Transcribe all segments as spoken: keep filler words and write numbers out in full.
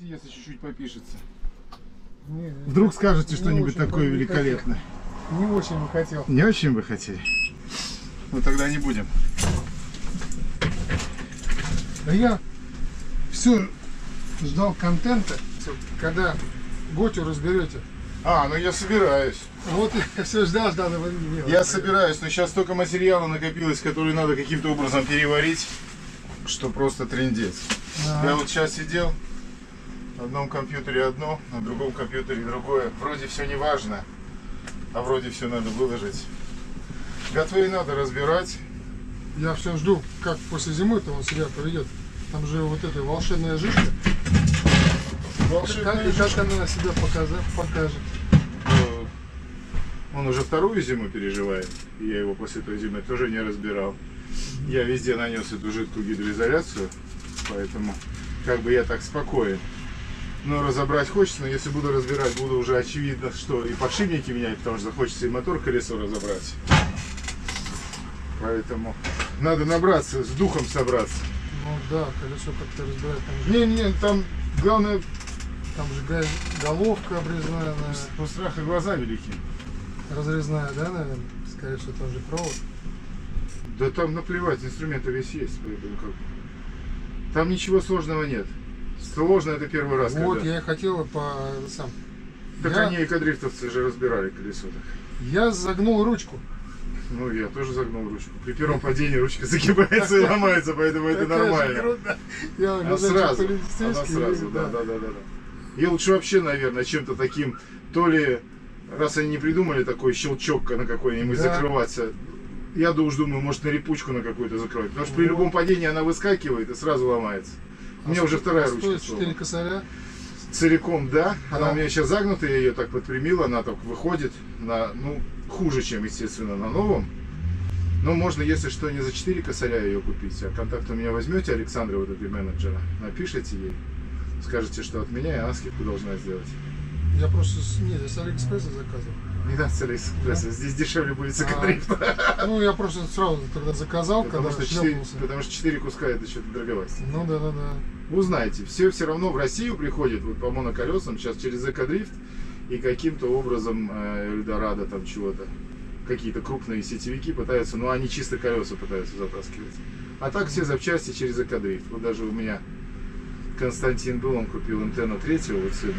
Простите, если чуть-чуть попишется. Не, Вдруг скажете не что-нибудь такое не великолепное. Хотел. Не очень бы хотел. Не очень бы хотели? Ну тогда не будем. Да я все ждал контента, когда Готю разберете. А, ну я собираюсь. Вот я все ждал, ждал, но не было. Я собираюсь, но сейчас столько материала накопилось, который надо каким-то образом переварить, что просто трындец. Ага. Я вот сейчас сидел, на одном компьютере одно, на другом компьютере другое. Вроде все не важно, а вроде все надо выложить. Готовы надо разбирать. Я все жду, как после зимы-то он себя поведет. Там же вот эта волшебная жижа. Волшебная Как, жижа. как она себя показа, покажет? Он уже вторую зиму переживает, и я его после той зимы тоже не разбирал. Я везде нанес эту жидкую гидроизоляцию, поэтому как бы я так спокоен. Но разобрать хочется, но если буду разбирать, буду уже очевидно, что и подшипники менять, потому что захочется и мотор, колесо разобрать. Поэтому надо набраться, с духом собраться. Ну да, колесо как-то разбирать. Там же, Не-не, там главное, там же га- головка обрезная, наверное. по страху глаза велики. Разрезная, да, наверное? Скорее всего, там же провод. Да там наплевать, инструменты весь есть, поэтому как бы. Там ничего сложного нет. Сложно это первый раз. Вот, когда... я и хотел по сам. Так я, они экодрифтовцы же разбирали колесо так. я загнул ручку. Ну, я тоже загнул ручку. При первом падении ручка загибается и ломается, поэтому это Такая же нормально. трудно. Я А не знаю, сразу, что она полицейский, сразу, да, да, да, да, да. И лучше вообще, наверное, чем-то таким, то ли, раз они не придумали такой щелчок на какой-нибудь Да. закрываться, я уж думаю, может на репучку на какую-то закроют. Потому что при Вот. любом падении она выскакивает и сразу ломается. У меня А уже сто- вторая а ручка. стоит сломана. четыре косаря. Целиком, да. Она Да. у меня сейчас загнута, я ее так подпрямил, она так выходит на, ну, хуже, чем, естественно, на новом. Но можно, если что, не за четыре косаря ее купить, а контакт у меня возьмете, Александра, вот этой менеджера, напишите ей, скажете, что от меня, и она скидку должна сделать. Я просто с, нет, я с Алиэкспресса заказывал. Не надо с Алиэкспресса, здесь дешевле будет с А, экодрифта. Ну, я просто сразу тогда заказал, Потому когда что, четыре, шлепнулся. потому что четыре куска это что-то дороговато. Ну да, да, да. Узнайте, все все равно в Россию приходят вот по моноколесам сейчас через экодрифт и каким-то образом э, Эльдорадо там чего-то. Какие-то крупные сетевики пытаются, но они чисто колеса пытаются затаскивать. А так все запчасти через экодрифт. Вот даже у меня Константин был, он купил эм тэ на третьего вот сына.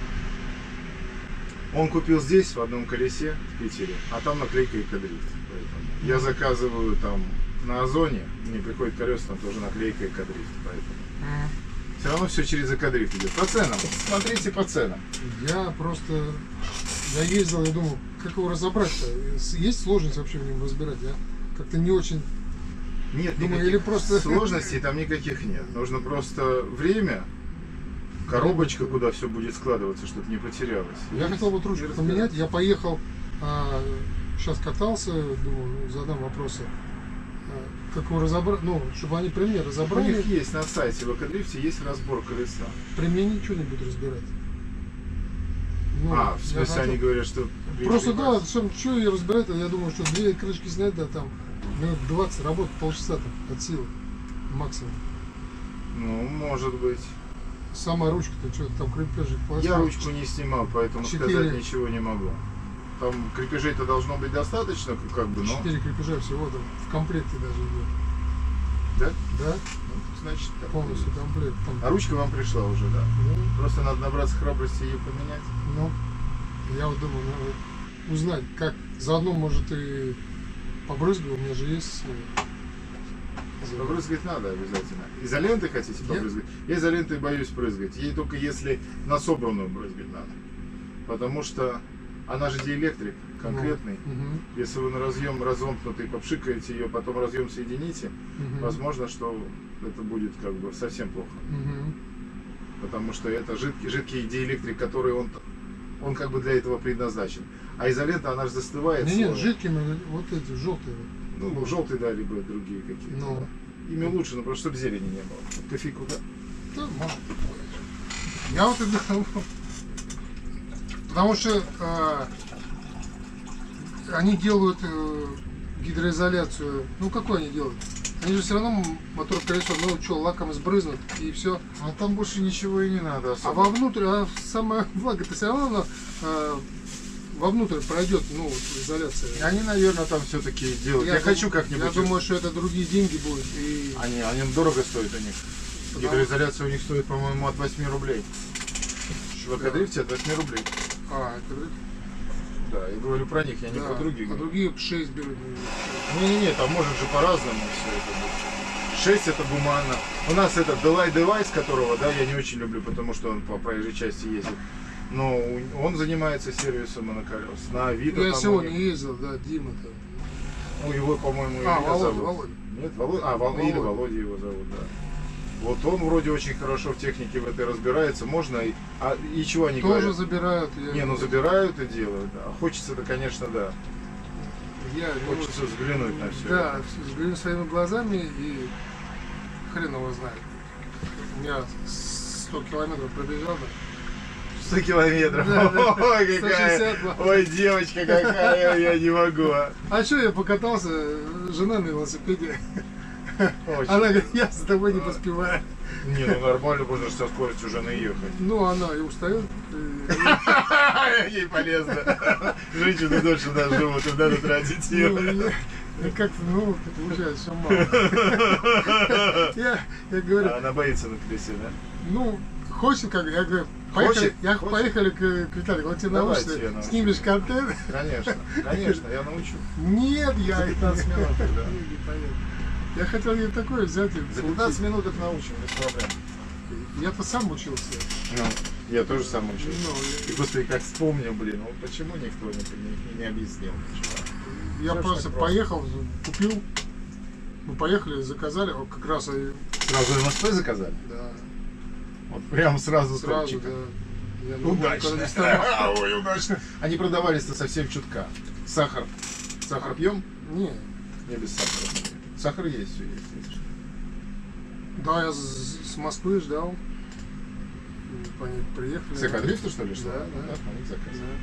Он купил здесь в одном колесе в Питере, а там наклейка экодрифт. Поэтому я заказываю там на Озоне, мне приходит колеса, там тоже наклейка экодрифт. Поэтому все равно все через экодрифт идет. По ценам, смотрите по ценам. Я просто, я ездил, я думал, как его разобрать-то? Есть сложность вообще в нем разбирать? Я как-то не очень... Нет, Думаю, никаких или просто- сложностей там никаких нет. Нужно просто время, коробочка, куда все будет складываться, чтобы не потерялось. Я хотел вот ручку поменять, я поехал, а, сейчас катался, думаю, ну, задам вопросы, а, как его разобрать, ну, чтобы они при мне У разобрали, них есть на сайте в экодрифте есть разбор колеса. при мне ничего не будут разбирать. Ну, А, в я смысле хотел- они говорят, что... при- Просто при- да, что ее разбирать, я думаю, что две крышки снять, да, там, минут двадцать работать, полчаса там, от силы, максимум. Ну, может быть. Сама ручка-то, что там крепежик, Я ручку не снимал, поэтому Четыре. сказать ничего не могу. Там крепежей-то должно быть достаточно, как бы, но... Четыре крепежа всего там, в комплекте даже идет. Да? Да, Ну, значит, так. полностью комплект. Там, А ручка вам пришла уже, да? ну, Просто надо набраться храбрости ее поменять. Ну, я вот думаю, надо узнать, как заодно, может, и побрызгаю, у меня же есть. э, Побрызгать надо обязательно. Изолентой хотите Я- побрызгать? Я изолентой боюсь брызгать. Ей только если на собранную брызгать надо. Потому что она же диэлектрик конкретный. Ну, мгм, Если вы на разъем разомкнутый попшикаете ее, потом разъем соедините, мгм, возможно, что это будет как бы совсем плохо. мгм. Потому что это жидкий, жидкий диэлектрик, который он, он как бы для этого предназначен. А изолента, она же застывает. Не, нет, слоем. жидкими, вот эти, желтые. Ну, желтые, да, либо другие какие-то. Ну. Да. Ими лучше, но просто чтобы зелени не было. Кофейку, да? Да, может. Я вот и думаю, потому что э, они делают э, гидроизоляцию, ну какой они делают? Они же все равно мотор колесо, ну что, лаком сбрызнут и все. А там больше ничего и не надо особо. А вовнутрь, а самое влага, это все равно э, вовнутрь пройдет, ну, изоляция. Они, наверное, там все-таки делают. Я, я дум... хочу как-нибудь. Я думаю, что это другие деньги будут. И... Они, они дорого стоят у них. Потому... Гидроизоляция у них стоит, по-моему, от восьми рублей. В Экодрифте от восьми рублей. А, это... Да, я говорю про них, я да, не про других. А другие шесть берут. Не-не-не, там может же по-разному все это быть. шесть это гуманно. У нас этот Delay Device, которого, да, я не очень люблю, потому что он по проезжей части ездит. Но он занимается сервисом моноколес. На Авито. Я сегодня них... ездил, да, Дима там. Ну его, по-моему, а, Володя, зовут. Володя. Нет, Володя. А, Володя. Или Володя его зовут, да. Вот он вроде очень хорошо в технике в этой разбирается. Можно, а и чего они тоже говорят? забирают. Я... Не, ну забирают и делают. Да. Хочется-то, конечно, да. Я, Хочется ну, взглянуть на все. Да, взглянуть своими глазами и хрен его знает. У меня сто километров пробежал. Да. сто километров. Да, да. Ой, какая. Ой, девочка какая, я не могу. А что я покатался, жена на велосипеде. Очень. Она говорит, я с тобой не поспеваю. Не, ну нормально, можно же со скоростью уже наехать. Ну, она и устает. Ей полезно. Женщины дольше даже живут, и надо тратить ее. Как-то, ну, получается, все мало. Я говорю... Она боится на колесе, да? Ну, хочет, как я говорю, поехали, я, поехали к Виталию, вот тебе научишься, снимешь контент. Конечно, конечно, я научу. Нет, я... За пятнадцать минут, да. Я хотел ее такое взять и за пятнадцать минут это научим, без проблем. Я-то сам учился. Ну, я тоже сам учился. Ну, и господи, как вспомнил, блин, ну почему никто не, не, не объяснил ничего? Я все просто поехал, купил, мы поехали, заказали, вот как раз... Сразу в Москве заказали? Да. Вот прям сразу, сразу, да. Я удачно. Ой, удачно. Они продавались-то совсем чутка. Сахар. Сахар пьем? Не. Не без сахара. Сахар есть, все есть, видишь. Да, я с, с Москвы ждал. Они приехали. С Экодрифта, что ли, что? Да, да. Да, они заказали.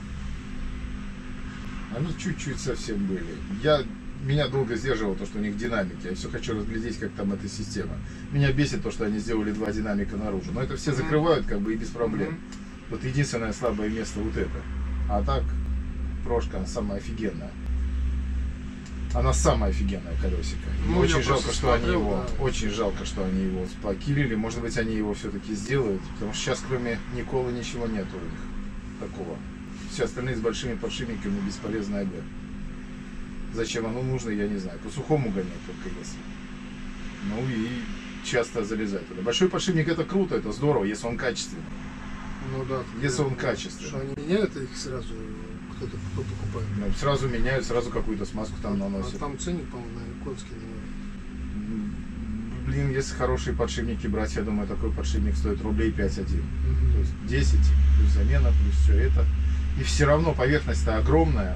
Да. Они чуть-чуть совсем были. Я, меня долго сдерживало то, что у них динамики. Я все хочу разглядеть, как там эта система. Меня бесит то, что они сделали два динамика наружу. Но это все закрывают как бы и без проблем. Mm-hmm. Вот единственное слабое место вот это. А так, прошка самая офигенная. Она самая офигенная колесико. Ну, очень жалко, что смотрел, они его, да. очень жалко, что они его спокилили. Может быть, они его все-таки сделают, потому что сейчас кроме Николы ничего нету у них такого. Все остальные с большими подшипниками бесполезная АГ. Зачем оно нужно, я не знаю. По сухому гонять только если. Ну и часто залезать туда. Большой подшипник это круто, это здорово, если он качественный. Ну да. Если он качественный. Что они меняют их сразу. Кто-то кто покупает. Ну, сразу меняют, сразу какую-то смазку там наносят. А там ценник, по-моему, на конский. Блин, если хорошие подшипники брать, я думаю, такой подшипник стоит рублей пять-один. Mm-hmm. То есть десять, плюс замена, плюс все это. И все равно поверхность-то огромная.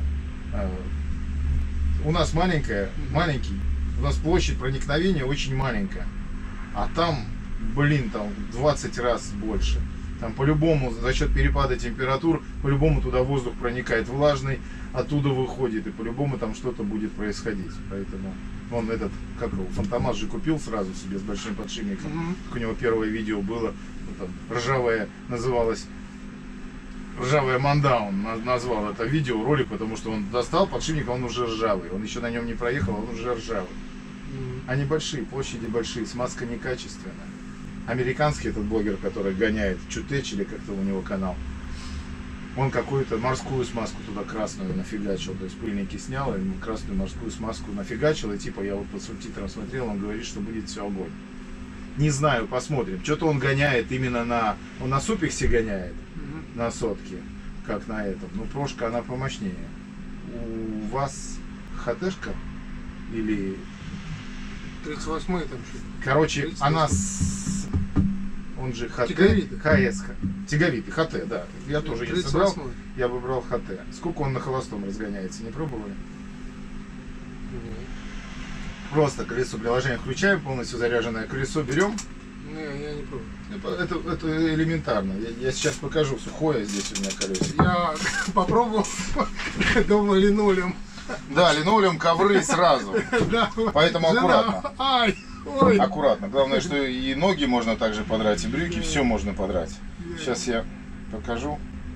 У нас маленькая, mm-hmm. маленький. У нас площадь проникновения очень маленькая. А там, блин, там двадцать раз больше. Там по-любому, за счет перепада температур, по-любому туда воздух проникает влажный, оттуда выходит, и по-любому там что-то будет происходить. Поэтому он этот, как его, Фантомас же купил сразу себе с большим подшипником. Mm-hmm. У него первое видео было, ну, там, ржавое, называлось, ржавая манда, он назвал это видео, ролик, потому что он достал подшипник, он уже ржавый. Он еще на нем не проехал, он уже ржавый. Mm-hmm. Они большие, площади большие, смазка некачественная. Американский этот блогер, который гоняет Чутеч или как-то у него канал, он какую-то морскую смазку туда красную нафигачил, то есть пыльники снял, и красную морскую смазку нафигачил, и типа я вот по субтитрам смотрел, он говорит, что будет все огонь. Не знаю, посмотрим. Что-то он гоняет именно на, он на супексе гоняет, mm-hmm. на сотке, как на этом. Ну, прошка она помощнее. У вас ХТшка или... тридцать восьмой там что-то. Короче, она с... Он же ХТ, КС, Тяговитый, ХТ, да. Я тоже, если брал, я бы брал ХТ. Сколько он на холостом разгоняется, не пробовали? Нет. Просто колесо приложения включаем, полностью заряженное колесо берем. Не, я не пробую. Это, это, это элементарно. Я, я сейчас покажу, сухое здесь у меня колесо. Я попробовал дома линолеум. Да, линолеум, ковры сразу. Да. Поэтому аккуратно. Ай, ой. Аккуратно. Главное, что и ноги можно также подрать, и брюки, все можно подрать. Сейчас я покажу,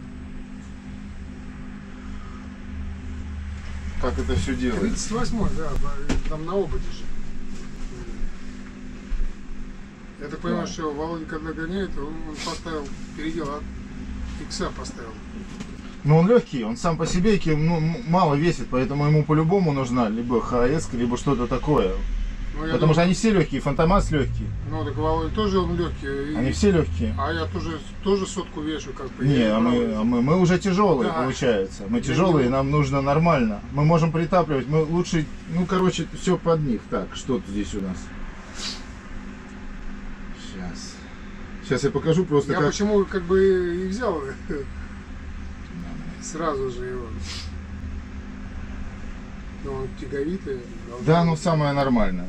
как это все делается. тридцать восьмой, да, там на ободе же. Я так понимаю, Да. что Володя, когда гоняет, он, он поставил передел от икса поставил. Но он легкий, он сам по себе ну, мало весит, поэтому ему по-любому нужна либо ХС, либо что-то такое. Ну, Потому думаю, что они все легкие, Фантомас легкий. Ну, так Володя тоже он легкий. и- Они все легкие. А я тоже, тоже сотку вешу, как бы. Не, я а мы, брал. а мы, мы уже тяжелые, Да. получается. Мы Я тяжелые, не- нам нужно нормально. Мы можем притапливать, мы лучше, ну короче, все под них. Так, что тут здесь у нас? Сейчас. Сейчас я покажу просто Я как. почему как бы и взял сразу же его. Ну, он тяговитый. Да, ну самое нормальное.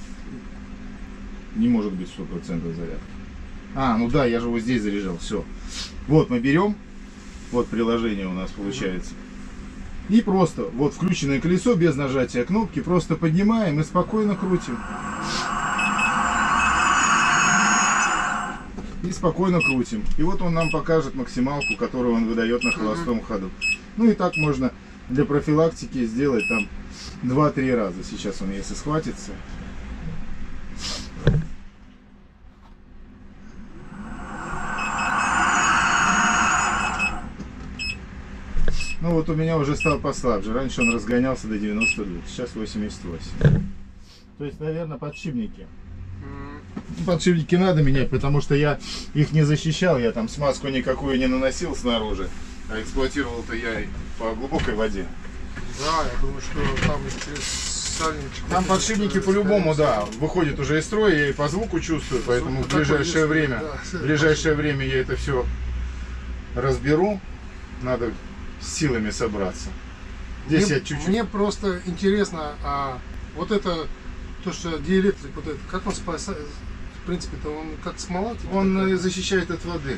Не может быть сто процентов зарядка. А, ну да, я же его здесь заряжал. Все. Вот мы берем. Вот приложение у нас получается. И просто вот включенное колесо без нажатия кнопки. Просто поднимаем и спокойно крутим. И спокойно крутим. И вот он нам покажет максималку, которую он выдает на холостом ходу. Ну и так можно для профилактики сделать там два-три раза. Сейчас он, если схватится. Ну вот у меня уже стал послабже. Раньше он разгонялся до девяноста двух, сейчас восемьдесят восемь. То есть, наверное, подшипники. Подшипники надо менять, потому что я их не защищал, я там смазку никакую не наносил снаружи, а эксплуатировал-то я по глубокой воде. Да, я думаю, что там через сальничек. Там подшипники по-любому, да, выходят уже из строя, я и по звуку чувствую, поэтому в ближайшее время, в ближайшее время я это все разберу, надо с силами собраться. Здесь Мне, я чуть-чуть... мне просто интересно, а вот это, то, что диэлектрик, вот это, как он спасает, в принципе-то он как смола? Типа, Он такая? э, защищает от воды.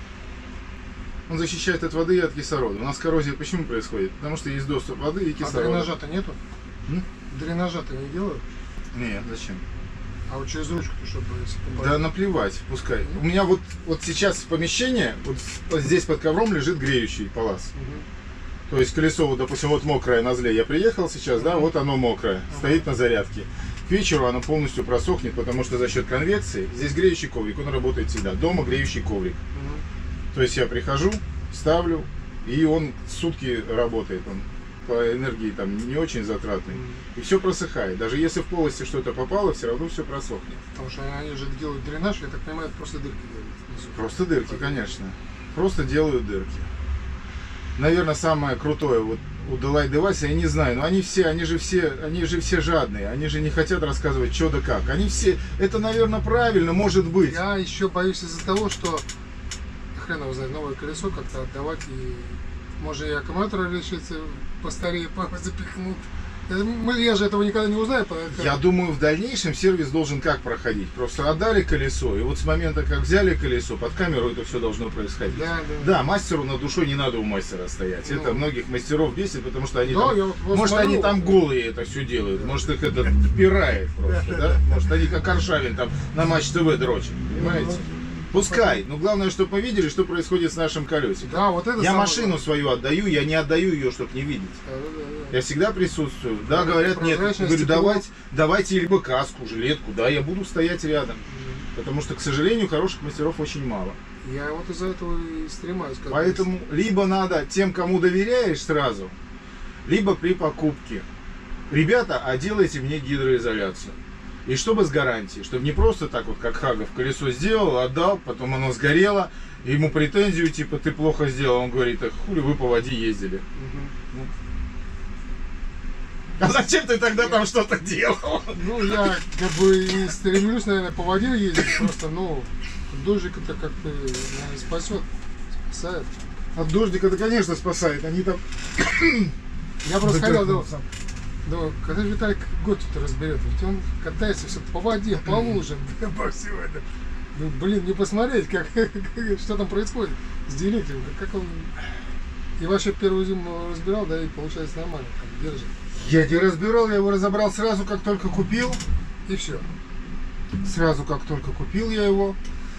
Он защищает от воды и от кислорода. У нас коррозия почему происходит? Потому что есть доступ воды и А кислорода. дренажа-то нету? М? Дренажа-то не делают? Нет, зачем? А вот через ручку-то, чтобы если Да попадет? наплевать, пускай. У меня вот, вот сейчас в помещении, вот, вот здесь под ковром лежит греющий палас. Мгм. То есть колесо, вот, допустим, вот мокрое на зле. Я приехал сейчас, да, вот оно мокрое, стоит на зарядке. К вечеру оно полностью просохнет, потому что за счет конвекции здесь греющий коврик, он работает всегда. Дома греющий коврик. Мгм. То есть я прихожу, ставлю, и он сутки работает. Он по энергии там не очень затратный. И все просыхает. Даже если в полости что-то попало, все равно все просохнет. Потому что они же делают дренаж, я так понимаю, это просто дырки делают внизу. Просто дырки, конечно. Просто делают дырки. Наверное, самое крутое вот у Delay Device, я не знаю, но они все, они же все, они же все жадные, они же не хотят рассказывать, что да как. Они все, это, наверное, правильно, может быть. Я еще боюсь из-за того, что хрен его знает, новое колесо как-то отдавать и может и аккумулятор решится постарее запихнут. Это- мы- Я же этого никогда не узнаю. поэтому- Я думаю, в дальнейшем сервис должен как проходить? Просто отдали колесо, и вот с момента, как взяли колесо, под камеру это все должно происходить. Да, да. Да, мастеру над душой не надо у мастера стоять. Ну. Это многих мастеров бесит, потому что они Да, там- я вот- вот может, смотрю. они там голые это все делают, может, их это впирает просто, да? Может, они как Аршавин там на Матч ТВ дрочат, понимаете? Пускай, но главное, чтобы мы видели, что происходит с нашим колесиком. Да, вот это Я самое машину главное. свою отдаю, я не отдаю ее, чтобы не видеть. Да, да, да, да. Я всегда присутствую. Да, говорят, нет. Прозрачное Говорю, стекло. давайте, давайте либо каску, жилетку, да, я буду стоять рядом. Потому что, к сожалению, хороших мастеров очень мало. Я вот из-за этого и стремаюсь. как Поэтому либо надо тем, кому доверяешь сразу, либо при покупке. Ребята, а делайте мне гидроизоляцию. И чтобы с гарантией, чтобы не просто так вот, как Хагов, колесо сделал, отдал, потом оно сгорело, и ему претензию, типа, ты плохо сделал. Он говорит, а хули вы по воде ездили. Мгм. А зачем ты тогда там что-то делал? Ну, я как бы и стремлюсь, наверное, по воде ездить, просто, ну, дождик это как бы наверное, спасет, спасает. От дождика это, конечно, спасает. Они там... Я просто хотел, думал, Вытряхнулся. думал, когда же Виталик год тут разберет, ведь он катается все по воде, по лужам, по всему это. Ну, блин, не посмотреть, как, что там происходит с диэлектриком, как он... И вообще первую зиму разбирал, да, и получается нормально, там, держит. Я не разбирал, я его разобрал сразу, как только купил. И все. Сразу, как только купил я его.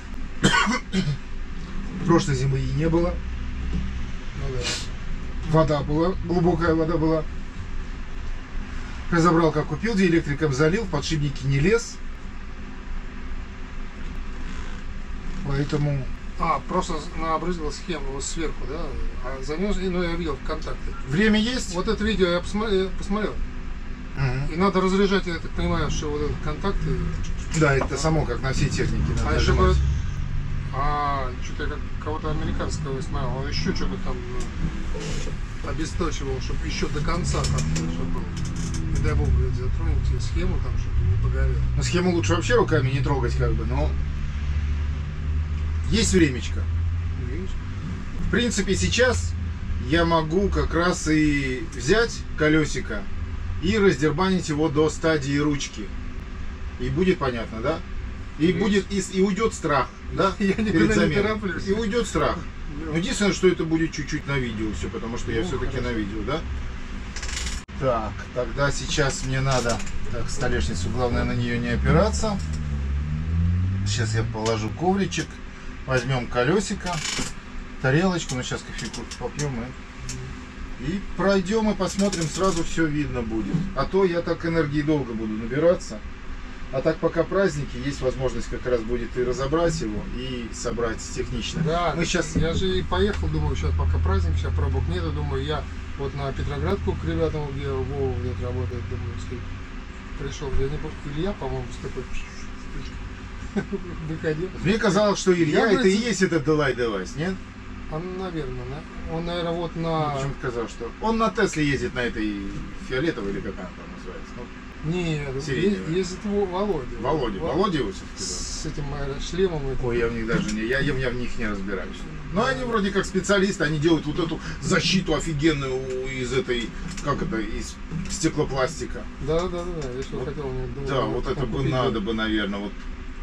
Прошлой зимы и не было. Ну да. Вода была, глубокая вода была. Разобрал, как купил, диэлектриком залил, в подшипники не лез. Поэтому... А, просто набрызгал схему вот сверху, да? А занес, и, ну, я видел в контакте. Время есть? Вот это видео я посмотрел, посмотрел. Угу. И надо разряжать, я так понимаю, что вот этот контакт. И... Да, это само, как на всей технике. Надо А еще нажимать. говорят, а, что-то я как кого-то американского смотрел, он еще что-то там ну, обесточивал, чтобы еще до конца как-то, чтобы было. Не дай бог, блядь, затронете схему там, чтобы не погорело. Ну, схему лучше вообще руками не трогать, как бы, но... Есть времечко. Видишь? В принципе, сейчас я могу как раз и взять колесико и раздербанить его до стадии ручки. И будет понятно, да? И Есть. будет и, и уйдет страх, да? Я Перед никуда не заменой. тороплюсь. И уйдет страх. Да. Но единственное, что это будет чуть-чуть на видео все, потому что я Ну, все-таки хорошо. на видео, да? Так, тогда сейчас мне надо... Так, столешницу, главное на нее не опираться. Сейчас я положу ковричек. Возьмем колесико, тарелочку, ну сейчас кофейку попьем и, и пройдем и посмотрим, сразу все видно будет. А то я так энергии долго буду набираться. А так пока праздники, есть возможность как раз будет и разобрать его, и собрать технично. Да, Мы сейчас... я же и поехал, думаю, сейчас пока праздник, сейчас пробок нету, думаю, я вот на Петроградку к ребятам, где Вова где работает, думаю, если пришел, я не помню, Илья, по-моему, с такой выходил. Мне казалось, что Илья Я, это и говорит, есть этот Делай Девайс, нет? Он, наверное, да? Он, наверное, вот на... Почему-то казалось, что он на Тесле ездит на этой фиолетовой или как она там называется. Ну, Нет, сиреневый. е- ездит Во- Володя. Володя, Во- Володя его все-таки, да. С этим аэрошлемом. этим. Ой, я в них даже не, я, я в них не разбираюсь. Но они вроде как специалисты, они делают вот эту защиту офигенную из этой, как это, из стеклопластика. Да, да, да, да, я что Вот, хотел. мне думал, Да, ну, вот это там бы купить надо бы. бы, наверное, вот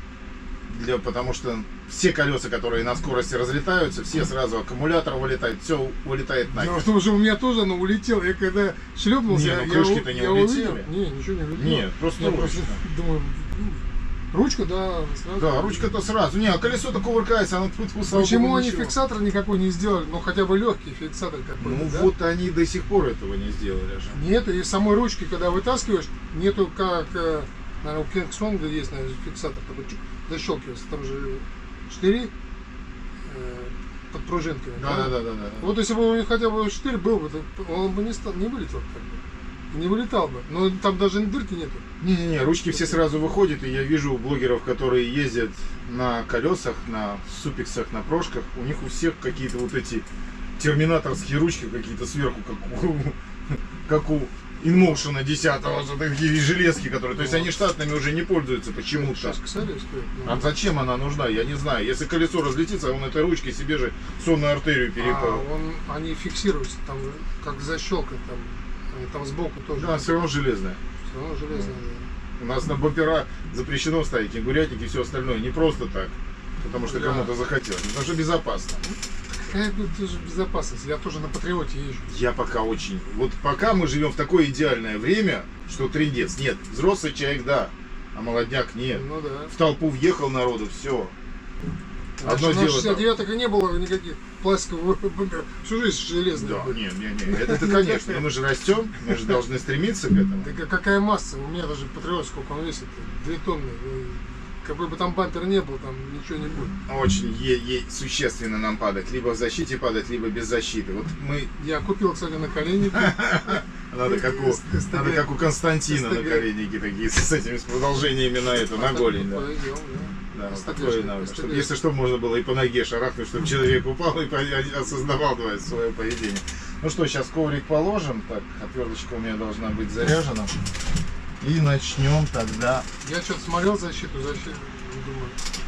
для, потому что все колеса, которые на скорости разлетаются, все сразу аккумулятор вылетает, все вылетает Дело в нахер. том, что у меня тоже оно улетело. Я когда шлепнулся, Не, я, ну я крышки-то у- не я улетели? увидел. Не, ничего не улетело. Нет, просто Я ручка. просто думаю, ну, ручка, да, сразу. Да, ручка-то сразу. Не, а колесо-то кувыркается, оно тьфу-тьфу, слава Почему богу, они ничего. фиксатор никакой не сделали? Ну хотя бы легкий фиксатор какой-то. Ну да? вот они до сих пор этого не сделали же. Нету, и самой ручки, когда вытаскиваешь, нету как, э, наверное, у Кингсонга есть, наверное, фиксатор такой, чук, защелкивается, там же штыри э, под пружинками. Да, да, да, да, да. Вот если бы у них хотя бы штырь был бы, то он бы не, стал, не вылетел как бы, не вылетал бы, но там даже дырки нету. Не-не-не, ручки все сразу выходят, и я вижу блогеров, которые ездят на колесах, на супиксах, на прошках, у них у всех какие-то вот эти терминаторские ручки какие-то сверху, как у, как у InMotion десятого, вот такие железки, которые, то есть они штатными уже не пользуются почему-то. Сейчас косарь стоит. ну. А зачем она нужна, я не знаю. Если колесо разлетится, он этой ручкой себе же сонную артерию перепал. А, он, они фиксируются, там как защелка, там, они там сбоку тоже. Да, все равно железная. Все равно железная. У нас на бампера запрещено ставить кенгурятник и все остальное. Не просто так, потому что Да. кому-то захотелось. Потому что безопасно. Какая тут тоже безопасность? Я тоже на Патриоте езжу. Я пока очень... Вот пока мы живем в такое идеальное время, что трындец. Нет, взрослый человек, да, а молодняк нет. Ну да. В толпу въехал народу, все. Одно Раньше на дело шестьдесят девятых и не было никаких пластиковых бамперов. Всю жизнь железные Да, были. не, не, не, это, это конечно, но мы же растем, мы же должны стремиться к этому. Так а какая масса? У меня даже Патриот, сколько он весит? Две тонны. Какой бы там бампер не был, там ничего не будет. Очень е- е- существенно нам падать. Либо в защите падать, либо без защиты. Вот мы... Я купил, кстати, наколенники. Надо как у, СТГ. надо как у Константина СТГ. наколенники такие, с этими с продолжениями на эту, на голень. Да. Пойдем, Да, вот СТГ, такое надо. СТГ. Чтобы, если что, можно было и по ноге шарахнуть, чтобы человек упал и по- осознавал давай, свое поведение. Ну что, сейчас коврик положим. Так, отверточка у меня должна быть заряжена. И начнем тогда. Я что-то смотрел защиту, защиту, думаю,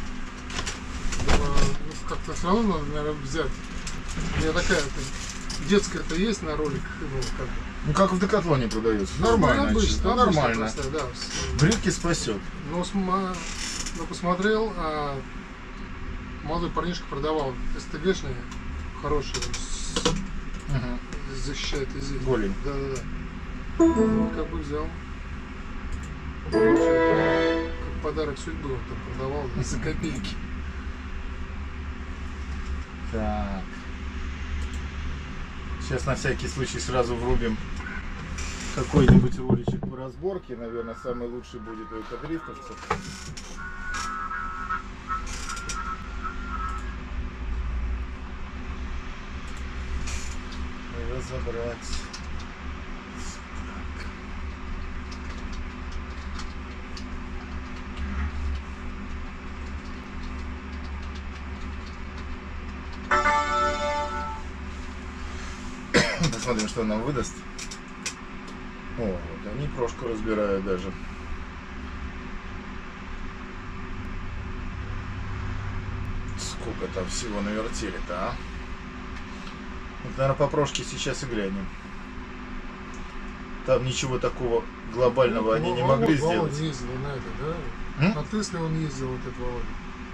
думаю, ну, как-то все равно надо, наверное, взять. У меня такая детская-то есть на ролик, ну, как бы. Ну как в Декатлоне продается. Нормально. Ну, обычно, чисто, обычно нормально. простая, да. С- Брюки спасет. Ну, сма- ну, посмотрел, а молодой парнишка продавал Ну, как бы взял. Как подарок судьбы он там продавал за копейки. Так. Сейчас на всякий случай сразу врубим какой-нибудь роличек по разборке. Наверное, самый лучший будет у экодрифтовцев. Разобрать. Посмотрим, что нам выдаст. О, вот они прошку разбирают даже. Сколько там всего навертели-то, а? Вот, наверное, по прошке сейчас и глянем. Там ничего такого глобального ну, они не Володя, могли Володя сделать. ездил на это, да? М? На Тесле он ездил, вот этот Володя.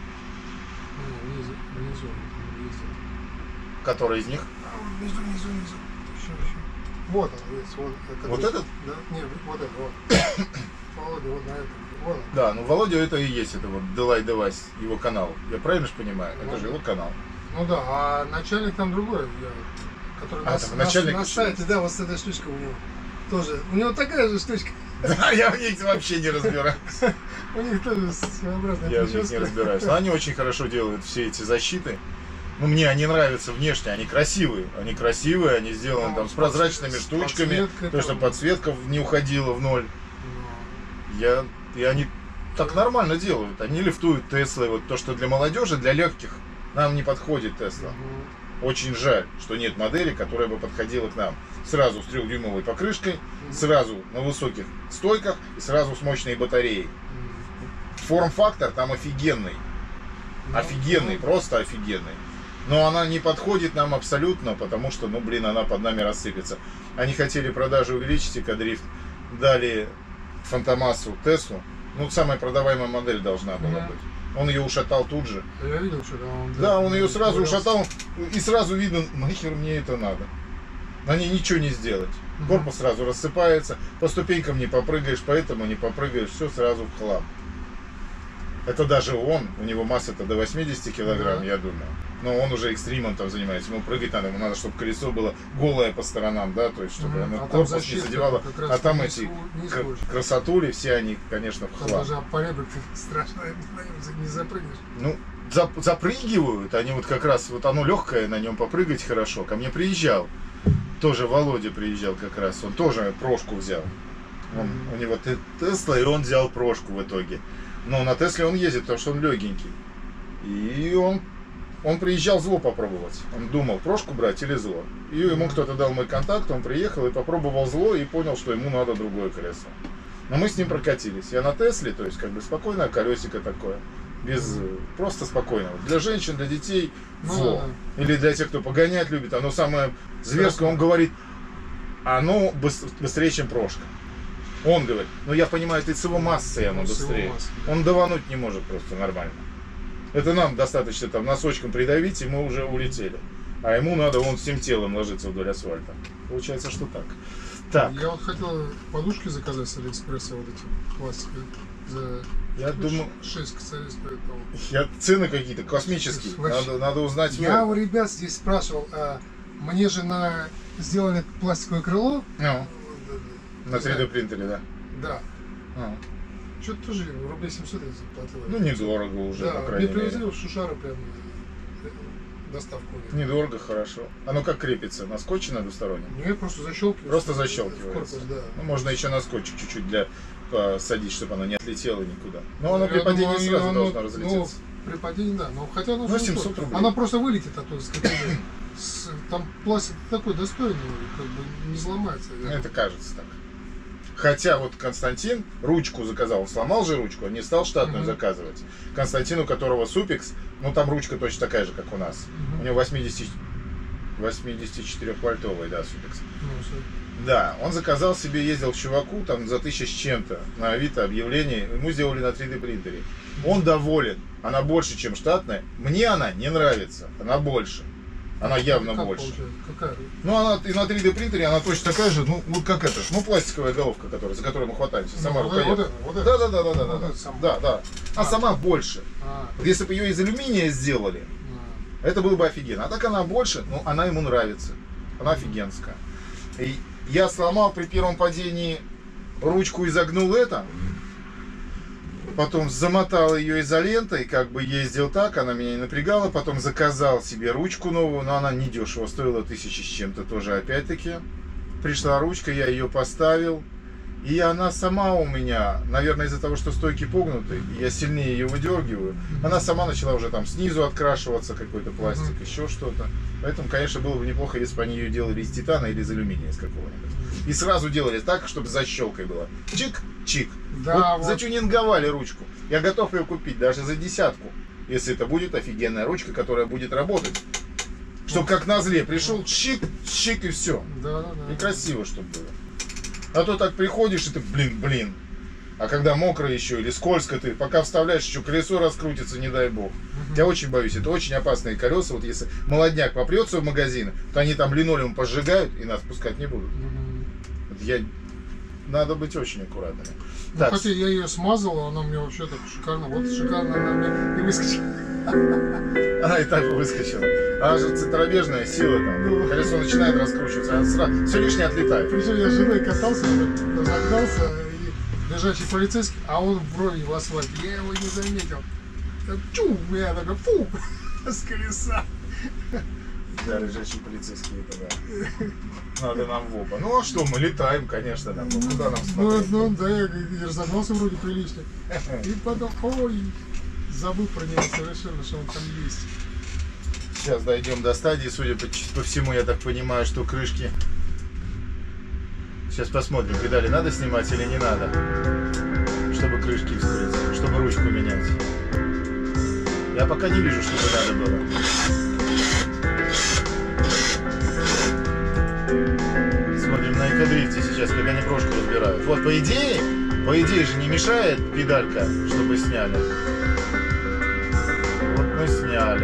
Не, внизу, внизу он ездил. Который из них? А, вот внизу, внизу, внизу. Еще, еще. Вот он, есть, вот. Это Вот есть. этот? Да, не, вот этот, вот. Володя, вот на этом. Вот он. Да, ну Володя это и есть, это вот Делай Девайс, его канал. Я правильно же понимаю? Это Ну, же его канал. Ну да, а начальник там другой, я, который А, на, там на- начальник на еще сайте, да, вот с этой штучкой у него тоже. У него такая же штучка. Да, я в них вообще не разбираюсь. У них тоже своеобразная Я в них не прическа. разбираюсь. Но они очень хорошо делают все эти защиты. Ну, мне они нравятся внешне, они красивые. Они красивые, они сделаны Ну, там с с прозрачными подсвет- с штучками. подсветкой То, что там. подсветка не уходила в ноль. Ну, Я, и они так нормально делают. Они лифтуют Теслы. Вот то, что для молодежи, для легких, нам не подходит Тесла. мгм. Очень жаль, что нет модели, которая бы подходила к нам. Сразу с трехдюймовой покрышкой, Мгм. сразу на высоких стойках и сразу с мощной батареей. Мгм. Форм-фактор там офигенный. Ну, Офигенный, ну, просто офигенный. Но она не подходит нам абсолютно, потому что, ну блин, она под нами рассыпется. Они хотели продажи увеличить, Экодрифт, дали Фантомасу Теслу. Ну, самая продаваемая модель должна была Мгм. быть. Он ее ушатал тут же. Я видел, что там он... Да, он ее сразу валялся. ушатал, и сразу видно, нахер мне это надо. На ней ничего не сделать. Мгм. Корпус сразу рассыпается, по ступенькам не попрыгаешь, поэтому не попрыгаешь, все сразу в хлам. Это даже он, у него масса-то до восьмидесяти килограмм, Да. я думаю. Но он уже экстримом там занимается, ему прыгать надо, ему надо, чтобы колесо было голое по сторонам, да, то есть, чтобы Мгм. оно А там корпус не защитка задевало. как раз А там низ- эти низ к- больше. красотули, все они, конечно, в Там хлам. даже порядок страшно, на нем не запрыгнешь. Ну, зап- запрыгивают, они вот как раз, вот оно легкое, на нем попрыгать хорошо. Ко мне приезжал, тоже Володя приезжал как раз, он тоже прошку взял. Он, Мгм. у него те- Тесла, и он взял прошку в итоге. Но на Тесле он ездит, потому что он легенький. И он, он приезжал зло попробовать. Он думал, прошку брать или зло. И ему кто-то дал мой контакт, он приехал и попробовал зло, и понял, что ему надо другое колесо. Но мы с ним прокатились. Я на Тесле, то есть как бы спокойное колесико такое. Без, э, просто спокойно. Вот для женщин, для детей Ну, зло. да, Или для тех, кто погонять любит. Оно самое зверское. Он говорит, оно быс- быстрее, чем прошка. Он говорит, ну я понимаю, это с его массой оно Ну, с его быстрее. массой, да. Он давануть не может просто нормально. Это нам достаточно там носочком придавить, и мы уже улетели. А ему надо он всем телом ложиться вдоль асфальта. Получается, что так. Так, Я вот хотел подушки заказать с Алиэкспресса, вот эти пластиковые, за я думаю, шесть косарей стоит. по-моему. я, цены какие-то космические. Вообще. Надо, надо узнать Я меру. у ребят здесь спрашивал, а мне же на сделали пластиковое крыло. Ну, Не на три знаю, дэ принтере, да. Да. А, Что-то тоже рублей семьсот я заплатил. ну, недорого уже, Да, по мне крайней привезли мере. в Шушары прям э, доставку. Недорого, хорошо. Оно как крепится? На скотче на двустороннем? Нет, просто защелкивается. Просто В защелкивается. корпус, да. Ну, можно еще на скотчик чуть-чуть для посадить, чтобы оно не отлетело никуда. Но оно Я при падении думаю, сразу оно- должно разлететься. Ну, при падении, да. Но хотя оно Ну, же семьсот легко. рублей. Оно просто вылетит оттуда. с какой-то- с- Там пластик такой достойный, как бы не сломается. Ну, это кажется так. Хотя вот Константин ручку заказал, он сломал же ручку, он не стал штатную Мгм. заказывать. Константин, у которого Супикс, ну там ручка точно такая же, как у нас. Мгм. У него восемьдесят восьмидесятичетырёхвольтовый, да, Супикс. Ну, всё. Да, он заказал себе, ездил к чуваку, там за тысячу с чем-то, на Авито объявление, ему сделали на три дэ принтере. Он доволен, она больше, чем штатная. Мне она не нравится, она больше. Она явно Как больше. получается? Какая? Ну, она и на три дэ принтере она точно такая же, ну, вот как это, ну, пластиковая головка, которая, за которую мы хватаемся, Ну, сама вот рукоятка. это, вот это. Да, да, да, да, да, Вот да, это сама. да, да. А, А. сама больше. А, Вот если бы ее из алюминия сделали, а. это было бы офигенно. А так она больше, но она ему нравится. Она офигенская. И я сломал при первом падении ручку, изогнул это, потом замотал ее изолентой, как бы ездил так, она меня не напрягала, потом заказал себе ручку новую, но она недешево стоила, тысячи с чем-то тоже опять-таки. Пришла ручка, я ее поставил, и она сама у меня, наверное, из-за того, что стойки погнуты, и я сильнее ее выдергиваю, она сама начала уже там снизу открашиваться, какой-то пластик, Мгм. еще что-то. Поэтому, конечно, было бы неплохо, если бы они ее делали из титана или из алюминия, из какого-нибудь. И сразу делали так, чтобы защелкой было. Чик-чик. Да, Вот вот. затюнинговали ручку. Я готов ее купить даже за десятку, если это будет офигенная ручка, которая будет работать. Чтобы как на зле пришел, чик, чик и все. Да, да, да. И красиво, чтобы было. А то так приходишь, и ты, блин, блин. А когда мокро еще или скользко, ты пока вставляешь, еще колесо раскрутится, не дай бог. Мгм. Я очень боюсь, это очень опасные колеса. Вот если молодняк попрется в магазин, то они там линолеум пожигают и нас пускать не будут. Мгм. Вот я... Надо быть очень аккуратными. Ну, Так, хотя я ее смазал, она мне вообще так шикарно. Вот шикарно она мне и выскочила. она и так выскочила. Она же центробежная сила там. Колесо начинает раскручиваться, она сразу... все лишнее отлетает. Причем я с женой катался, разогнался, и лежачий полицейский, а он в брови в асфальте. Я его не заметил. Так, чу, я такой, фу, с колеса. Да, лежачий полицейский, это да. Надо нам в оба. Ну а что, мы летаем, конечно, там. Ну, куда нам Ну, смотреть? ну, да, я и разогнался вроде прилично. И потом, ой, забыл про него совершенно, что он там есть. Сейчас дойдем до стадии, судя по, по всему, я так понимаю, что крышки... Сейчас посмотрим, педали надо снимать или не надо, чтобы крышки вскрыть, чтобы ручку менять. Я пока не вижу, чтобы надо было. Смотрим на экодрифте сейчас, как они брошку разбирают. Вот, по идее, по идее же не мешает педалька, чтобы сняли. Вот мы сняли.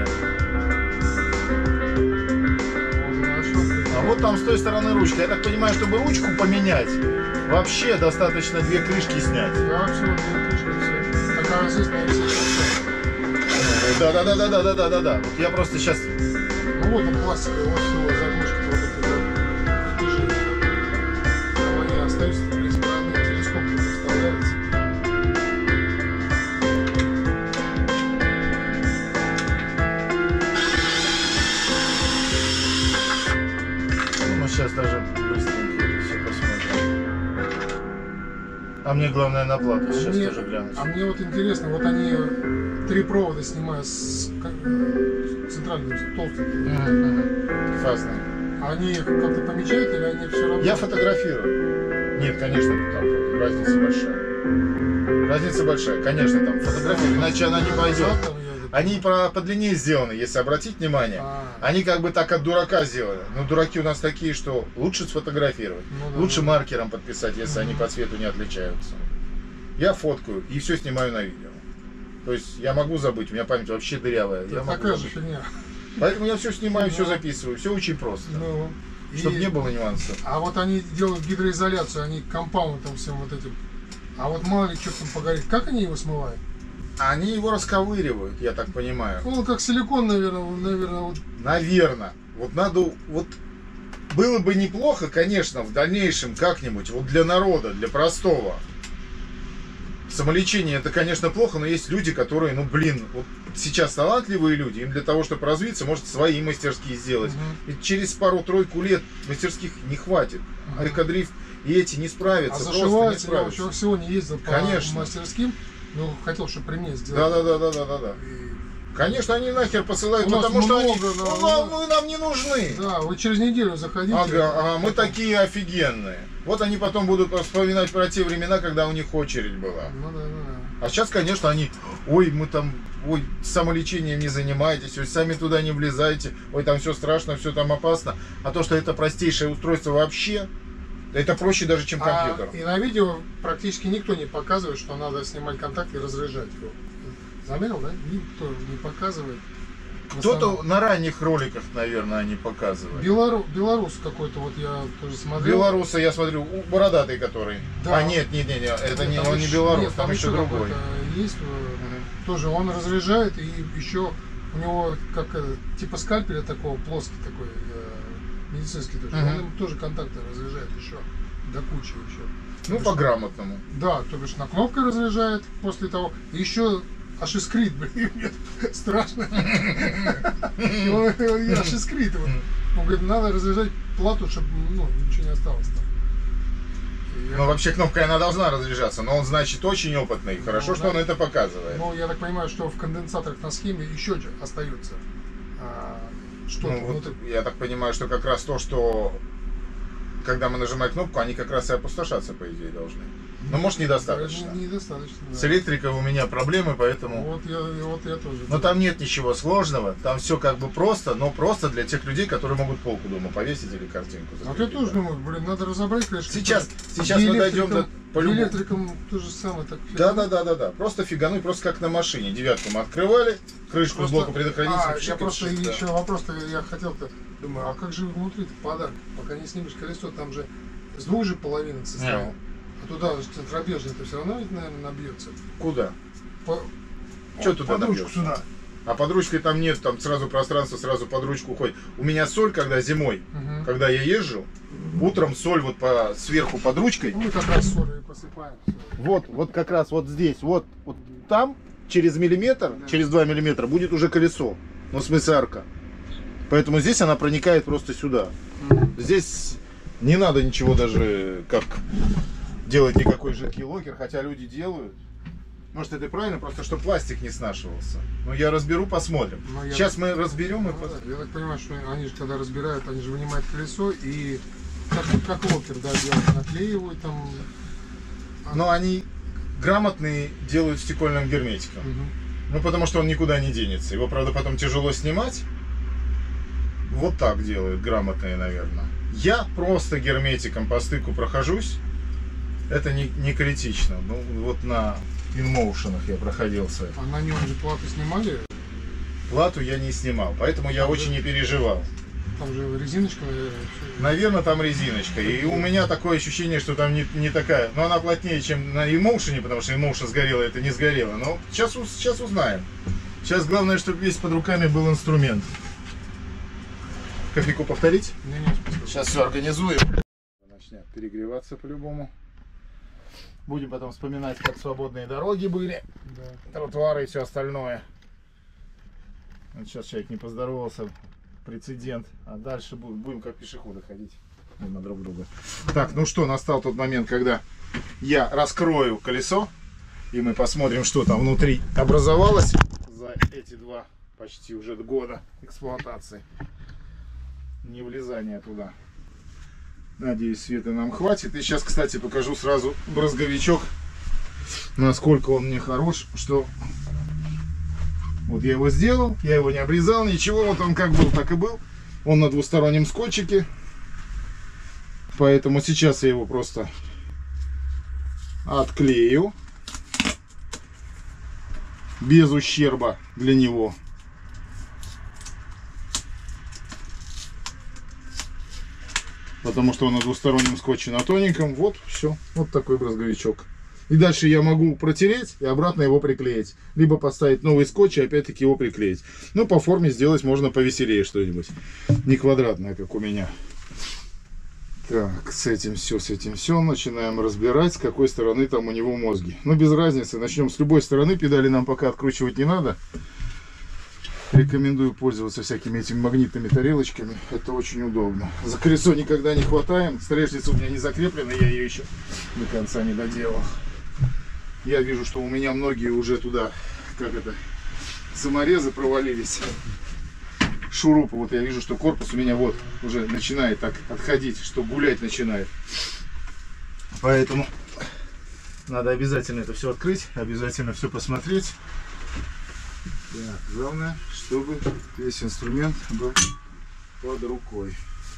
А вот там с той стороны ручка. Я так понимаю, чтобы ручку поменять, вообще достаточно две крышки снять. Да, вообще, вот две крышки, все. Такая здесь, наверное, Да, да, да, да, да, да, да, да, да. Вот я просто сейчас. ну вот он пластиковый, вот всего заглушки, вот эти вот движения. Там они остаются, в принципе, разные телескопы тут вставляются. Ну, мы сейчас даже быстренько это все посмотрим. А мне главное на плату сейчас Мне- тоже глянуть. А мне вот интересно, вот они три провода снимают с как, э, центральным, толстым. Мгм, мгм. Фазные. Они их как-то помечают или они все равно? Я фотографирую. Нет, конечно, там разница большая. Разница большая, конечно, там фотографирую, иначе она не пойдет. Назад там едет. Они по, подлиннее сделаны, если обратить внимание. А, Они как бы так от дурака сделаны. Но дураки у нас такие, что лучше сфотографировать. ну да, Лучше да. маркером подписать, если они Мгм. по цвету не отличаются. Я фоткаю и все снимаю на видео. То есть я могу забыть, у меня память вообще дырявая. Я Это могу такая же забыть. фигня. Поэтому я все снимаю, все Ну. записываю. Все очень просто. Ну, Чтобы и- не было нюансов. А вот они делают гидроизоляцию, они компаундом всем вот этим. А вот мало ли что там погорит. Как они его смывают? Они его расковыривают, я так понимаю. Ну, как силикон, наверное, наверное, вот. Наверное. Вот надо, вот было бы неплохо, конечно, в дальнейшем как-нибудь, вот для народа, для простого. Самолечение это, конечно, плохо, но есть люди, которые, ну, блин, вот сейчас талантливые люди, им для того, чтобы развиться, может свои мастерские сделать. Мгм. И через пару-тройку лет мастерских не хватит. А Мгм. экодрифт и эти не А справятся, просто не зашивается, я справятся. вообще всего не ездил по Конечно. мастерским, но хотел, чтобы при мне сделали. Да-да-да-да-да-да. И- Конечно, они нахер посылают, У нас потому что они, много, да, ну, да. нам, мы нам не нужны. Да, вы через неделю заходите. Ага, ага, мы такие офигенные. Вот они потом будут вспоминать про те времена, когда у них очередь была. Ну да, да, да. А сейчас, конечно, они, ой, мы там, ой, самолечением не занимаетесь, ой, сами туда не влезайте, ой, там все страшно, все там опасно. А то, что это простейшее устройство вообще, это проще даже, чем компьютер. А, и на видео практически никто не показывает, что надо снимать контакт и разряжать его. Заметил, да? Никто не показывает. Кто-то на ранних роликах, наверное, они показывали. Белору... Белорус какой-то, вот я тоже смотрел. Белоруса я смотрю, бородатый который. Да. А нет, нет, нет, нет, это Нет, не, он не белорус, нет, там, там еще другой. Есть, угу. Тоже он разряжает, и еще у него как типа скальпеля такого, плоский такой, э, медицинский тоже. Угу. Он им тоже контакты разряжает еще, до кучи еще. Ну, по-грамотному. Да, то бишь на кнопкой разряжает после того. И еще аж искрит, блин, страшно. Аж искрит. Он говорит, надо разряжать плату, чтобы ну, ничего не осталось там. Ну, вообще кнопкой она должна разряжаться, но он, значит, очень опытный. Хорошо, ну, что да. он это показывает. Ну, я так понимаю, что в конденсаторах на схеме еще остается а, что-то ну, внутри. Вот, я так понимаю, что как раз то, что когда мы нажимаем кнопку, они как раз и опустошаться, по идее, должны. Но может недостаточно. Не, недостаточно, да. С электрикой у меня проблемы, поэтому... Вот я, вот я тоже. Но там нет ничего сложного, там все как бы просто, но просто для тех людей, которые могут полку дома повесить или картинку. Вот я тоже думаю, блин, надо разобрать, конечно. Сейчас, сейчас мы дойдем до... По электрикам то же самое. Так, да, да, да, да, да. Просто фигануть, просто как на машине. Девятку мы открывали, крышку просто... с блока предохранителя. А, я просто да. еще вопрос-то я хотел-то, думаю, а как же внутри-то подарок? Пока не снимешь колесо, там же с двух же половинок состоит. А туда центробежный-то все равно ведь, наверное, набьется. Куда? По... Что туда под набьется? ручку сюда. А под ручкой там нет, там сразу пространство, сразу под ручку уходит. У меня соль, когда зимой, угу. когда я езжу, утром соль вот по сверху под ручкой. Мы как раз соль и посыпаем. Вот, вот как раз вот здесь, вот, вот там через миллиметр, да. через два миллиметра будет уже колесо, ну в смысле арка. Поэтому здесь она проникает просто сюда. Угу. Здесь не надо ничего даже как делать никакой жидкий локер, хотя люди делают. Может, это правильно, просто чтобы пластик не снашивался. Но я разберу, посмотрим. Я... Сейчас мы разберем и посмотрим. Я так понимаю, что они же когда разбирают, они же вынимают колесо и как, как локер, да, делают, наклеивают там. Но они грамотные делают стекольным герметиком. Угу. Ну, потому что он никуда не денется. Его, правда, потом тяжело снимать. Вот так делают грамотные, наверное. Я просто герметиком по стыку прохожусь. Это не, не критично. Ну, вот на инмоушенах я проходился. А на нем же плату снимали? Плату я не снимал, поэтому я там очень же... не переживал. Там же резиночка, наверное. Наверное, там резиночка. И у меня такое ощущение, что там не, не такая. Но она плотнее, чем на инмоушене, потому что инмоушен сгорело, это не сгорело. Но сейчас, сейчас узнаем. Сейчас главное, чтобы весь под руками был инструмент. Кофейку повторить? Не, не, сейчас все организуем. Начнет перегреваться по-любому. Будем потом вспоминать, как свободные дороги были, да. тротуары и все остальное. Вот сейчас человек не поздоровался, прецедент. А дальше будем, будем как пешеходы ходить на друг друга. Так, ну что, настал тот момент, когда я раскрою колесо, и мы посмотрим, что там внутри образовалось за эти два почти уже года эксплуатации. Не влезания туда. Надеюсь, света нам хватит. И сейчас, кстати, покажу сразу брызговичок, насколько он мне хорош, что вот я его сделал, я его не обрезал, ничего, вот он как был, так и был. Он на двустороннем скотчике, поэтому сейчас я его просто отклею без ущерба для него. Потому что он на двустороннем скотче на тоненьком. Вот, все. Вот такой брызговичок. И дальше я могу протереть и обратно его приклеить. Либо поставить новый скотч и опять-таки его приклеить. Ну, по форме сделать можно повеселее что-нибудь. Не квадратное, как у меня. Так, с этим все, с этим все. Начинаем разбирать, с какой стороны там у него мозги. Ну, без разницы. Начнем с любой стороны. Педали нам пока откручивать не надо. Рекомендую пользоваться всякими этими магнитными тарелочками. Это очень удобно. За колесо никогда не хватаем. Столешница у меня не закреплена, я ее еще до конца не доделал. Я вижу, что у меня многие уже туда, как это, саморезы провалились. Шурупы. Вот я вижу, что корпус у меня вот уже начинает так отходить, что гулять начинает. Поэтому надо обязательно это все открыть, обязательно все посмотреть. Так, главное, чтобы весь инструмент был под рукой.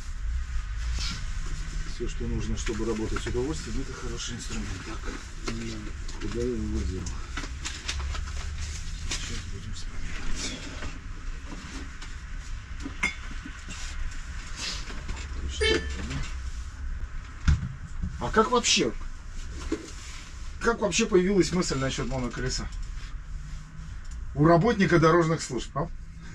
Все, что нужно, чтобы работать с удовольствием, это хороший инструмент. Так, куда я его делал? Сейчас будем вспоминать. А как вообще? Как вообще появилась мысль насчет моноколеса? У работника дорожных служб, а?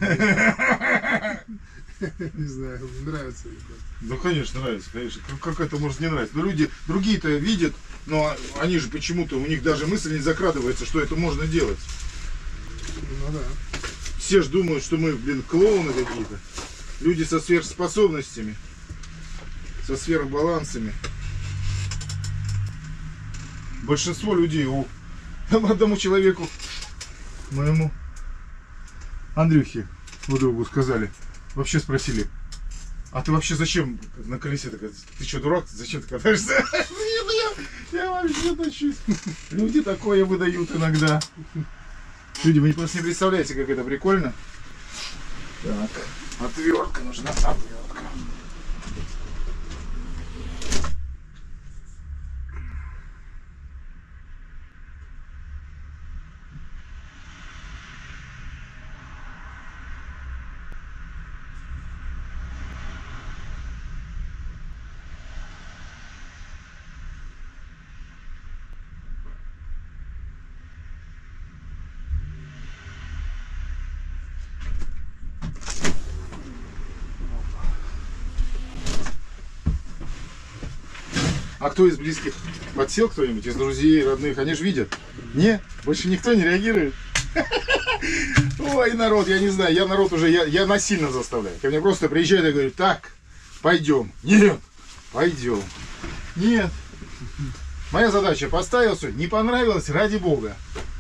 Не знаю, нравится. Да, конечно, нравится, конечно. Как, как это может не нравиться? Но люди, другие-то видят, но они же почему-то, у них даже мысль не закрадывается, что это можно делать. Ну да. Все же думают, что мы, блин, клоуны какие-то. Люди со сверхспособностями, со сверхбалансами. Большинство людей, у одному человеку, моему Андрюхе, вот другу сказали, вообще спросили: а ты вообще зачем на колесе такая? Ты что, дурак? Зачем ты катаешься? Я вообще тащусь. Люди такое выдают иногда. Люди, вы просто не представляете, как это прикольно. Так, отвертка нужна, отвертка. А кто из близких подсел, кто-нибудь из друзей, родных? Они же видят. Не? Больше никто не реагирует? Ой, народ, я не знаю, я народ уже, я, я насильно заставляю. Ко мне просто приезжают и говорят: так, пойдем. Нет, пойдем. Нет. Моя задача: поставил все, не понравилось, ради бога.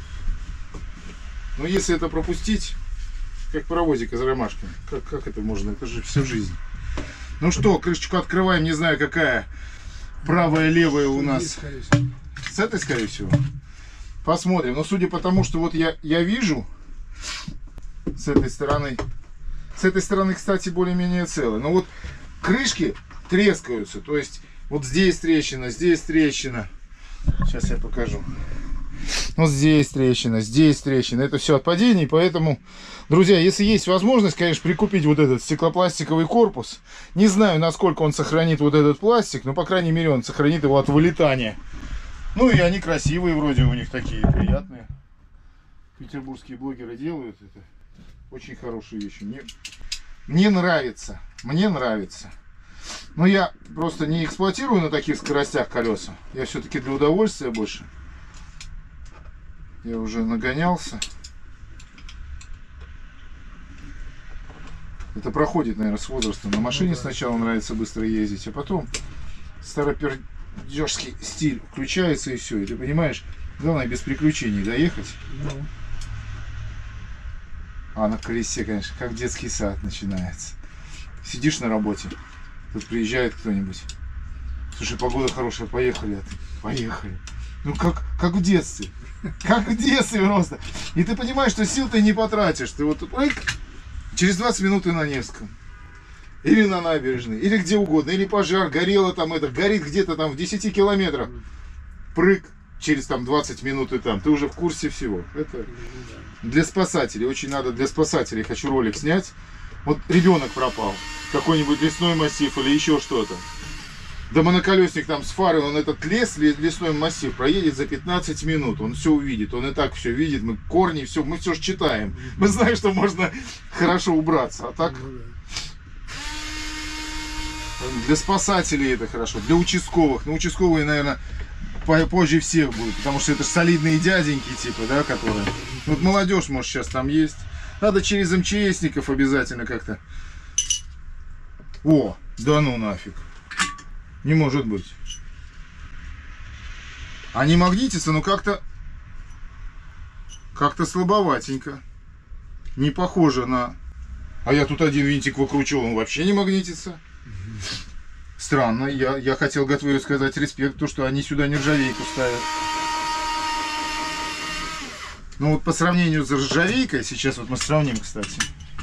Но если это пропустить, как паровозик из ромашки, как, как это можно? Это же всю жизнь. Ну что, крышечку открываем, не знаю какая. Правая, левая у нас. С этой, скорее всего. Посмотрим. Но судя по тому, что вот я, я вижу с этой стороны. С этой стороны, кстати, более-менее цело. Но вот крышки трескаются. То есть вот здесь трещина, здесь трещина. Сейчас я покажу. Вот здесь трещина, здесь трещина. Это все от падений. Поэтому, друзья, если есть возможность, конечно, прикупить вот этот стеклопластиковый корпус. Не знаю, насколько он сохранит вот этот пластик, но, по крайней мере, он сохранит его от вылетания. Ну и они красивые вроде, у них такие приятные. Петербургские блогеры делают это. Очень хорошие вещи. Мне, мне нравится. Мне нравится. Но я просто не эксплуатирую на таких скоростях колеса. Я все-таки для удовольствия больше. Я уже нагонялся. Это проходит, наверное, с возрастом. На машине ну, да. Сначала нравится быстро ездить, а потом старопердежский стиль включается и все. И ты понимаешь, главное без приключений доехать. Ну. А на колесе, конечно, как детский сад начинается. Сидишь на работе, тут приезжает кто-нибудь. Слушай, погода хорошая, поехали. А ты, поехали. Ну как, как в детстве. Как в детстве просто. И ты понимаешь, что сил ты не потратишь. Ты вот ой, через двадцать минут ты на Невском. Или на набережной. Или где угодно. Или пожар. Горело там это. Горит где-то там в десяти километрах. Прыг. Через там двадцать минут и там. Ты уже в курсе всего. Это для спасателей. Очень надо для спасателей. Хочу ролик снять. Вот ребенок пропал. Какой-нибудь лесной массив или еще что-то. Да моноколесник там с фарой, он этот лес, лесной массив проедет за пятнадцать минут. Он все увидит, он и так все видит. Мы корни, все, мы все же читаем. Мы знаем, что можно хорошо убраться. А так для спасателей это хорошо. Для участковых. Ну, участковые, наверное, позже всех будут. Потому что это же солидные дяденьки, типа, да, которые... Вот молодежь, может, сейчас там есть. Надо через МЧСников обязательно как-то. О, да ну нафиг. Не может быть. Они магнитятся, но как-то как-то слабоватенько. Не похоже на... А я тут один винтик выкручивал, он вообще не магнитится. Странно. Я, я хотел Готвею сказать респект, то, что они сюда нержавейку ставят. Ну вот по сравнению с ржавейкой, сейчас вот мы сравним, кстати.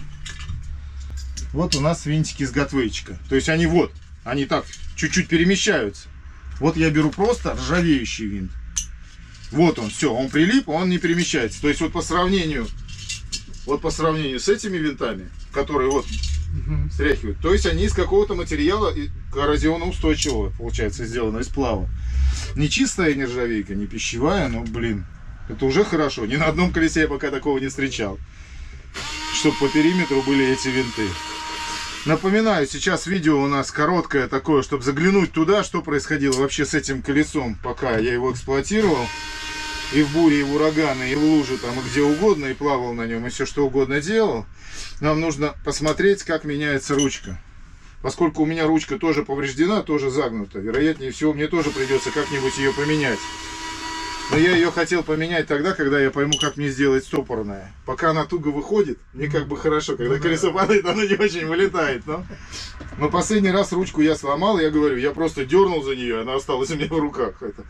Вот у нас винтики с Готвейчика. То есть они вот, они так... чуть-чуть перемещаются. Вот я беру просто ржавеющий винт. Вот он, все, он прилип, он не перемещается. То есть вот по сравнению, вот по сравнению с этими винтами, которые вот Угу. Стряхивают. То есть они из какого-то материала коррозионоустойчивого, получается, сделаны, из сплава. Не чистая нержавейка, не пищевая, но, блин, это уже хорошо. Ни на одном колесе я пока такого не встречал. Чтобы по периметру были эти винты. Напоминаю, сейчас видео у нас короткое такое, чтобы заглянуть туда, что происходило вообще с этим колесом, пока я его эксплуатировал. И в буре, и в ураганы, и в лужу, там, и где угодно, и плавал на нем, и все что угодно делал. Нам нужно посмотреть, как меняется ручка. Поскольку у меня ручка тоже повреждена, тоже загнута, вероятнее всего, мне тоже придется как-нибудь ее поменять. Но я ее хотел поменять тогда, когда я пойму, как мне сделать стопорная. Пока она туго выходит, мне как бы хорошо. Когда колесо падает, оно не очень вылетает. Но, но последний раз ручку я сломал, я говорю, я просто дернул за нее, она осталась у меня в руках. Это...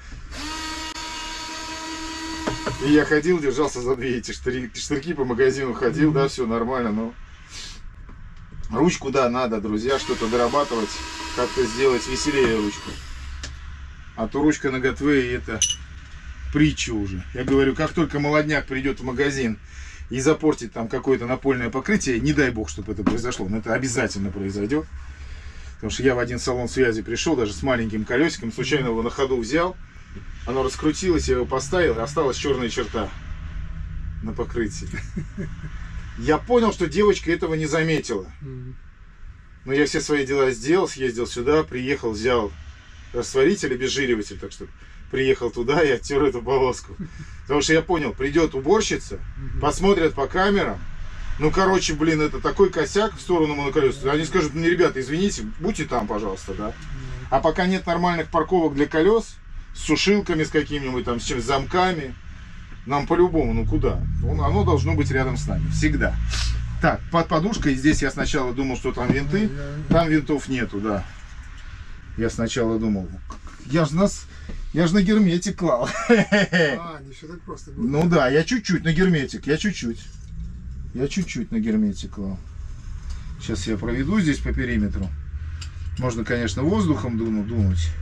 И я ходил, держался за две эти штырьки, штырьки по магазину ходил, да, все нормально, но... Ручку, да, надо, друзья, что-то дорабатывать, как-то сделать веселее ручку. А то ручка на Готвее это притча уже. Я говорю, как только молодняк придет в магазин и запортит там какое-то напольное покрытие, не дай бог, чтобы это произошло, но это обязательно произойдет. Потому что я в один салон связи пришел, даже с маленьким колесиком, случайно его на ходу взял. Оно раскрутилось, я его поставил, и осталась черная черта на покрытии. Я понял, что девочка этого не заметила. Но я все свои дела сделал, съездил сюда, приехал, взял растворитель, обезжириватель, так что приехал туда и оттер эту полоску. Потому что я понял, придет уборщица, посмотрят по камерам. Ну, короче, блин, это такой косяк в сторону моноколеса. Они скажут, ну, ребята, извините, будьте там, пожалуйста, да. А пока нет нормальных парковок для колес, с сушилками, с какими-нибудь там, с чем, с замками, нам по-любому, ну куда? Оно должно быть рядом с нами, всегда. Так, под подушкой здесь я сначала думал, что там винты, там винтов нету, да. Я сначала думал, я же нас, я же на герметик клал. А, не все так просто было. Ну да, я чуть-чуть на герметик, я чуть-чуть. Я чуть-чуть на герметик клал. Сейчас я проведу здесь по периметру. Можно, конечно, воздухом думать, думать.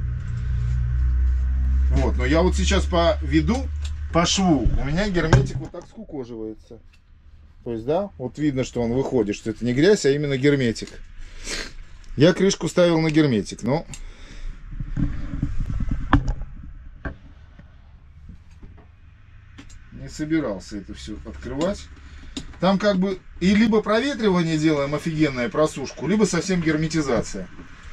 Вот, но я вот сейчас по виду, по шву, у меня герметик вот так скукоживается. То есть, да, вот видно, что он выходит, что это не грязь, а именно герметик. Я крышку ставил на герметик, но... не собирался это все открывать. Там как бы и либо проветривание делаем офигенное, просушку, либо совсем герметизация.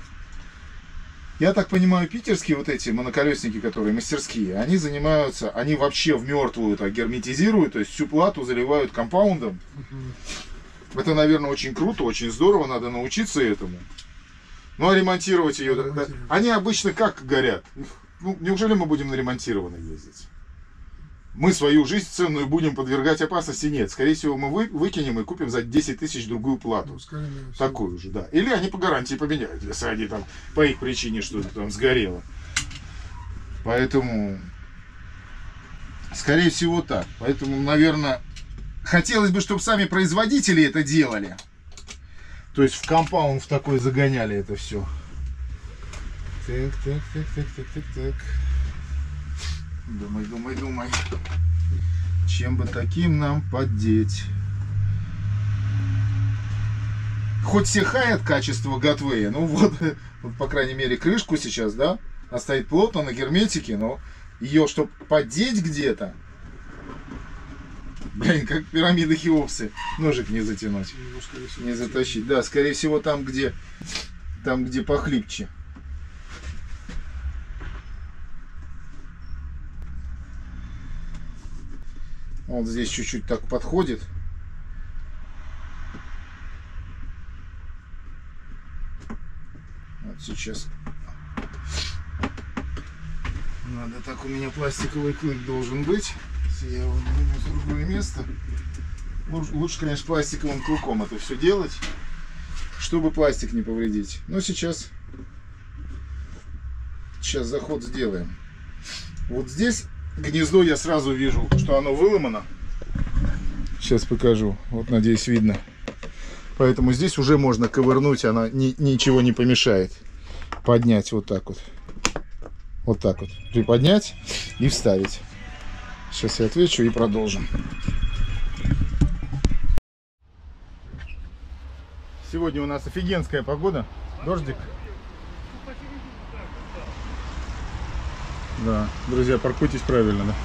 Я так понимаю, питерские вот эти моноколесники, которые мастерские, они занимаются, они вообще в мертвую так герметизируют, то есть всю плату заливают компаундом. Uh-huh. Это, наверное, очень круто, очень здорово, надо научиться этому. Ну а ремонтировать ее, да, они обычно как горят? Ну, неужели мы будем на ремонтированной ездить? Мы свою жизнь ценную будем подвергать опасности? Нет. Скорее всего, мы вы, выкинем и купим за десять тысяч другую плату. Ну, скорее, такую же, да. Или они по гарантии поменяют, если они там по их причине что-то там сгорело. Поэтому, скорее всего, так. Поэтому, наверное, хотелось бы, чтобы сами производители это делали. То есть в компаунд в такой загоняли это все. Так, так, так, так, так, так, так. Думай, думай, думай. Чем бы таким нам поддеть? Хоть все хаят качество Готвея, ну вот, вот, по крайней мере, крышку сейчас, да, она стоит плотно на герметике, но ее, чтобы поддеть где-то, блин, как пирамида Хеопса, ножик не затянуть, ну, не затащить. Да, скорее всего, там, где, там, где похлипче. Вот здесь чуть-чуть так подходит. Вот сейчас. Надо так, у меня пластиковый клык должен быть. Если я его двину в другое место. Лучше, конечно, пластиковым клыком это все делать, чтобы пластик не повредить. Но сейчас, сейчас заход сделаем. Вот здесь гнездо я сразу вижу, что оно выломано. Сейчас покажу. Вот, надеюсь, видно. Поэтому здесь уже можно ковырнуть, она ни, ничего не помешает. Поднять вот так вот. Вот так вот. Приподнять и вставить. Сейчас я отвечу и продолжим. Сегодня у нас офигенская погода. Дождик. Да, друзья, паркуйтесь правильно, да.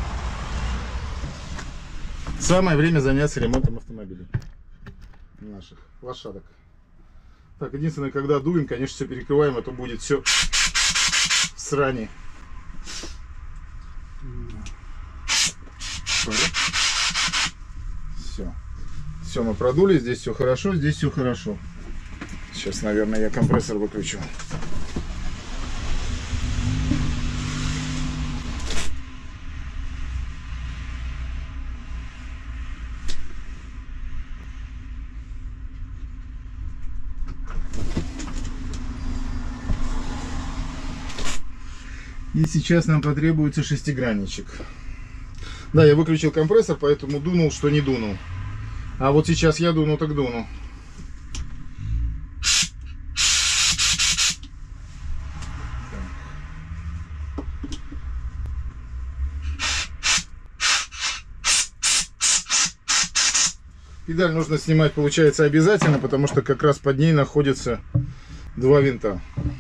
Самое время заняться ремонтом автомобилей. Наших лошадок. Так, единственное, когда дуем, конечно, все перекрываем, а то будет все в сране. Все. Все, мы продули, здесь все хорошо, здесь все хорошо. Сейчас, наверное, я компрессор выключу. И сейчас нам потребуется шестигранничек. Да, я выключил компрессор, поэтому дунул, что не дунул. А вот сейчас я дуну, так дуну. Педаль нужно снимать, получается, обязательно, потому что как раз под ней находятся два винта.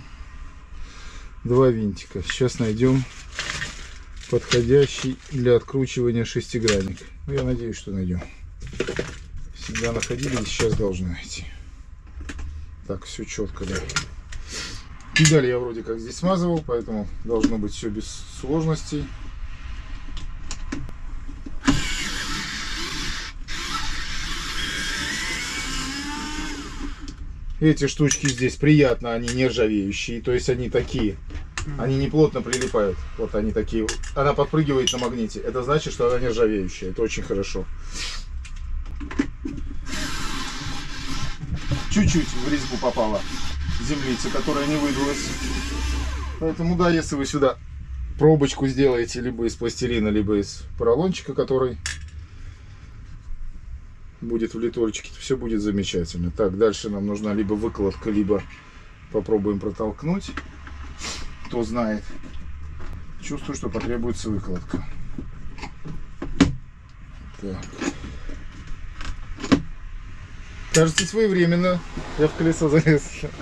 Два винтика. Сейчас найдем подходящий для откручивания шестигранник. Ну, я надеюсь, что найдем. Всегда находили, и сейчас должны найти. Так, все четко, да. Педаль я вроде как здесь смазывал, поэтому должно быть все без сложностей. Эти штучки здесь приятно, они не ржавеющие, то есть они такие, они не плотно прилипают. Вот они такие. Она подпрыгивает на магните. Это значит, что она не ржавеющая. Это очень хорошо. Чуть-чуть в резьбу попала землица, которая не выдулась. Поэтому да, если вы сюда пробочку сделаете либо из пластилина, либо из поролончика, который будет в литольчике, то все будет замечательно. Так, дальше нам нужна либо выкладка, либо попробуем протолкнуть. Кто знает. Чувствую, что потребуется выкладка. Так. Кажется, своевременно я в колесо залез.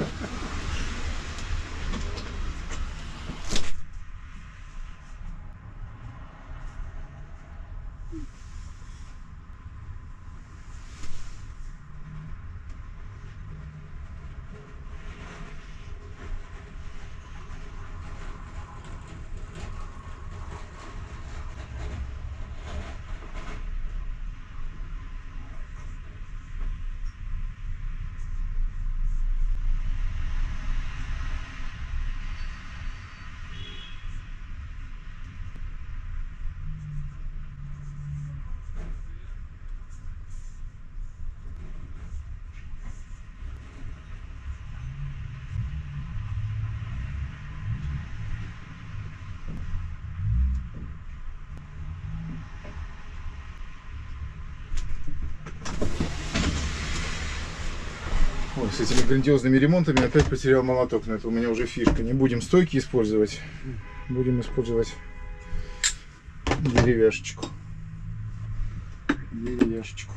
Ой, с этими грандиозными ремонтами опять потерял молоток. Но это у меня уже фишка. Не будем стойки использовать. Будем использовать деревяшечку. Деревяшечку.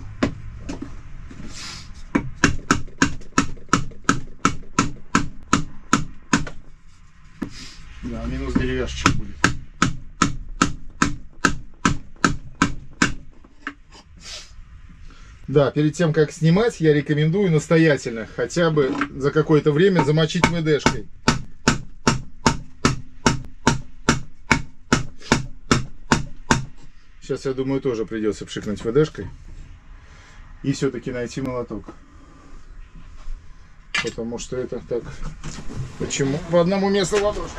Да, минус деревяшечка будет. Да, перед тем, как снимать, я рекомендую настоятельно хотя бы за какое-то время замочить ВДшкой. Сейчас, я думаю, тоже придется пшикнуть ВДшкой и все-таки найти молоток. Потому что это так... Почему? В одному месту ладошкой.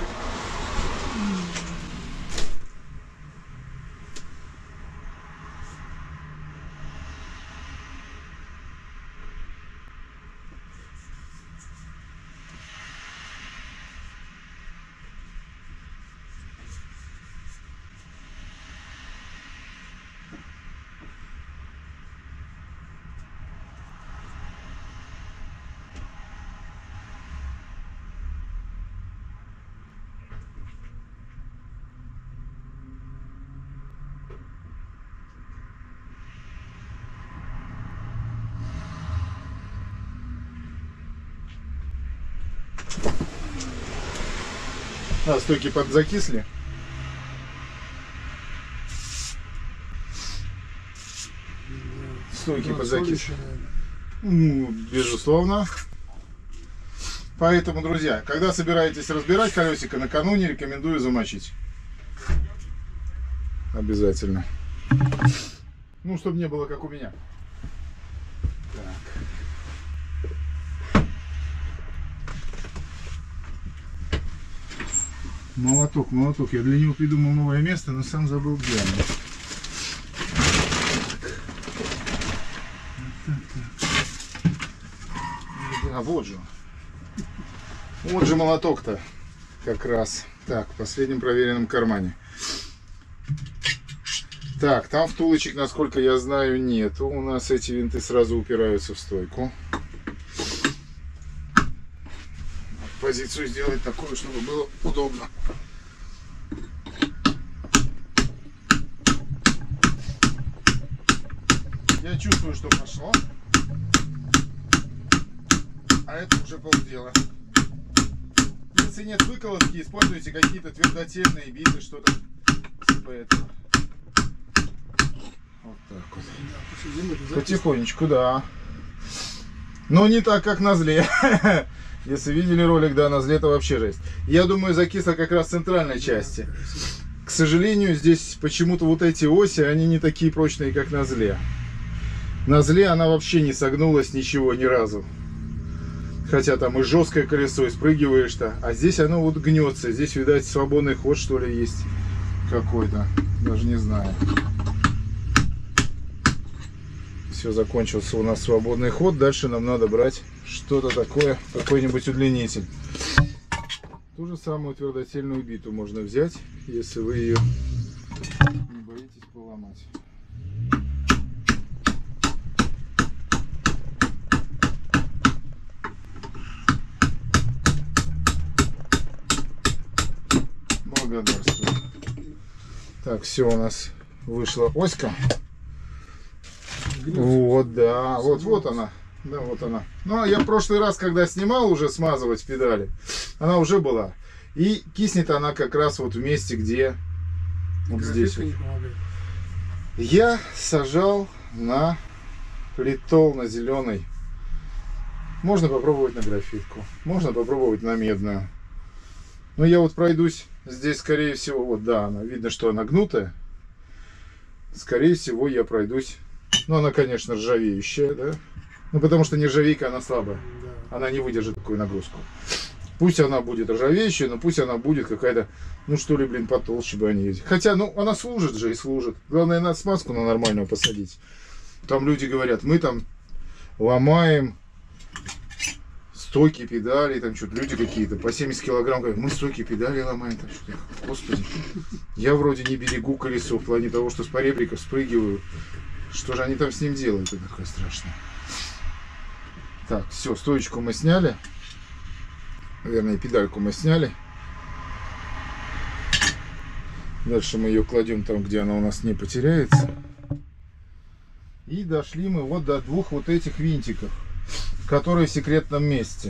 А, стойки подзакисли. Стойки подзакисли. Ну, безусловно. Поэтому, друзья, когда собираетесь разбирать колесико накануне, рекомендую замочить. Обязательно. Ну, чтобы не было как у меня. Так. Молоток, молоток. Я для него придумал новое место, но сам забыл где оно. Так, так. А вот же. Вот же молоток-то. Как раз. Так, в последнем проверенном кармане. Так, там втулочек, насколько я знаю, нету. У нас эти винты сразу упираются в стойку. Позицию сделать такую, чтобы было удобно. Я чувствую, что пошло. А это уже полдела. Если нет выколотки, используйте какие-то твердотельные биты, что-то типа этого. Вот так вот. Потихонечку, да. Но не так, как на зле. Если видели ролик, да, на зле это вообще жесть. Я думаю, закисло как раз в центральной части. К сожалению, здесь почему-то вот эти оси, они не такие прочные, как на зле. На зле она вообще не согнулась ничего ни разу. Хотя там и жесткое колесо, и спрыгиваешь-то. А здесь оно вот гнется. Здесь, видать, свободный ход, что ли, есть какой-то. Даже не знаю. Все, закончился у нас свободный ход. Дальше нам надо брать что-то такое, какой-нибудь удлинитель. Ту же самую твердотельную биту можно взять, если вы ее не боитесь поломать. Благодарствую. Так, все, у нас вышла оська. Вот, да, вот, вот она. Да, вот она. Ну, а я в прошлый раз, когда снимал уже смазывать педали, она уже была. И киснет она как раз вот в месте, где вот здесь вот. Я сажал на литол, на зеленый. Можно попробовать на графитку. Можно попробовать на медную. Но я вот пройдусь здесь, скорее всего, вот, да, она, видно, что она гнутая. Скорее всего, я пройдусь. Ну, она, конечно, ржавеющая, да. Ну, потому что нержавейка, она слабая. Она не выдержит такую нагрузку. Пусть она будет ржавеющая, но пусть она будет какая-то, ну, что ли, блин, потолще бы они ездили. Хотя, ну, она служит же и служит. Главное, надо смазку на нормальную посадить. Там люди говорят, мы там ломаем стойки, педали, там что-то люди какие-то по семьдесят килограмм говорят, мы стойки, педали ломаем, там что-то. Господи, я вроде не берегу колесо в плане того, что с поребриков спрыгиваю. Что же они там с ним делают? Это такое страшное. Так, все, стоечку мы сняли. Наверное, педальку мы сняли. Дальше мы ее кладем там, где она у нас не потеряется. И дошли мы вот до двух вот этих винтиков, которые в секретном месте.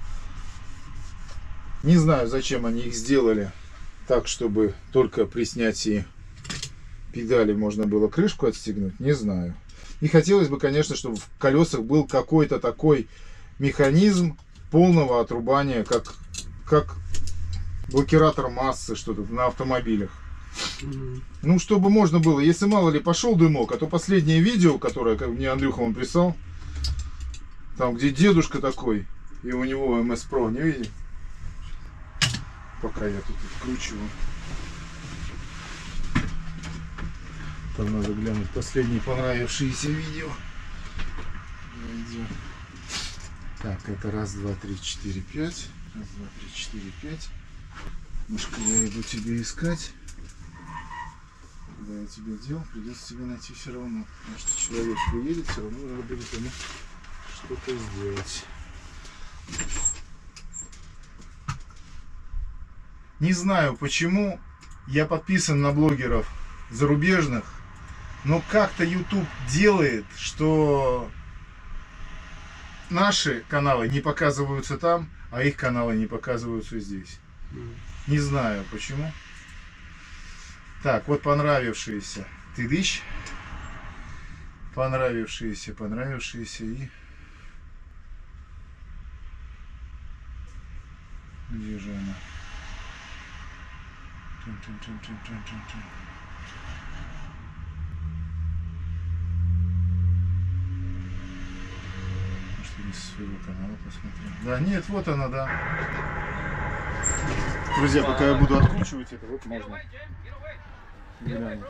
Не знаю, зачем они их сделали так, чтобы только при снятии педали можно было крышку отстегнуть, не знаю. И хотелось бы, конечно, чтобы в колесах был какой-то такой механизм полного отрубания, как, как блокиратор массы, что-то на автомобилях. Mm-hmm. Ну, чтобы можно было, если мало ли пошел дымок, а то последнее видео, которое как мне Андрюха он прислал, там, где дедушка такой, и у него эм эс про, не видели? Пока я тут откручиваю. Там надо глянуть последние понравившиеся видео. Так, это раз, два, три, четыре, пять. Раз, два, три, четыре, пять. Мышка, я иду тебе искать. Когда я тебе делал, придется тебе найти все равно. Потому что человек приедет, все равно надо будет ему что-то сделать. Не знаю, почему я подписан на блогеров зарубежных, но как-то YouTube делает, что наши каналы не показываются там, а их каналы не показываются здесь. Не знаю почему. Так, вот понравившиеся. Ты дышь. Понравившиеся, понравившиеся и... Где же она? Тун-тун-тун-тун-тун-тун-тун. Может, я не со своего канала посмотрю. Да, нет, вот она, да. Друзья, пока я буду откручивать это, вот можно глянуть.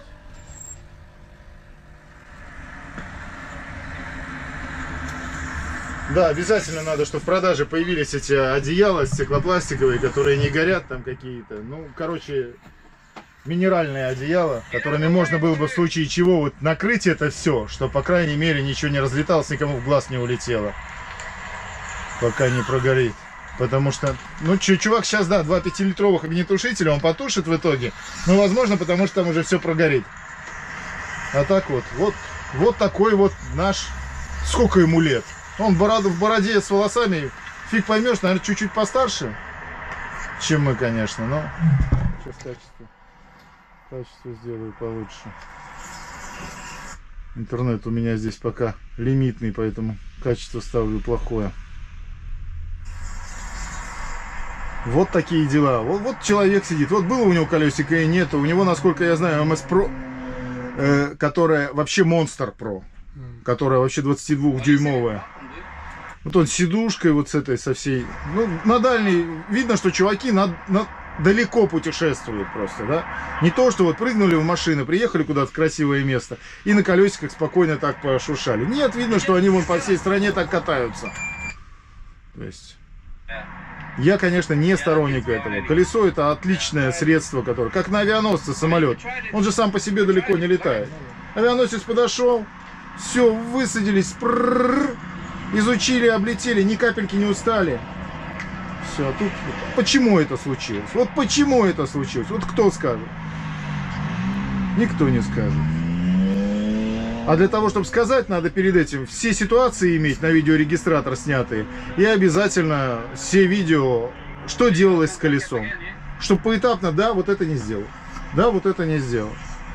Да, обязательно надо, чтобы в продаже появились эти одеяла стеклопластиковые, которые не горят там какие-то. Ну, короче, минеральные одеяла, которыми можно было бы в случае чего вот накрыть это все, что, по крайней мере, ничего не разлеталось, никому в глаз не улетело. Пока не прогорит. Потому что, ну, чувак сейчас, да, два пятилитровых огнетушителя, он потушит в итоге. Ну, возможно, потому что там уже все прогорит. А так вот, вот, вот такой вот наш, сколько ему лет? Он бороду, в бороде с волосами, фиг поймешь, наверное, чуть-чуть постарше, чем мы, конечно, но сейчас качество, качество сделаю получше. Интернет у меня здесь пока лимитный, поэтому качество ставлю плохое. Вот такие дела. Вот, вот человек сидит, вот было у него колесико и нету, у него, насколько я знаю, эм эс про, э, которая вообще Monster Pro, которая вообще двадцатидвухдюймовая. Вот он с сидушкой вот с этой, со всей. Ну, на дальней видно, что чуваки на, на, далеко путешествуют просто, да. Не то, что вот прыгнули в машину, приехали куда-то в красивое место и на колесиках спокойно так пошуршали. Нет, видно, что они вон по всей стране так катаются. То есть... Я, конечно, не сторонник этого. Колесо — это отличное средство, которое... Как на авианосце самолет. Он же сам по себе далеко не летает. Авианосец подошел, все, высадились, пррррр, изучили, облетели, ни капельки не устали. Все, а тут... Почему это случилось? Вот почему это случилось? Вот кто скажет? Никто не скажет. А для того, чтобы сказать, надо перед этим все ситуации иметь на видеорегистратор снятые. И обязательно все видео, что делалось с колесом. Чтобы поэтапно, да, вот это не сделал. Да, вот это не сделал.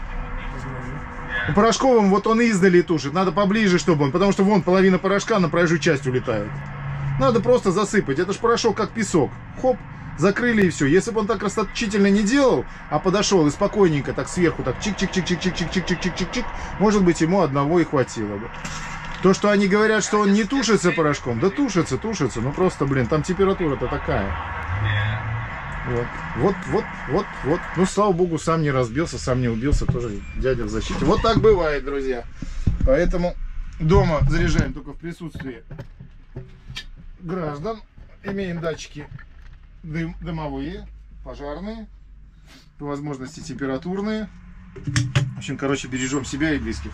Порошковым вот он издали тушит. Надо поближе, чтобы он. Потому что вон половина порошка на проезжую часть улетает. Надо просто засыпать. Это ж порошок как песок. Хоп, закрыли и все. Если бы он так расточительно не делал, а подошел и спокойненько так сверху, так чик-чик-чик-чик-чик-чик-чик-чик-чик-чик, может быть, ему одного и хватило бы. То, что они говорят, что он не тушится порошком, да тушится, тушится. Ну просто, блин, там температура-то такая. Вот, вот, вот, вот, вот. Ну, слава богу, сам не разбился, сам не убился, тоже дядя в защите. Вот так бывает, друзья. Поэтому дома заряжаем только в присутствии граждан. Имеем датчики дым, дымовые, пожарные, по возможности температурные. В общем, короче, бережем себя и близких.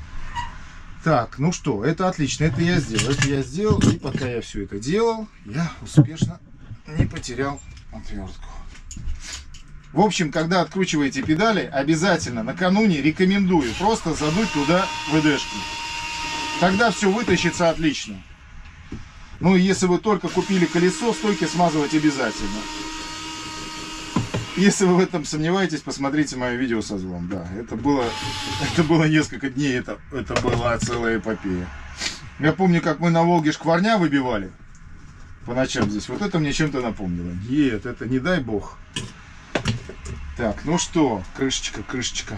Так, ну что, это отлично, это я сделал, это я сделал. И пока я все это делал, я успешно не потерял отвертку. В общем, когда откручиваете педали, обязательно накануне рекомендую просто задуть туда вэ дэ-шки. Тогда все вытащится отлично. Ну и если вы только купили колесо, стойки смазывать обязательно. Если вы в этом сомневаетесь, посмотрите мое видео со взлом. Да, это было, это было несколько дней, это, это была целая эпопея. Я помню, как мы на Волге шкварня выбивали по ночам здесь. Вот это мне чем-то напомнило. Нет, это не дай бог. Так, ну что, крышечка, крышечка.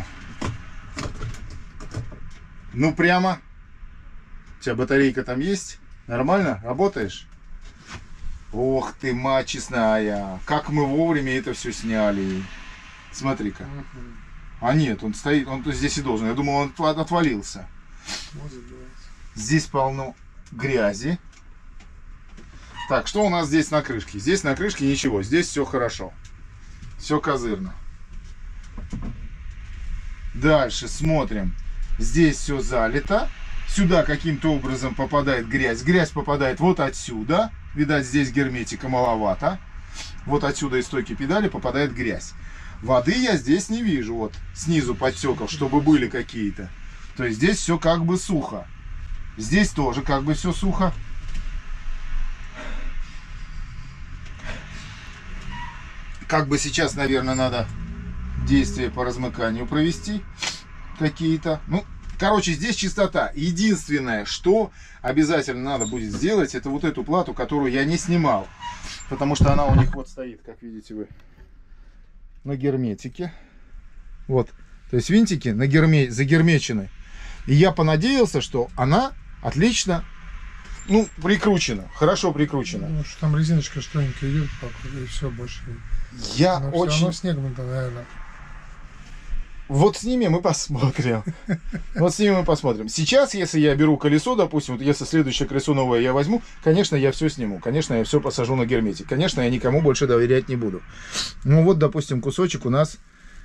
Ну прямо. У тебя батарейка там есть? Нормально? Работаешь? Ох ты, мать честная. Как мы вовремя это все сняли. Смотри-ка. А нет, он стоит, он здесь и должен. Я думал, он отвалился. Здесь полно грязи. Так, что у нас здесь на крышке? Здесь на крышке ничего, здесь все хорошо. Все козырно. Дальше смотрим. Здесь все залито. Сюда каким-то образом попадает грязь. Грязь попадает вот отсюда. Видать, здесь герметика маловато. Вот отсюда из стойки педали попадает грязь. Воды я здесь не вижу. Вот снизу подтеков, чтобы были какие-то. То есть здесь все как бы сухо. Здесь тоже как бы все сухо. как бы сейчас, наверное, надо действия по размыканию провести какие-то. Ну, короче, здесь чистота. Единственное, что обязательно надо будет сделать, это вот эту плату, которую я не снимал. Потому что она у них вот стоит, как видите вы, на герметике. Вот. То есть винтики на герме... загермечены. И я понадеялся, что она отлично, ну, прикручена. Хорошо прикручена. Ну, что там резиночка что-нибудь идет, и все больше. Я Но очень... все равно снегом-то, наверное. Вот снимем и посмотрим. Вот снимем и посмотрим. Сейчас, если я беру колесо, допустим, вот если следующее колесо новое я возьму, конечно, я все сниму. Конечно, я все посажу на герметик. Конечно, я никому больше доверять не буду. Ну вот, допустим, кусочек у нас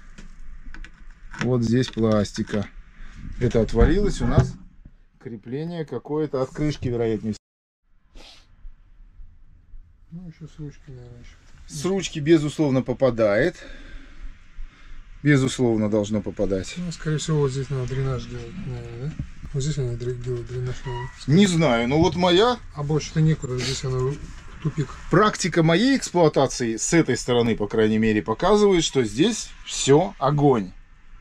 вот здесь пластика. Это отвалилось у нас крепление какое-то от крышки, вероятнее. Ну, еще с ручки, наверное, еще. С ручки, безусловно, попадает. Безусловно, должно попадать. Ну, скорее всего, вот здесь надо дренаж делать, наверное, да? Вот здесь они делают дренаж. Не знаю, но вот моя... А больше-то некуда, здесь она тупик. Практика моей эксплуатации с этой стороны, по крайней мере, показывает, что здесь все огонь.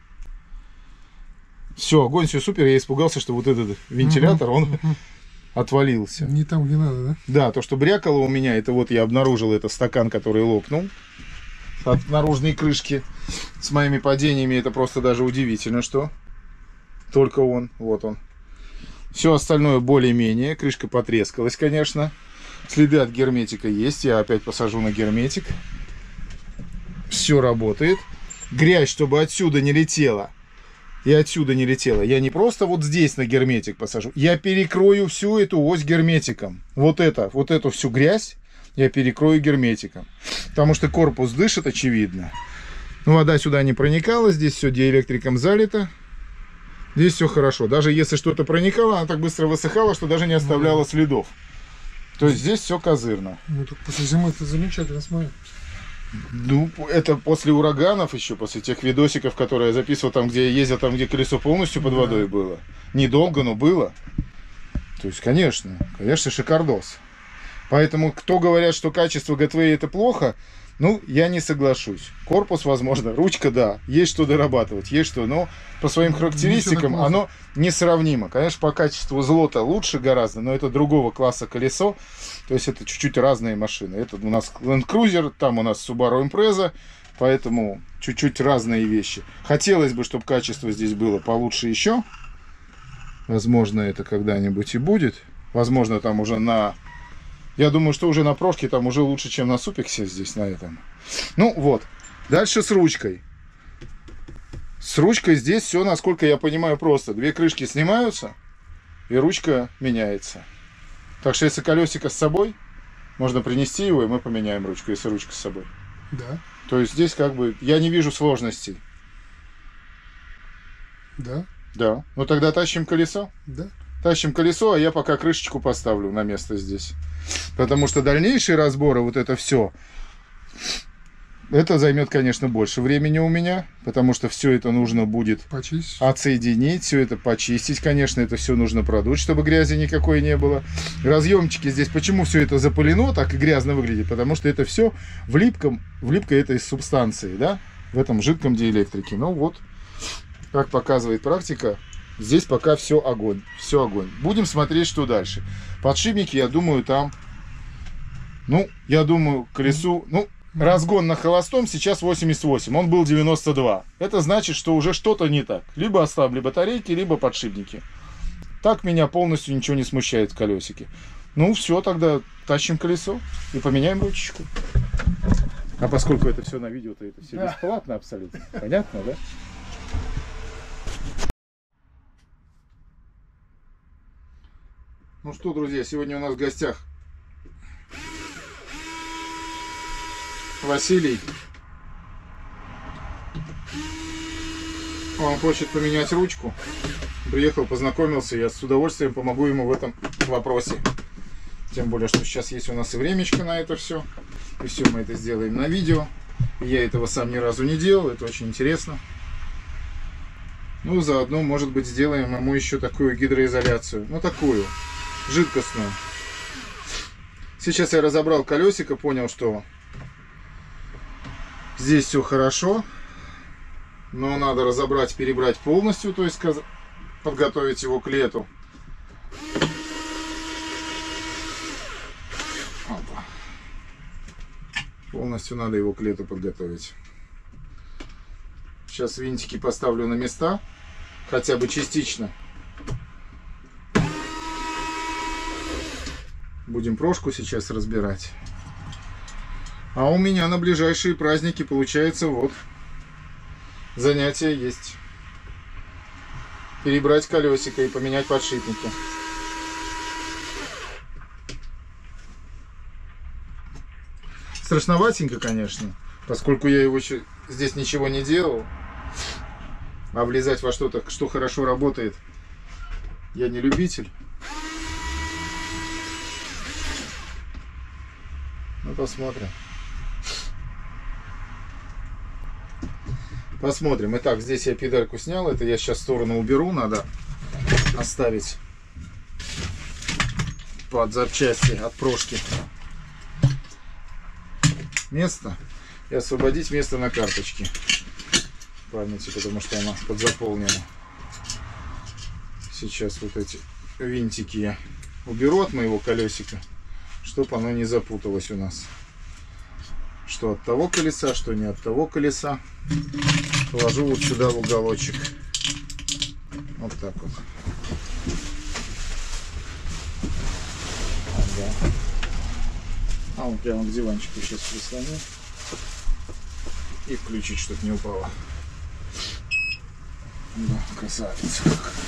Все, огонь, все супер. Я испугался, что вот этот вентилятор, он отвалился. Не там, где надо, да? Да, то, что брякало у меня, это вот я обнаружил, это стакан, который лопнул от наружной крышки. С моими падениями это просто даже удивительно, что только он, вот он. Все остальное более-менее. Крышка потрескалась, конечно. Следы от герметика есть. Я опять посажу на герметик. Все работает. Грязь, чтобы отсюда не летела. И отсюда не летела. Я не просто вот здесь на герметик посажу. Я перекрою всю эту ось герметиком. Вот это, вот эту всю грязь я перекрою герметиком. Потому что корпус дышит, очевидно. Вода сюда не проникала. Здесь все диэлектриком залито. Здесь все хорошо. Даже если что-то проникало, она так быстро высыхала, что даже не оставляла следов. То есть здесь все козырно. Ну, так после зимы это замечательно, смотри. Ну, это после ураганов еще, после тех видосиков, которые я записывал там, где я ездил, там, где колесо полностью под водой было. Недолго, но было. То есть, конечно, конечно, шикардос. Поэтому, кто говорят, что качество Getway это плохо, ну, я не соглашусь. Корпус, возможно, ручка, да, есть что дорабатывать, есть что, но по своим характеристикам оно несравнимо. Конечно, по качеству злота лучше гораздо, но это другого класса колесо, то есть это чуть-чуть разные машины. Это у нас Land Cruiser, там у нас Subaru Impreza, поэтому чуть-чуть разные вещи. Хотелось бы, чтобы качество здесь было получше еще. Возможно, это когда-нибудь и будет. Возможно, там уже на... Я думаю, что уже на прошке там уже лучше, чем на супексе здесь, на этом. Ну вот. Дальше с ручкой. С ручкой здесь все, насколько я понимаю, просто. Две крышки снимаются, и ручка меняется. Так что если колесико с собой, можно принести его, и мы поменяем ручку, если ручка с собой. Да. То есть здесь как бы я не вижу сложностей. Да. Да. Ну тогда тащим колесо. Да. Тащим колесо, а я пока крышечку поставлю на место здесь. Потому что дальнейшие разборы, вот это все, это займет, конечно, больше времени у меня. Потому что все это нужно будет почистить, отсоединить, все это почистить. Конечно, это все нужно продуть, чтобы грязи никакой не было. Разъемчики здесь, почему все это запылено, так и грязно выглядит? Потому что это все в липком, в липкой этой субстанции, да? В этом жидком диэлектрике. Ну вот, как показывает практика, здесь пока все огонь, все огонь. Будем смотреть, что дальше. Подшипники, я думаю, там, ну, я думаю, колесу, ну, разгон на холостом сейчас восемьдесят восемь, он был девяносто два. Это значит, что уже что-то не так. Либо ослабли батарейки, либо подшипники. Так меня полностью ничего не смущает в колесике. Ну, все, тогда тащим колесо и поменяем ручечку. А поскольку это все на видео, то это все да. Бесплатно абсолютно. Понятно, да? Ну что, друзья, сегодня у нас в гостях Василий. Он хочет поменять ручку. Приехал, познакомился, я с удовольствием помогу ему в этом вопросе. Тем более, что сейчас есть у нас и времечко на это все. И все мы это сделаем на видео. И я этого сам ни разу не делал, это очень интересно. Ну, заодно, может быть, сделаем ему еще такую гидроизоляцию. Ну, такую, жидкостную. Сейчас я разобрал колесико, понял, что Здесь все хорошо, но надо разобрать, перебрать полностью, то есть подготовить его к лету. Опа. Полностью надо его к лету подготовить. Сейчас винтики поставлю на места, хотя бы частично. Будем прошку сейчас разбирать. А у меня на ближайшие праздники получается вот занятие есть. Перебрать колесико и поменять подшипники. Страшноватенько, конечно, поскольку я его здесь ничего не делал. А влезать во что-то, что хорошо работает, я не любитель. Ну, посмотрим. Посмотрим. Итак, здесь я педальку снял. Это я сейчас в сторону уберу. Надо оставить под запчасти от прошки место и освободить место на карточке памяти, потому что она подзаполнена. Сейчас вот эти винтики я уберу от моего колесика, чтобы оно не запуталось у нас. Что от того колеса, что не от того колеса. Положу вот сюда в уголочек. Вот так вот. Ага. А он прямо к диванчику сейчас прислоню. И включить, чтобы не упало. Да, красавица.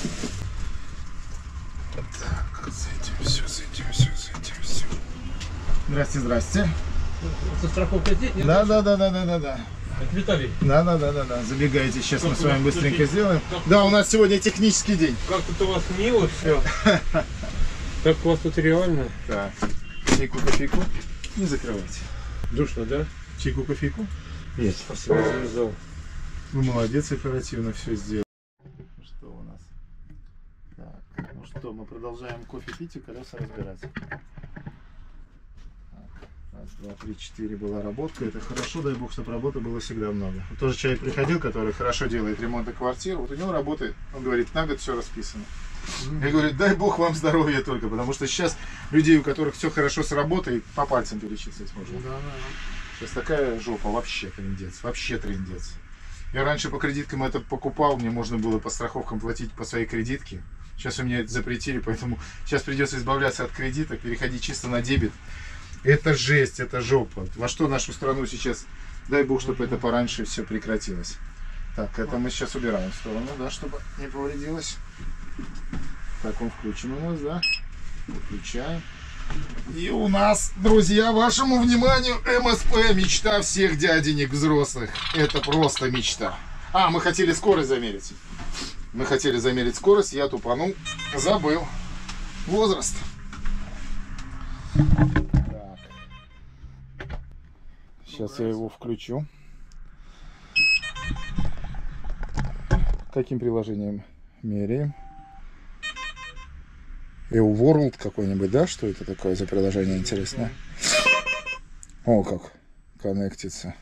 Так, с этим все, с этим все, с этим все. Здрасте, здрасте. Со страховкой здесь? Нет? Да, да, да, да, да, да, да. Это Виталий. Да, да, да, да, да. Забегайте, сейчас мы с вами быстренько сделаем. Да, у нас сегодня технический день. Как тут у вас мило все. Как у вас тут реально? Так, чайку, кофейку. Не закрывайте. Душно, да? Чайку, кофейку. Есть. Спасибо, завязал. Вы молодец, оперативно все сделали. Что у нас? Так, ну что, мы продолжаем кофе пить и колеса разбирать. Раз, два, три, четыре была работка. Это хорошо, дай бог, чтобы работы было всегда много. Вот тоже человек приходил, который хорошо делает ремонт квартир. Вот у него работает, он говорит, на год все расписано. Я говорю, дай бог вам здоровья только, потому что сейчас людей, у которых все хорошо с работой, по пальцам перечислить можно. Да, да. Сейчас такая жопа, вообще трындец, вообще трындец. Я раньше по кредиткам это покупал, мне можно было по страховкам платить по своей кредитке. Сейчас у меня это запретили, поэтому сейчас придется избавляться от кредита, переходить чисто на дебет. Это жесть, это жопа. Во что нашу страну сейчас, дай бог, чтобы это пораньше все прекратилось. Так, это мы сейчас убираем в сторону, да, чтобы не повредилось. Так, он включен у нас, да? Выключаем. И у нас, друзья, вашему вниманию эм эс пэ, мечта всех дяденек взрослых. Это просто мечта. А, мы хотели скорость замерить. Мы хотели замерить скорость, я тупанул, забыл. Возраст. Так. Сейчас я его включу. Каким приложением меряем? и ю World какой-нибудь, да? Что это такое за приложение интересное? О, как коннектится.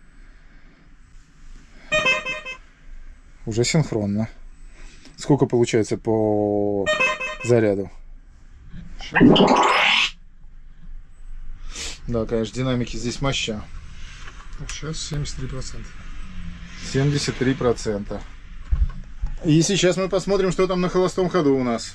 Уже синхронно. Сколько получается по заряду? Да, конечно, динамики здесь моща. Сейчас семьдесят три процента. семьдесят три процента. И сейчас мы посмотрим, что там на холостом ходу у нас.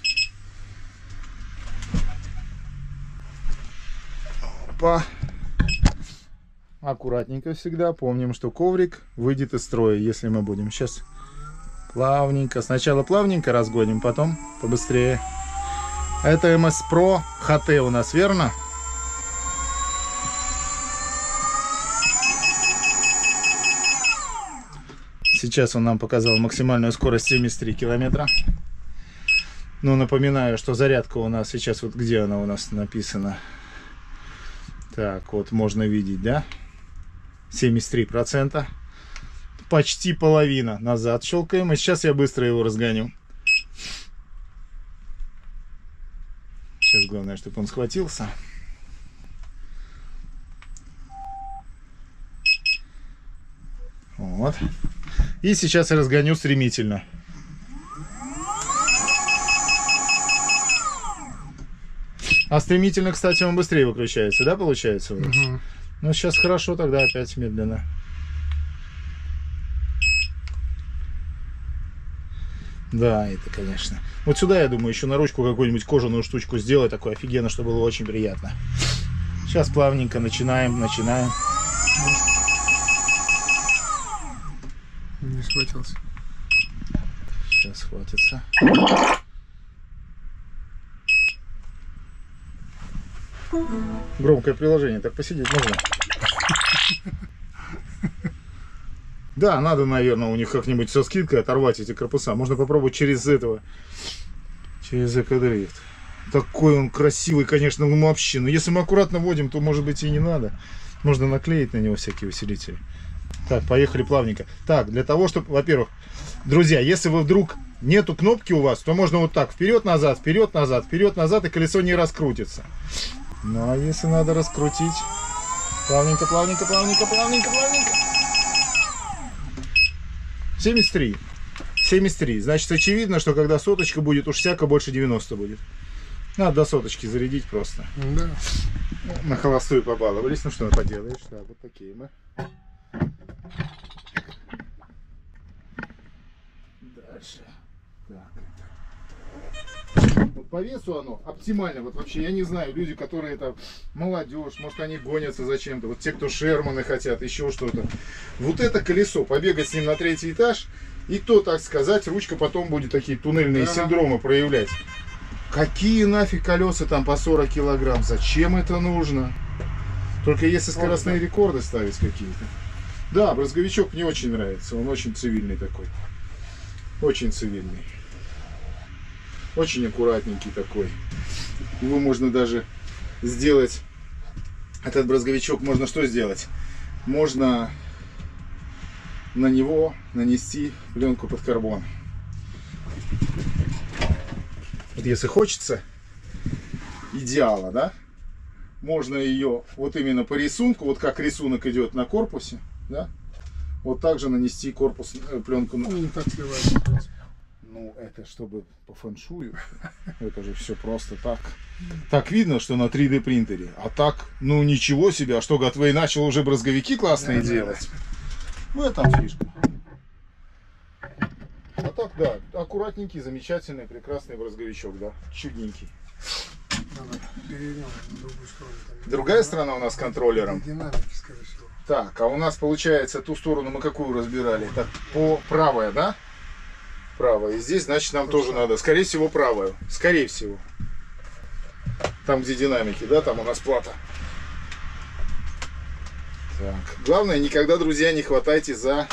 Опа. Аккуратненько всегда. Помним, что коврик выйдет из строя, если мы будем сейчас плавненько. Сначала плавненько разгоним, потом побыстрее. Это эм эс Pro эйч ти у нас, верно? Сейчас он нам показал максимальную скорость семьдесят три километра. Но напоминаю, что зарядка у нас сейчас, вот где она у нас написана. Так, вот можно видеть, да? семьдесят три процента. Почти половина. Назад щелкаем. И сейчас я быстро его разгоню. Сейчас главное, чтобы он схватился. Вот. И сейчас я разгоню стремительно. А стремительно, кстати, он быстрее выключается, да, получается? У нас? Угу. Ну, сейчас хорошо, тогда опять медленно. Да, это, конечно. Вот сюда, я думаю, еще на ручку какую-нибудь кожаную штучку сделать, такое офигенно, чтобы было очень приятно. Сейчас плавненько начинаем, начинаем. Не схватился. Сейчас схватится. Громкое приложение, так посидеть можно. Да, надо, наверное, у них как-нибудь со скидкой оторвать эти корпуса. Можно попробовать через этого, через Экодрифт. Такой он красивый, конечно, ну вообще. Но если мы аккуратно водим, то, может быть, и не надо. Можно наклеить на него всякие усилители. Так, поехали плавненько. Так, для того, чтобы, во-первых, друзья, если вы вдруг нету кнопки у вас, то можно вот так, вперед-назад, вперед-назад, вперед-назад, и колесо не раскрутится. Ну, а если надо раскрутить, плавненько, плавненько, плавненько, плавненько, плавненько. семьдесят три. семьдесят три. Значит, очевидно, что когда соточка будет, уж всяко больше девяноста будет. Надо до соточки зарядить просто. Да. На холостую побаловались. Ну что поделаешь? Да, вот такие мы. Дальше. Так. Вот по весу оно оптимально. Вот вообще, я не знаю, люди, которые это молодежь, может, они гонятся зачем-то. Вот те, кто Шерманы хотят, еще что-то. Вот это колесо, побегать с ним на третий этаж, и то, так сказать, ручка потом будет такие туннельные Да. синдромы проявлять. Какие нафиг колеса там по сорок килограмм? Зачем это нужно? Только если скоростные рекорды ставить какие-то. Да, брызговичок мне очень нравится. Он очень цивильный такой. Очень цивильный. Очень аккуратненький такой. Его можно даже сделать... Этот брызговичок можно что сделать? Можно на него нанести пленку под карбон. Вот если хочется идеала, да, можно ее вот именно по рисунку, вот как рисунок идет на корпусе, да, вот так же нанести корпус, э, пленку. Ну, не так сливается, в принципе. Ну, это чтобы по фэншую. Это же все просто так. Так видно, что на три дэ принтере. А так, ну ничего себе. А что, Готвей начал уже брызговики классные Да, делать? В этом фишка. А так, да, аккуратненький, замечательный, прекрасный брызговичок, да, чудненький. Надо перевернем на другую сторону. Там Другая сторона у нас с контроллером. Динамики, скорее всего. Так, а у нас получается ту сторону мы какую разбирали? Так, по правая, да? Правая. И здесь, значит, нам тоже надо, скорее всего, правая. Скорее всего. Там, где динамики, да, там у нас плата. Так. Главное, никогда, друзья, не хватайте за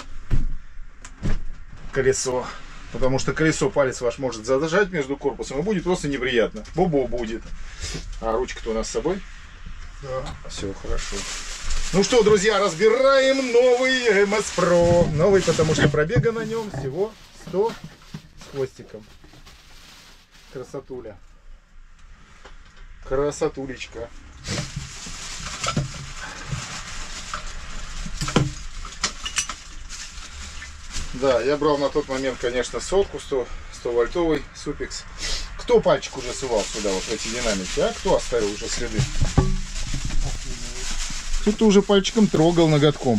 колесо. Потому что колесо, палец ваш может зажать между корпусом, и будет просто неприятно. Бобо будет. А ручка-то у нас с собой? Да. Все хорошо. Ну что, друзья, разбираем новый эм эс про. Новый, потому что пробега на нем всего сто с хвостиком. Красотуля. Красотулечка. Да, я брал на тот момент, конечно, сотку, сто вольтовый супекс. Кто пальчик уже сувал сюда, вот в эти динамики, а? Кто оставил уже следы? Кто-то уже пальчиком трогал ноготком.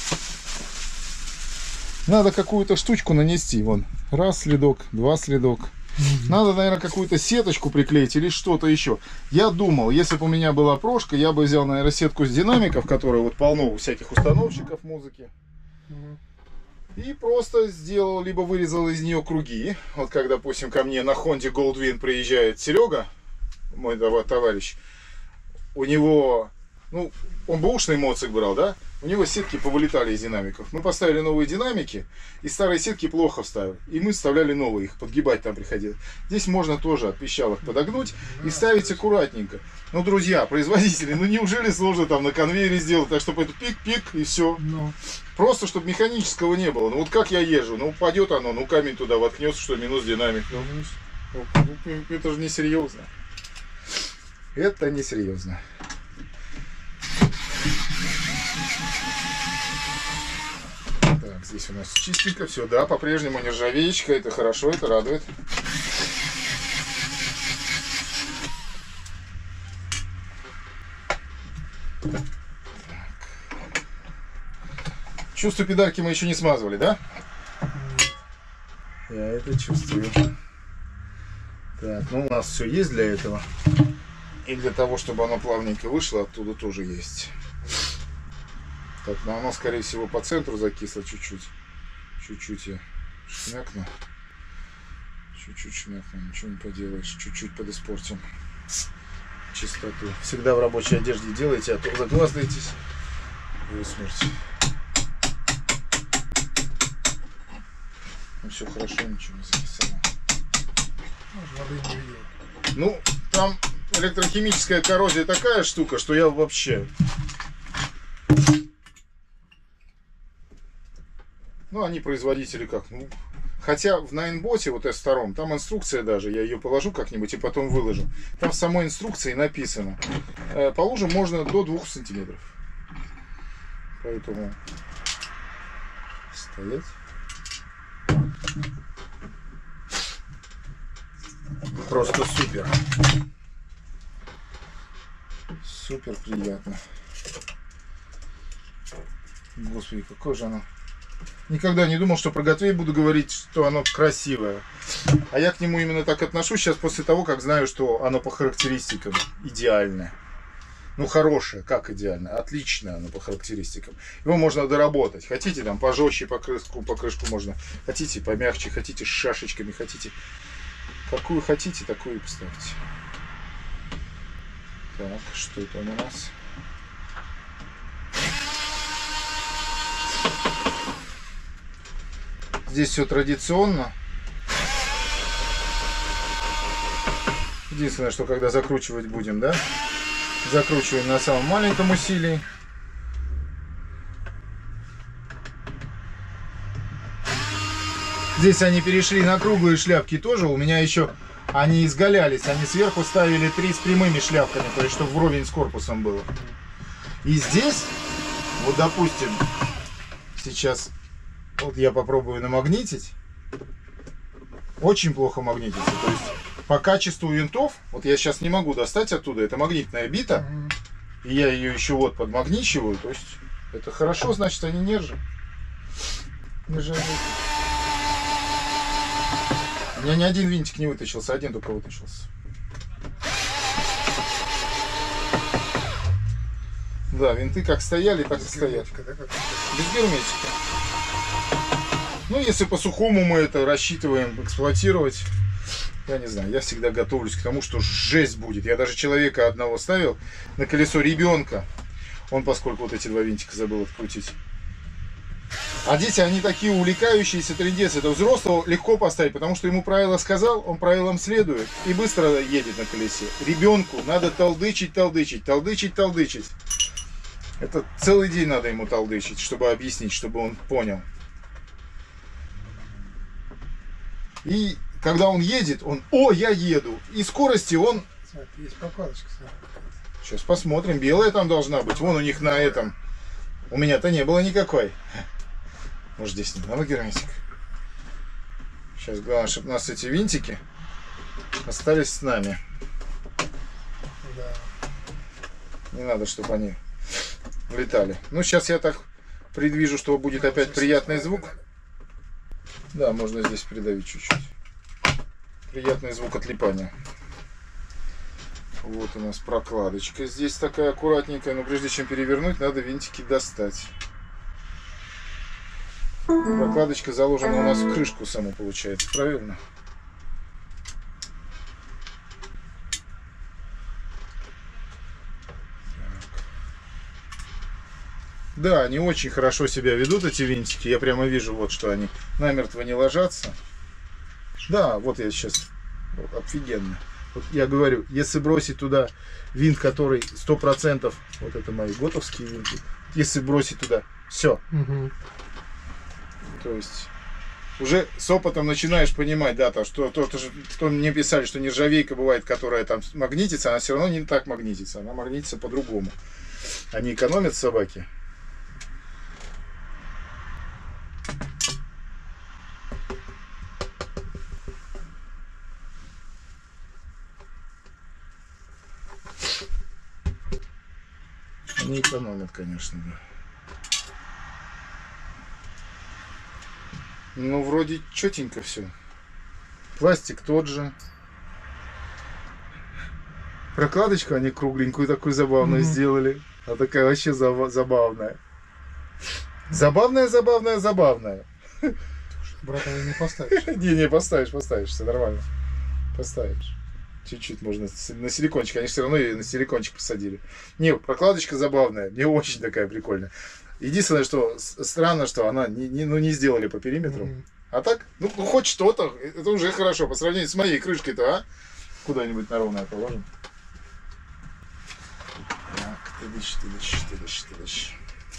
Надо какую-то штучку нанести. Вон, раз следок, два следок. Надо, наверное, какую-то сеточку приклеить или что-то еще. Я думал, если бы у меня была прошка, я бы взял, наверное, сетку с динамиков, которые вот полно у всяких установщиков музыки. И просто сделал, либо вырезал из нее круги. Вот как, допустим, ко мне на Honda Goldwing приезжает Серега, мой товарищ. У него, ну, он бэушный моцик брал, да? У него сетки повылетали из динамиков. Мы поставили новые динамики, и старые сетки плохо вставили. И мы вставляли новые, их подгибать там приходилось. Здесь можно тоже от пищалок подогнуть и ставить аккуратненько. Ну, друзья, производители, ну неужели сложно там на конвейере сделать, так чтобы это пик-пик и все. Но. Просто, чтобы механического не было. Ну, вот как я езжу, ну, упадет оно, ну, камень туда воткнется, что минус динамик. Ну, ну, это же не серьезно. Это не серьезно. Так. Так, здесь у нас чистенько все, да, по-прежнему нержавеечка, это хорошо, это радует. Так. Чувство педальки мы еще не смазывали, да? Я это чувствую. Так, ну у нас все есть для этого. И для того, чтобы оно плавненько вышло, оттуда тоже есть. Так, но оно, скорее всего, по центру закисло чуть-чуть. Чуть-чуть я шмякну. Чуть-чуть шмякну, ничего не поделаешь. Чуть-чуть подиспортим чистоту. Всегда в рабочей одежде делайте, а то загваздаетесь и вы смерть. Ну все хорошо, ничего не закисало. Воды не видел. Ну, там электрохимическая коррозия такая штука, что я вообще... Ну, они производители как, ну... Хотя в Найнботе, вот эс два, там инструкция даже, я ее положу как-нибудь и потом выложу. Там в самой инструкции написано, э, по лужам можно до двух сантиметров. Поэтому стоять. Просто супер. Супер приятно. Господи, какое же оно. Никогда не думал, что про Готвей буду говорить, что оно красивое. А я к нему именно так отношусь сейчас после того, как знаю, что оно по характеристикам идеальное. Ну, хорошее, как идеально. Отличное оно по характеристикам. Его можно доработать. Хотите там пожестче покрышку, покрышку можно. Хотите помягче, хотите с шашечками, хотите... Какую хотите, такую и поставьте. Так, что там у нас? Здесь все традиционно. Единственное, что когда закручивать будем, да? Закручиваем на самом маленьком усилии. Здесь они перешли на круглые шляпки тоже. У меня еще они изгалялись. Они сверху ставили три с прямыми шляпками, то есть чтобы вровень с корпусом было. И здесь, вот допустим, сейчас вот я попробую намагнитить. Очень плохо магнитится. То есть по качеству винтов, вот я сейчас не могу достать оттуда, это магнитная бита. И я ее еще вот подмагничиваю. То есть это хорошо, значит они нержавеют. Нержавеют. У меня ни один винтик не вытащился, один только вытащился. Да, винты как стояли, так и стоят. Без герметика. Ну, если по-сухому мы это рассчитываем эксплуатировать, я не знаю, я всегда готовлюсь к тому, что жесть будет. Я даже человека одного ставил на колесо ребенка. Он, поскольку вот эти два винтика забыл открутить. А дети, они такие увлекающиеся, трындец. Это взрослого легко поставить, потому что ему правило сказал, он правилам следует и быстро едет на колесе. Ребенку надо толдычить, толдычить, толдычить, толдычить. Это целый день надо ему толдычить, чтобы объяснить, чтобы он понял. И когда он едет, он, о, я еду. И скорости он... Есть покладочка. Сейчас посмотрим. Белая там должна быть. Вон у них на этом. У меня-то не было никакой. Может, здесь не надо герметик. Сейчас главное, чтобы у нас эти винтики остались с нами. Да. Не надо, чтобы они влетали. Ну, сейчас я так предвижу, что будет опять приятный звук. Да, можно здесь придавить чуть-чуть. Приятный звук отлипания. Вот у нас прокладочка здесь такая аккуратненькая, но прежде чем перевернуть, надо винтики достать. Прокладочка заложена у нас в крышку саму, получается, правильно? Так. Да, они очень хорошо себя ведут, эти винтики. Я прямо вижу, вот что они намертво не ложатся. Да, вот я сейчас, офигенно. Вот я говорю, если бросить туда винт, который сто процентов, вот это мои готовские винты, если бросить туда, все. Угу. То есть уже с опытом начинаешь понимать, да, то, что то, то, что мне писали, что нержавейка бывает, которая там магнитится, она все равно не так магнитится, она магнитится по-другому. Они экономят собаки. сэкономят, конечно, да. Ну, вроде четенько все. Пластик тот же. Прокладочку они кругленькую такую забавную mm-hmm. сделали. Она такая вообще забавная. Забавная, забавная, забавная. Брат, не поставишь. Не, не, поставишь, поставишь, все нормально. Поставишь. Чуть-чуть можно на силикончик. Они все равно ее на силикончик посадили. Не, прокладочка забавная. Мне очень такая прикольная. Единственное, что странно, что она не, не, ну, не сделали по периметру. Mm-hmm. А так, ну, ну хоть что-то, это уже хорошо. По сравнению с моей крышкой-то, а? Куда-нибудь на ровное положим. Так, тыдыщ, тыдыщ, тыдыщ, тыдыщ.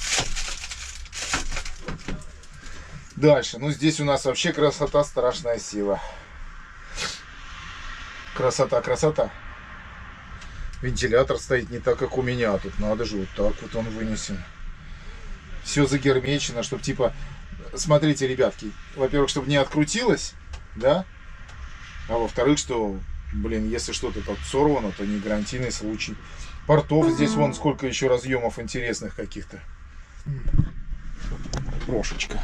Дальше. Ну, здесь у нас вообще красота, страшная сила. Красота, красота. Вентилятор стоит не так, как у меня. Тут надо же, вот так вот он вынесен. Все загермечено, чтобы типа... Смотрите, ребятки. Во-первых, чтобы не открутилось, да? А во-вторых, что, блин, если что-то тут сорвано, то не гарантийный случай. Портов здесь вон сколько еще разъемов интересных каких-то. Прошечка.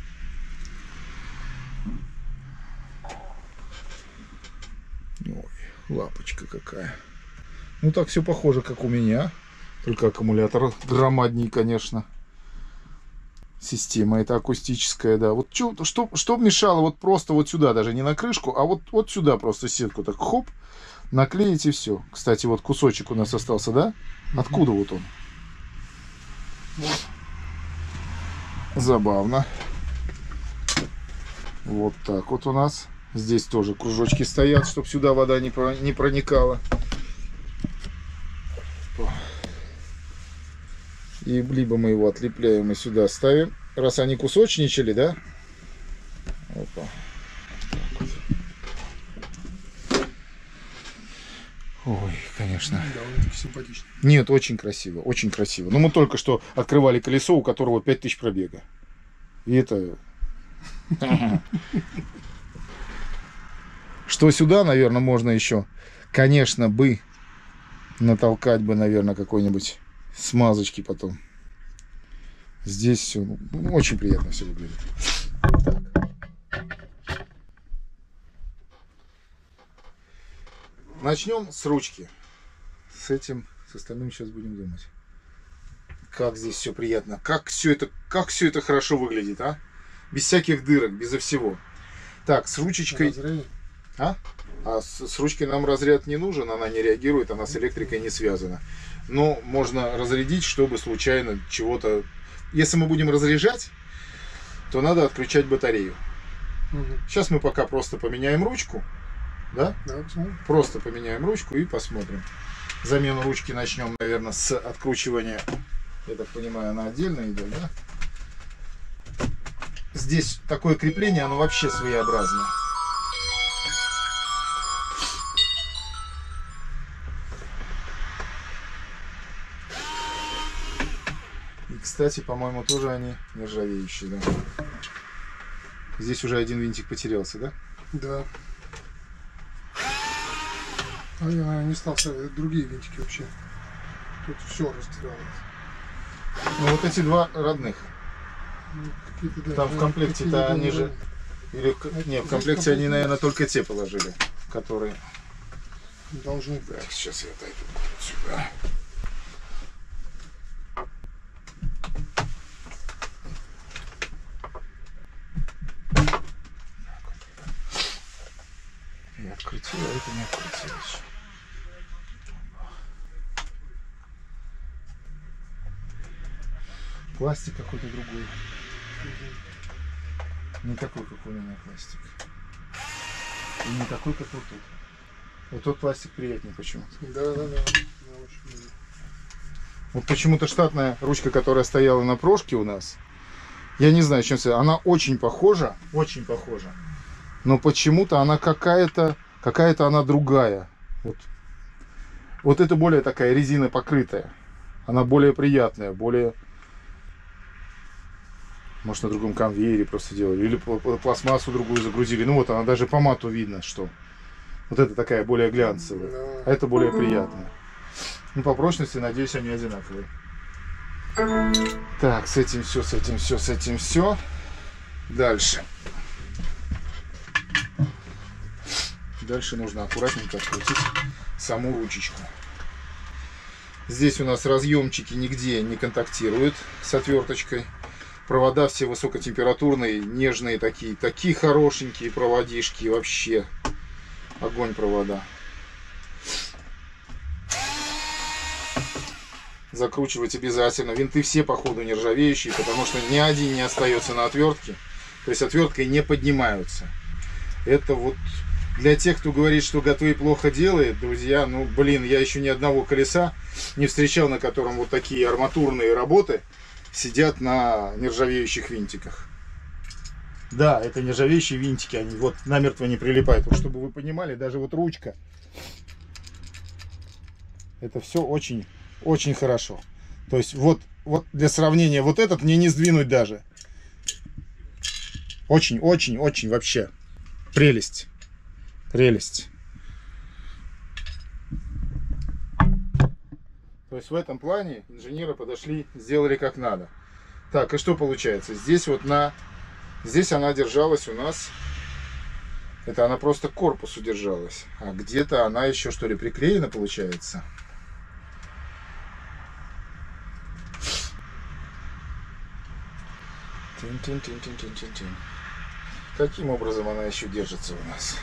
Ой, лапочка какая. Ну так все похоже, как у меня. Только аккумулятор громадней, конечно. Система это акустическая, да. Вот что, что, что мешало вот просто вот сюда, даже не на крышку, а вот, вот сюда просто сетку так хоп, наклеить и все. Кстати, вот кусочек у нас остался, да? Откуда вот он? Вот. Забавно. Вот так вот у нас. Здесь тоже кружочки стоят, чтобы сюда вода не, про, не проникала. И либо мы его отлепляем и сюда ставим. Раз они кусочничали, да? Опа. Ой, конечно. Довольно-таки симпатично. Нет, очень красиво, очень красиво. Но мы только что открывали колесо, у которого пять тысяч пробега. И это... Что сюда, наверное, можно еще, конечно, бы натолкать бы, наверное, какой-нибудь смазочки потом. Здесь все ну, очень приятно все выглядит. Так. Начнем с ручки. С этим, с остальным сейчас будем думать. Как здесь все приятно. Как все это, как все это хорошо выглядит, а? Без всяких дырок, безо всего. Так, с ручечкой... А? А с, с ручкой нам разряд не нужен, она не реагирует, она с электрикой не связана. Но можно разрядить, чтобы случайно чего-то... Если мы будем разряжать, то надо отключать батарею. Угу. Сейчас мы пока просто поменяем ручку. Да? Да, посмотрим. Просто поменяем ручку и посмотрим. Замену ручки начнем, наверное, с откручивания. Я так понимаю, она отдельно идет, да? Здесь такое крепление, оно вообще своеобразное. И, кстати, по-моему, тоже они нержавеющие, да? Здесь уже один винтик потерялся, да? Да. А я не стал ставить другие винтики вообще. Тут все растерялось. Ну вот эти два родных. Ну, да, там в комплекте-то они же... Или в... Не, в комплекте они, наверное, только те положили, которые... Должны быть. Так, сейчас я отойду сюда. Я открутил, а это не открутилось. Пластик какой-то другой. Не такой, как у меня пластик. И не такой, как вот тут. Вот тот пластик приятнее почему-то. Да, да, да. Вот почему-то штатная ручка, которая стояла на прошке у нас, я не знаю, чем связана. Она очень похожа, очень похожа. Но почему-то она какая-то, какая-то она другая. Вот. Вот это более такая резина покрытая. Она более приятная, более... Может, на другом конвейере просто делали. Или пластмассу другую загрузили. Ну вот, она даже по мату видно, что вот это такая более глянцевая. А это более приятная. Ну, по прочности, надеюсь, они одинаковые. Так, с этим все, с этим все, с этим все. Дальше. Дальше нужно аккуратненько открутить саму ручечку. Здесь у нас разъемчики нигде не контактируют с отверточкой. Провода все высокотемпературные, нежные такие. Такие хорошенькие проводишки. Вообще огонь провода. Закручивать обязательно. Винты все походу не ржавеющие, потому что ни один не остается на отвертке. То есть отверткой не поднимаются. Это вот для тех, кто говорит, что Готвей плохо делает, друзья, ну блин, я еще ни одного колеса не встречал, на котором вот такие арматурные работы сидят на нержавеющих винтиках. Да, это нержавеющие винтики, они вот намертво не прилипают. Вот, чтобы вы понимали, даже вот ручка. Это все очень, очень хорошо. То есть вот, вот для сравнения, вот этот мне не сдвинуть даже. Очень, очень, очень вообще прелесть. Прелесть. То есть в этом плане инженеры подошли, сделали как надо. Так, и что получается? Здесь вот на... Здесь она держалась у нас... Это она просто к корпусу держалась. А где-то она еще что ли приклеена получается. Тин-тин-тин-тин-тин-тин. Каким образом она еще держится у нас?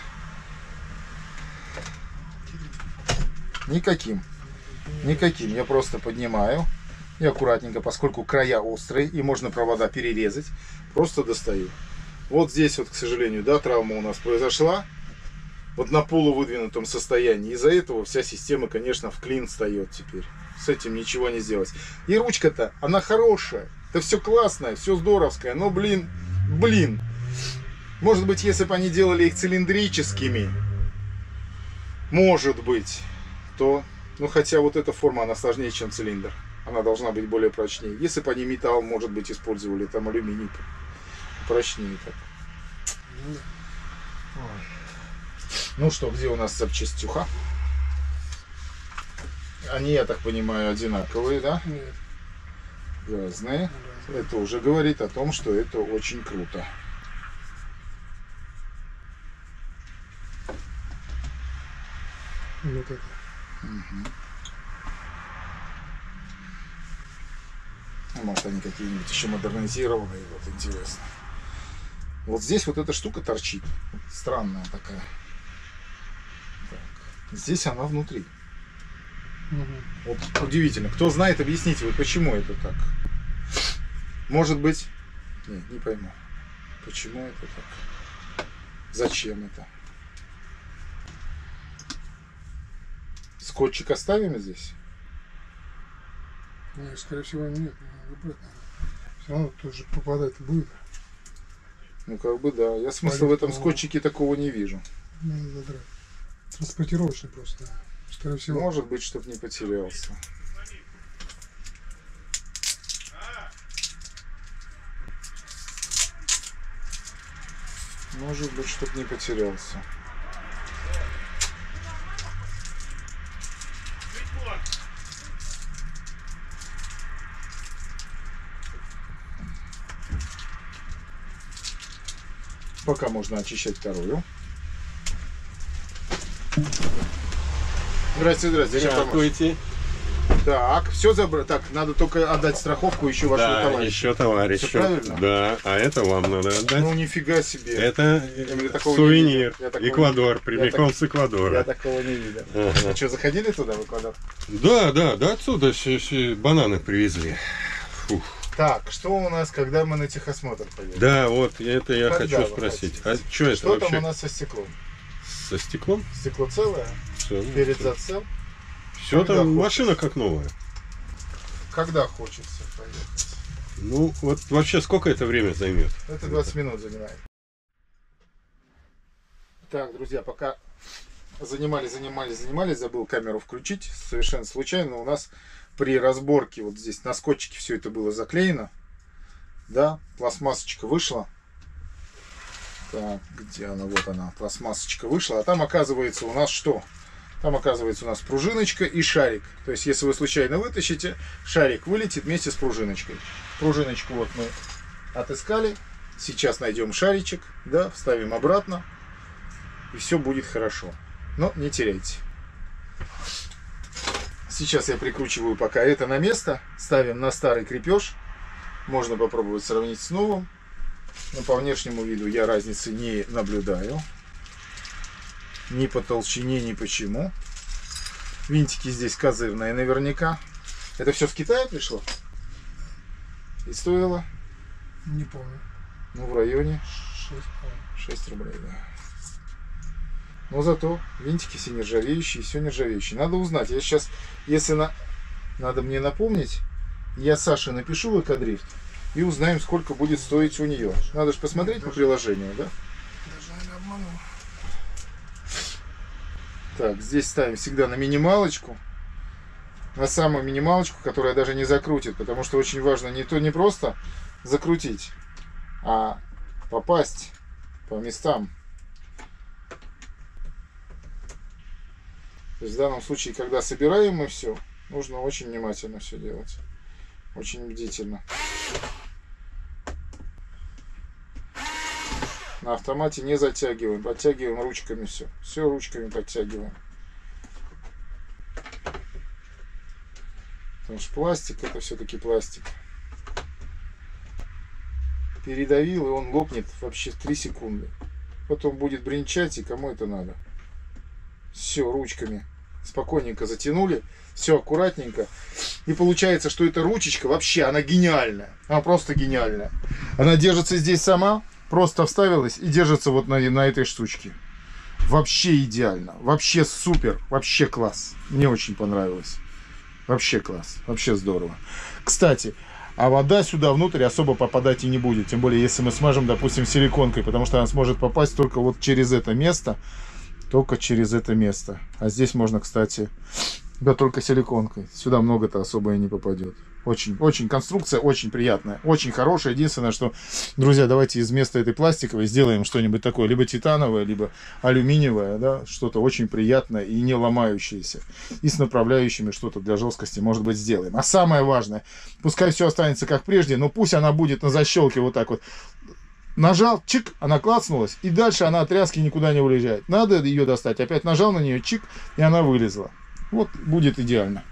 Никаким. Никаким. Я просто поднимаю и аккуратненько, поскольку края острые и можно провода перерезать, просто достаю. Вот здесь вот, к сожалению, да, травма у нас произошла. Вот на полувыдвинутом состоянии. Из-за этого вся система, конечно, в клин встает теперь. С этим ничего не сделать. И ручка-то, она хорошая. Это все классное, все здоровское. Но, блин, блин. Может быть, если бы они делали их цилиндрическими, может быть, то... Ну, хотя вот эта форма, она сложнее, чем цилиндр. Она должна быть более прочнее. Если бы они металл, может быть, использовали, там алюминий прочнее так. Ну что, где у нас запчастюха? Они, я так понимаю, одинаковые, да? Нет. Разные. Это уже говорит о том, что это очень круто. Вот это. Угу. А может, они какие-нибудь еще модернизированные, вот интересно. Вот здесь вот эта штука торчит. Странная такая. Так. Здесь она внутри. Угу. Вот удивительно. Кто знает, объясните, вот почему это так. Может быть... Не, не пойму. Почему это так? Зачем это? Скотчик оставим здесь? Не, скорее всего, нет. Выбрать надо. Все равно тут же попадать будет. Ну, как бы да. Я смысла в этом скотчике такого не вижу. Надо задрать. Транспортировочный просто. Скорее всего. Может быть, чтобы не потерялся. Может быть, чтобы не потерялся. Пока можно очищать вторую. Здрасте, здрасте. Здравствуйте. Так, все забрать. Так, надо только отдать страховку еще вашему Да, товарищу. еще товарищу. Всё правильно? Да, а это вам надо отдать. Ну, нифига себе. Это Я такого не сувенир. видел. Я такого Эквадор, не- прямиком я с Эквадора. Я такого не видел. Ага. Вы что, заходили туда, в Эквадор? Да, да, да, отсюда щ- щ- бананы привезли. Фух. Так, что у нас, когда мы на техосмотр поедем? Да, вот это я Когда хочу вы спросить. хотите? А что это Что там вообще? у нас со стеклом? Со стеклом? Стекло целое? Все, Перед зацел? все когда там, хочешь. машина как новая. Когда хочется поехать? Ну, вот вообще сколько это время займет? Это двадцать минут занимает. Так, друзья, пока занимались, занимались, занимались, забыл камеру включить. Совершенно случайно у нас при разборке вот здесь на скотчике все это было заклеено. Да, пластмассочка вышла. Так, где она? Вот она, пластмассочка вышла. А там оказывается у нас что? Там оказывается у нас пружиночка и шарик. То есть, если вы случайно вытащите, шарик вылетит вместе с пружиночкой. Пружиночку вот мы отыскали. Сейчас найдем шаричек, да, вставим обратно. И все будет хорошо. Но не теряйте. Сейчас я прикручиваю пока это на место. Ставим на старый крепеж. Можно попробовать сравнить с новым. Но по внешнему виду я разницы не наблюдаю. Ни по толщине, ни почему. Винтики здесь козырные наверняка. Это все с Китая пришло? И стоило? Не помню. Ну, в районе шесть, шесть рублей, да. Но зато винтики все нержавеющие, все нержавеющие. Надо узнать. Я сейчас, если на... надо мне напомнить, я Саше напишу в Экодрифт и узнаем, сколько будет стоить у нее. Надо же посмотреть по приложению, да? Даже, наверное, обманул. Так, здесь ставим всегда на минималочку. На самую минималочку, которая даже не закрутит. Потому что очень важно не то не просто закрутить, а попасть по местам. То есть в данном случае, когда собираем мы все, нужно очень внимательно все делать. Очень бдительно. На автомате не затягиваем, подтягиваем ручками все. Все ручками подтягиваем. Потому что пластик, это все-таки пластик. Передавил, и он лопнет вообще в три секунды. Потом будет бренчать, и кому это надо. Все, ручками спокойненько затянули. Все аккуратненько. И получается, что эта ручечка вообще, она гениальная. Она просто гениальная. Она держится здесь сама. Просто вставилась и держится вот на, на этой штучке. Вообще идеально. Вообще супер. Вообще класс. Мне очень понравилось. Вообще класс. Вообще здорово. Кстати, а вода сюда внутрь особо попадать и не будет. Тем более, если мы смажем, допустим, силиконкой. Потому что она сможет попасть только вот через это место. Только через это место. А здесь можно, кстати, да, только силиконкой. Сюда много-то особо и не попадет. Очень, очень конструкция очень приятная, очень хорошая. Единственное, что, друзья, давайте из места этой пластиковой сделаем что-нибудь такое, либо титановое, либо алюминиевое, да, что-то очень приятное и не ломающееся. И с направляющими что-то для жесткости, может быть, сделаем. А самое важное, пускай все останется как прежде, но пусть она будет на защелке вот так вот. Нажал, чик, она клацнулась, и дальше она от тряски никуда не улезает. Надо ее достать, опять нажал на нее, чик, и она вылезла. Вот будет идеально.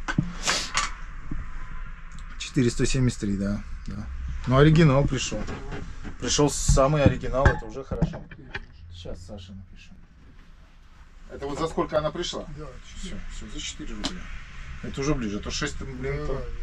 четыреста семьдесят три, да, да. Но оригинал пришел. Пришел самый оригинал, это уже хорошо. Сейчас Саша напишу. Это вот за сколько она пришла? Да, все, все, за четыре рубля. Это уже ближе, а то шесть, блин, да, то... да.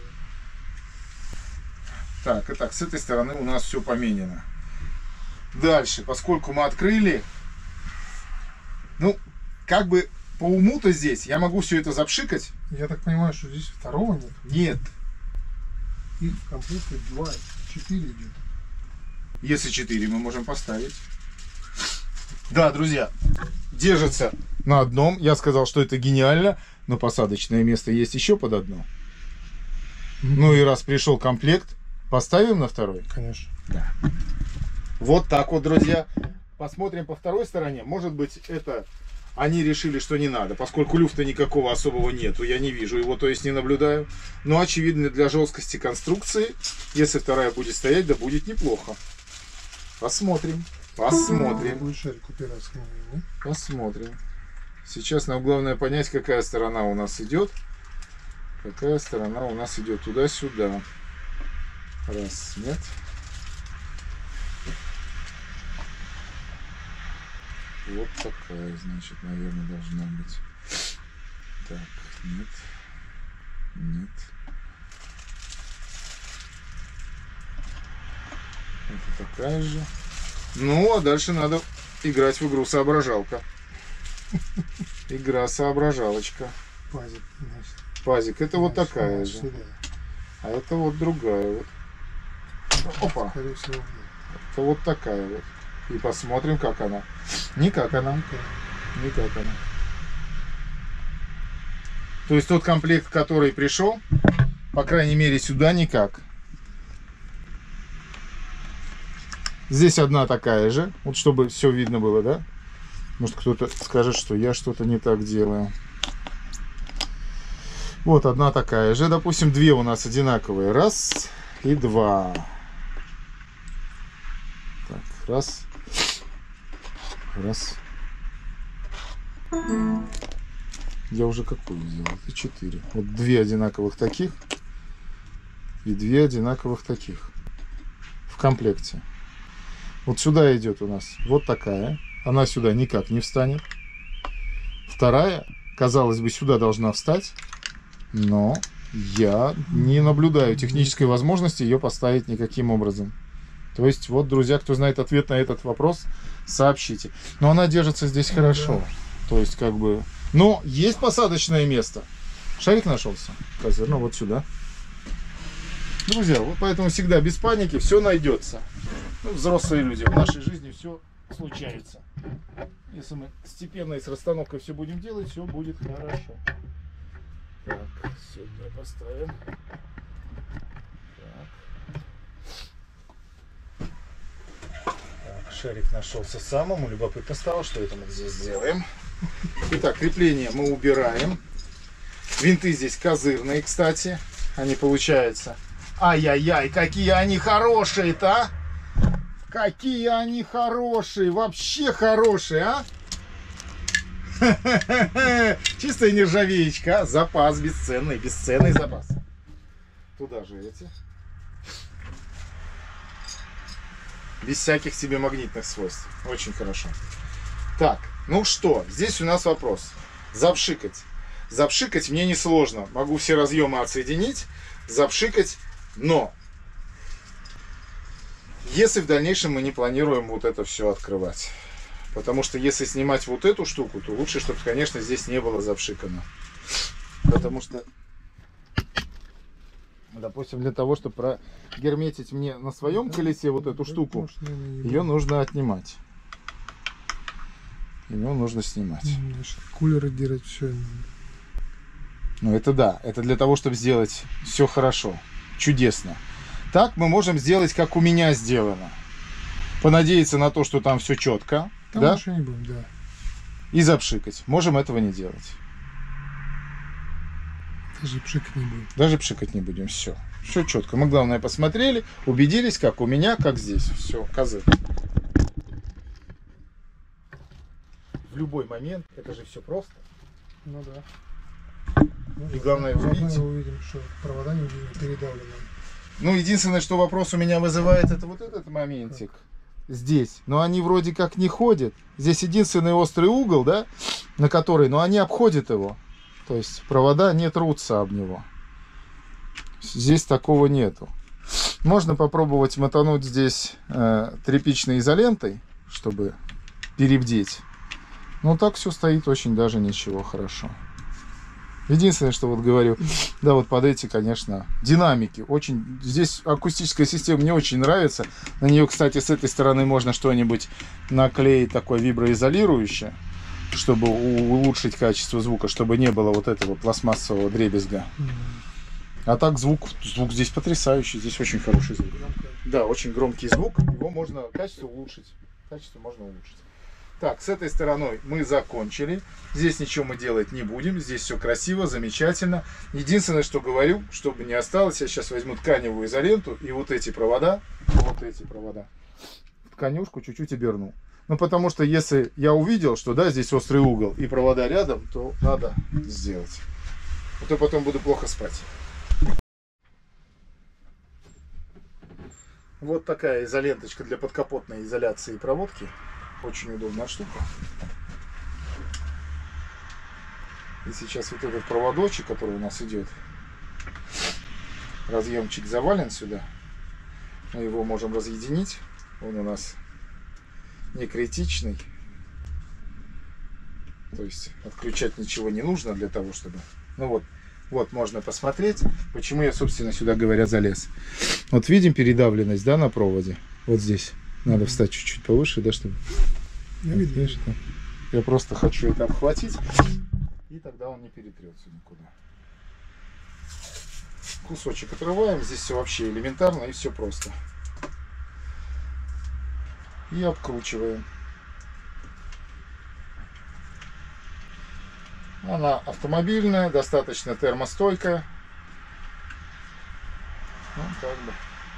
Так, итак, с этой стороны у нас все поменено. Дальше, поскольку мы открыли, ну, как бы по уму-то здесь я могу все это запшикать. Я так понимаю, что здесь второго нет. Нет. Их в комплекте два, четыре идет. Если четыре мы можем поставить. Да, друзья, держится на одном. Я сказал, что это гениально, но посадочное место есть еще под одно. Ну и раз пришел комплект, поставим на второй? Конечно. Да. Вот так вот, друзья. Посмотрим по второй стороне. Может быть, это они решили, что не надо. Поскольку люфта никакого особого нету, я не вижу его, то есть не наблюдаю. Но, очевидно, для жесткости конструкции, если вторая будет стоять, да будет неплохо. Посмотрим. Посмотрим. Будет шарик упираться к нему, да? Посмотрим. Сейчас нам главное понять, какая сторона у нас идет. Какая сторона у нас идет туда-сюда. Раз, нет. Вот такая, значит, наверное, должна быть. Так, нет. Нет. Это такая же. Ну, а дальше надо играть в игру соображалка. Игра соображалочка. Пазик, значит. Пазик, это вот Значит, такая сюда. же. А это вот другая вот. Опа. Скорее всего, да. Это вот такая вот. И посмотрим, как она. Не как она. Не как она. То есть тот комплект, который пришел, по крайней мере, сюда никак. Здесь одна такая же. Вот чтобы все видно было, да? Может, кто-то скажет, что я что-то не так делаю. Вот одна такая же. Допустим, две у нас одинаковые. Раз и два. Так, раз. Раз. Я уже какую сделал? Это четыре. Вот две одинаковых таких. И две одинаковых таких. В комплекте. Вот сюда идет у нас вот такая. Она сюда никак не встанет. Вторая, казалось бы, сюда должна встать. Но я не наблюдаю технической возможности ее поставить никаким образом. То есть, вот, друзья, кто знает ответ на этот вопрос, сообщите. Но она держится здесь хорошо. То есть, как бы... Но есть посадочное место. Шарик нашелся. Козыр, ну вот сюда. Друзья, вот поэтому всегда без паники, все найдется. Ну, взрослые люди, в нашей жизни все случается. Если мы степенно и с расстановкой все будем делать, все будет хорошо. Так, сюда поставим. Так. Так, шарик нашелся самому. Любопытно стало, что это мы здесь сделаем. Итак, крепление мы убираем. Винты здесь козырные, кстати. Они получаются. Ай-яй-яй, какие они хорошие-то, а! Какие они хорошие, вообще хорошие, а! Чистая нержавеечка, запас бесценный, бесценный запас. Туда же эти. Без всяких себе магнитных свойств. Очень хорошо. Так, ну что, здесь у нас вопрос. Запшикать. Запшикать мне несложно. Могу все разъемы отсоединить, запшикать, но если в дальнейшем мы не планируем вот это все открывать. Потому что если снимать вот эту штуку, то лучше, чтобы, конечно, здесь не было запшикано. Потому что, допустим, для того, чтобы прогерметить мне на своем колесе вот эту штуку, ее нужно отнимать. Ее нужно снимать. Кулеры делать все. Ну это да, это для того, чтобы сделать все хорошо, чудесно. Так мы можем сделать, как у меня сделано. Понадеяться на то, что там все четко. Там да? не будем, да. И запшикать. Можем этого не делать. Даже пшикать не будем. Даже пшикать не будем. Все. Все четко. Мы, главное, посмотрели, убедились, как у меня, как здесь. Все, козы. В любой момент, это же все просто. Ну да. И главное, заодно увидеть. мы увидим, что провода не передавлены. Ну, единственное, что вопрос у меня вызывает, это вот этот моментик. Здесь. Но они вроде как не ходят. Здесь единственный острый угол, да, на который, но они обходят его. То есть провода не трутся об него. Здесь такого нету. Можно попробовать мотануть здесь э, тряпичной изолентой, чтобы перебдеть. Но так все стоит очень даже ничего, хорошо. Единственное, что вот говорю, да, вот под эти, конечно, динамики. Очень, здесь акустическая система мне очень нравится. На нее, кстати, с этой стороны можно что-нибудь наклеить такое виброизолирующее, чтобы улучшить качество звука, чтобы не было вот этого пластмассового дребезга. А так звук, звук здесь потрясающий, здесь очень хороший звук. Да, очень громкий звук, его можно, качество улучшить. Качество можно улучшить. Так, с этой стороной мы закончили. Здесь ничего мы делать не будем. Здесь все красиво, замечательно. Единственное, что говорю, чтобы не осталось, я сейчас возьму тканевую изоленту и вот эти провода, вот эти провода, тканюшку чуть-чуть оберну. Ну, потому что если я увидел, что да, здесь острый угол и провода рядом, то надо сделать. А то потом буду плохо спать. Вот такая изоленточка для подкапотной изоляции и проводки. Очень удобная штука. И сейчас вот этот проводочек, который у нас идет, разъемчик завален сюда. Мы его можем разъединить. Он у нас не критичный. То есть отключать ничего не нужно для того, чтобы... Ну вот, вот можно посмотреть, почему я, собственно, сюда, говоря, залез. Вот видим передавленность, да, на проводе. Вот здесь. Надо встать чуть-чуть повыше, да, чтобы... Я, вот, видишь, да? Я просто хочу это обхватить, и тогда он не перетрется никуда. Кусочек отрываем, здесь все вообще элементарно и все просто. И обкручиваем. Она автомобильная, достаточно термостойкая. Ну, как бы.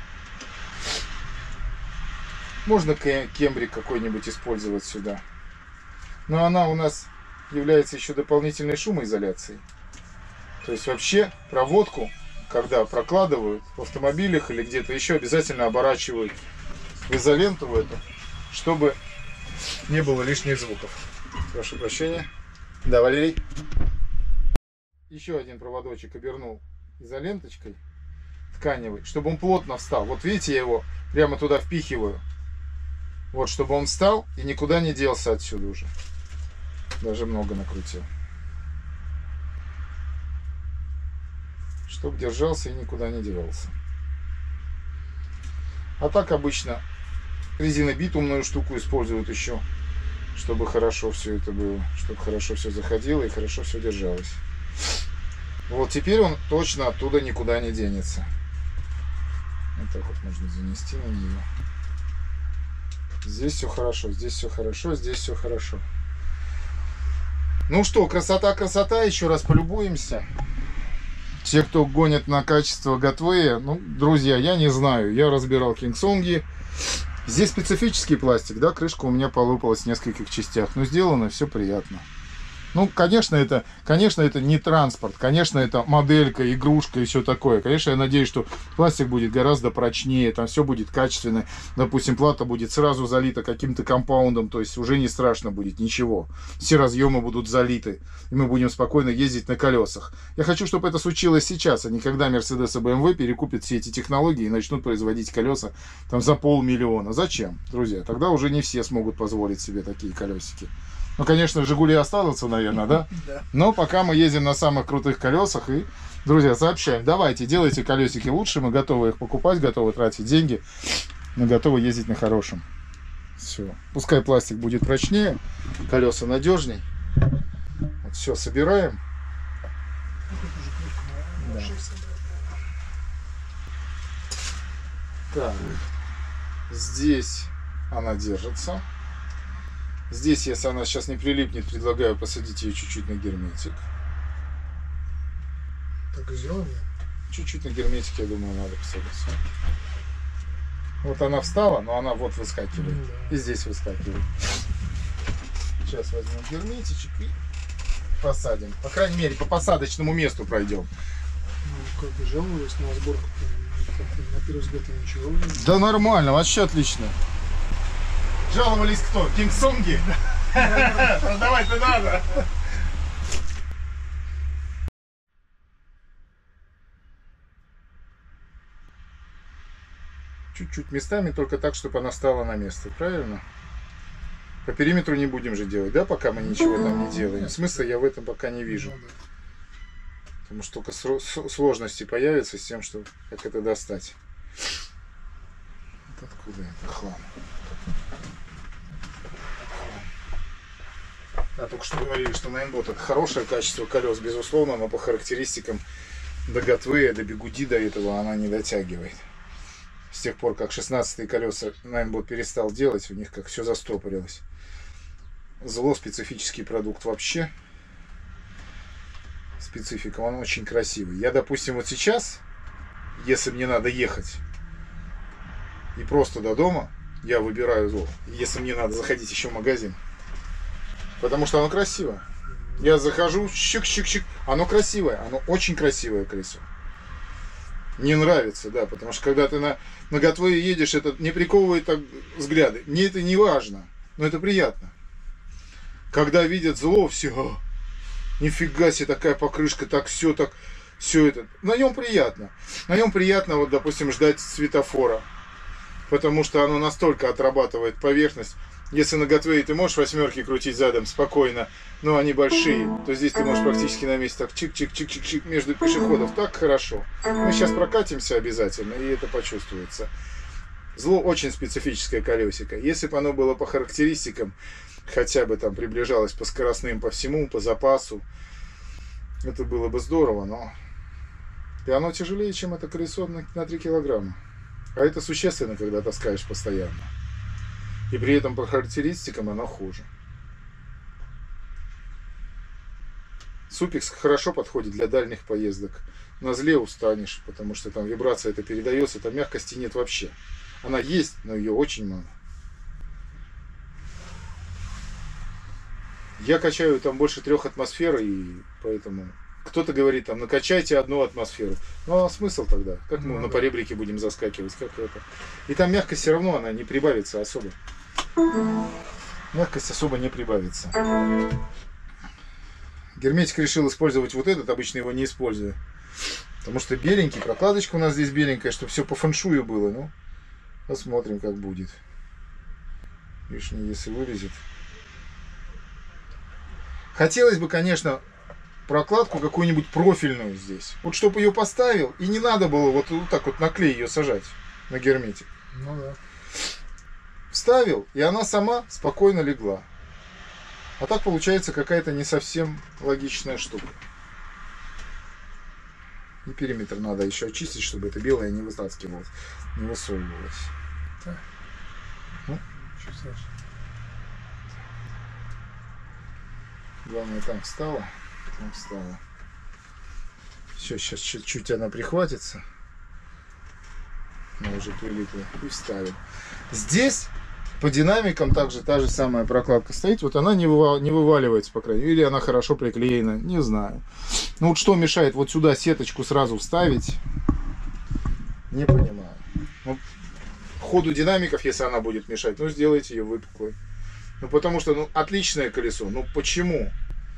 Можно кембрик какой-нибудь использовать сюда. Но она у нас является еще дополнительной шумоизоляцией. То есть вообще проводку, когда прокладывают в автомобилях или где-то еще, обязательно оборачивают в изоленту в эту, чтобы не было лишних звуков. Прошу прощения. Да, Валерий. Еще один проводочек обернул изоленточкой тканевой, чтобы он плотно встал. Вот видите, я его прямо туда впихиваю. Вот, чтобы он встал и никуда не делся отсюда уже. Даже много накрутил. Чтоб держался и никуда не девался. А так обычно резинобитумную штуку используют еще, чтобы хорошо все это было, чтобы хорошо все заходило и хорошо все держалось. Вот теперь он точно оттуда никуда не денется. Вот так вот можно занести на нее. Здесь все хорошо, здесь все хорошо, здесь все хорошо. Ну что, красота, красота, еще раз полюбуемся. Те, кто гонит на качество Готвея, ну, друзья, я не знаю, я разбирал Кингсонги. Здесь специфический пластик, да, крышка у меня полопалась в нескольких частях, но сделано все приятно. Ну, конечно, это, конечно, это не транспорт, конечно, это моделька, игрушка и все такое. Конечно, я надеюсь, что пластик будет гораздо прочнее, там все будет качественно. Допустим, плата будет сразу залита каким-то компаундом, то есть уже не страшно будет ничего. Все разъемы будут залиты, и мы будем спокойно ездить на колесах. Я хочу, чтобы это случилось сейчас, а не когда Mercedes и бэ эм вэ перекупят все эти технологии и начнут производить колеса там за полмиллиона. Зачем, друзья? Тогда уже не все смогут позволить себе такие колесики. Ну, конечно, Жигули останутся, наверное, да? Да. Но пока мы ездим на самых крутых колесах и, друзья, сообщаем, давайте, делайте колесики лучше, мы готовы их покупать, готовы тратить деньги, мы готовы ездить на хорошем. Все. Пускай пластик будет прочнее, колеса надежней. Вот, все, собираем. Да. Так. Здесь она держится. Здесь, если она сейчас не прилипнет, предлагаю посадить ее чуть-чуть на герметик. Так и сделаем? Чуть-чуть на герметик, я думаю, надо посадить. Вот она встала, но она вот выскакивает. Да. И здесь выскакивает. Сейчас возьмем герметичек и посадим. По крайней мере, по посадочному месту пройдем. Ну, как бы жаловались на сборку, на первый взгляд ничего. Да нормально, вообще отлично. Жаловались кто? Кингсонги? Продавать-то надо. Чуть-чуть местами, только так, чтобы она стала на место. Правильно? По периметру не будем же делать, да, пока мы ничего там не делаем. Смысла я в этом пока не вижу. Потому что только сложности появятся с тем, что как это достать. Вот откуда это хлам? А только что говорили, что Найнбот это хорошее качество колес, безусловно, но по характеристикам до Готвея, до Бигуди до этого она не дотягивает. С тех пор, как шестнадцатые колеса Найнбот перестал делать, у них как все застопорилось. Зло специфический продукт вообще. Специфика, он очень красивый. Я, допустим, вот сейчас, если мне надо ехать и просто до дома, я выбираю зло. Если мне надо заходить еще в магазин. Потому что оно красивое. Я захожу, щик-щик-щик. Оно красивое, оно очень красивое колесо. Не нравится, да, потому что когда ты на, на Готвее едешь, это не приковывает так взгляды. Мне это не важно, но это приятно. Когда видят зло, все, нифига себе, такая покрышка, так все, так, все это. На нем приятно. На нем приятно, вот, допустим, ждать светофора. Потому что оно настолько отрабатывает поверхность. Если на Готвее ты можешь восьмерки крутить задом спокойно, но они большие, то здесь ты можешь практически на месте так чик-чик-чик-чик-чик между пешеходов. Так хорошо. Мы сейчас прокатимся обязательно, и это почувствуется. Зло очень специфическое колесико. Если бы оно было по характеристикам, хотя бы там приближалось по скоростным, по всему, по запасу, это было бы здорово, но... И оно тяжелее, чем это колесо на три килограмма. А это существенно, когда таскаешь постоянно. И при этом по характеристикам оно хуже. Супекс хорошо подходит для дальних поездок. На зле устанешь, потому что там вибрация это передается, там мягкости нет вообще. Она есть, но ее очень мало. Я качаю там больше трех атмосфер, и поэтому кто-то говорит там, накачайте одну атмосферу. Ну а смысл тогда? Как мы ну, на да. поребрике будем заскакивать? Как это? И там мягкость все равно, она не прибавится особо. Мягкость особо не прибавится. Герметик решил использовать вот этот, обычно его не использую. Потому что беленький, прокладочка у нас здесь беленькая, чтобы все по фэншую было. Ну, посмотрим, как будет. Лишний, если вылезет. Хотелось бы, конечно, прокладку какую-нибудь профильную здесь. Вот чтобы ее поставил, и не надо было вот, вот так вот на клей ее сажать, на герметик. Ну да. Вставил, и она сама спокойно легла. А так получается какая-то не совсем логичная штука. И периметр надо еще очистить, чтобы это белое не вытаскивалось, не высовывалось. Так. Ну? Чуть Главное, там встала, там встала. Все, сейчас чуть-чуть она прихватится. Она уже прилипла. И вставим. Здесь по динамикам также та же самая прокладка стоит. Вот она не, выва не вываливается, по крайней мере. Или она хорошо приклеена. Не знаю. Ну вот что мешает вот сюда сеточку сразу вставить? Не понимаю. Ну, ходу динамиков, если она будет мешать, ну сделайте ее выпуклой. Ну потому что, ну, отличное колесо. Ну почему?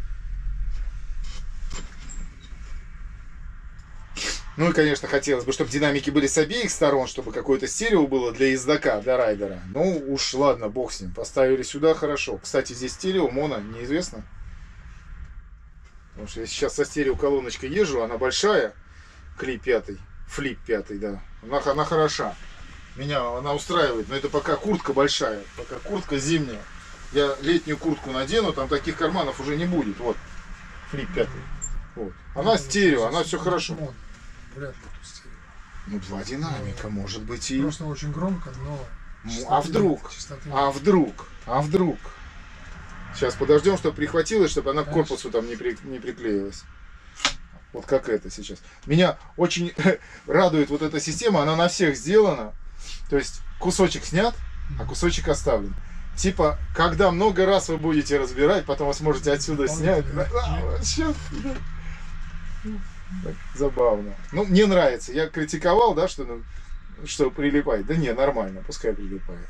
Ну и, конечно, хотелось бы, чтобы динамики были с обеих сторон, чтобы какое-то стерео было для ездока, для райдера. Ну уж ладно, бог с ним. Поставили сюда, хорошо. Кстати, здесь стерео, моно, неизвестно. Потому что я сейчас со стерео колоночкой езжу, она большая. Клип пятый, флип пятый, да. Она, она хороша. Меня она устраивает, но это пока куртка большая, пока куртка зимняя. Я летнюю куртку надену, там таких карманов уже не будет. Вот, флип пятый. Вот. Она стерео, она все хорошо. Вряд ли тут стерео. Ну, два динамика, может быть и... Просто очень громко, но... Ну, а вдруг? А вдруг? А вдруг? Сейчас подождем, чтобы прихватилось, чтобы она к корпусу там не, при... не приклеилась. Вот как это сейчас. Меня очень радует вот эта система, она на всех сделана. То есть кусочек снят, а кусочек оставлен. Типа, когда много раз вы будете разбирать, потом вы сможете отсюда снять. Сейчас, да. Так, забавно. Ну, мне нравится. Я критиковал, да, что, ну, что прилипает. Да не, нормально, пускай прилипает.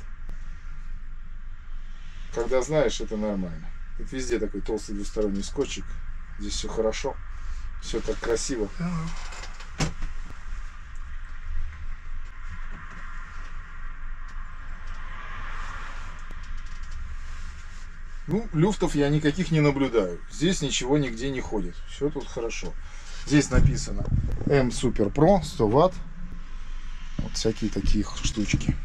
Когда знаешь, это нормально. Тут везде такой толстый двусторонний скотчик. Здесь все хорошо. Все так красиво. Ну, люфтов я никаких не наблюдаю. Здесь ничего нигде не ходит. Все тут хорошо. Здесь написано M Super Pro сто ватт. Вот всякие такие штучки.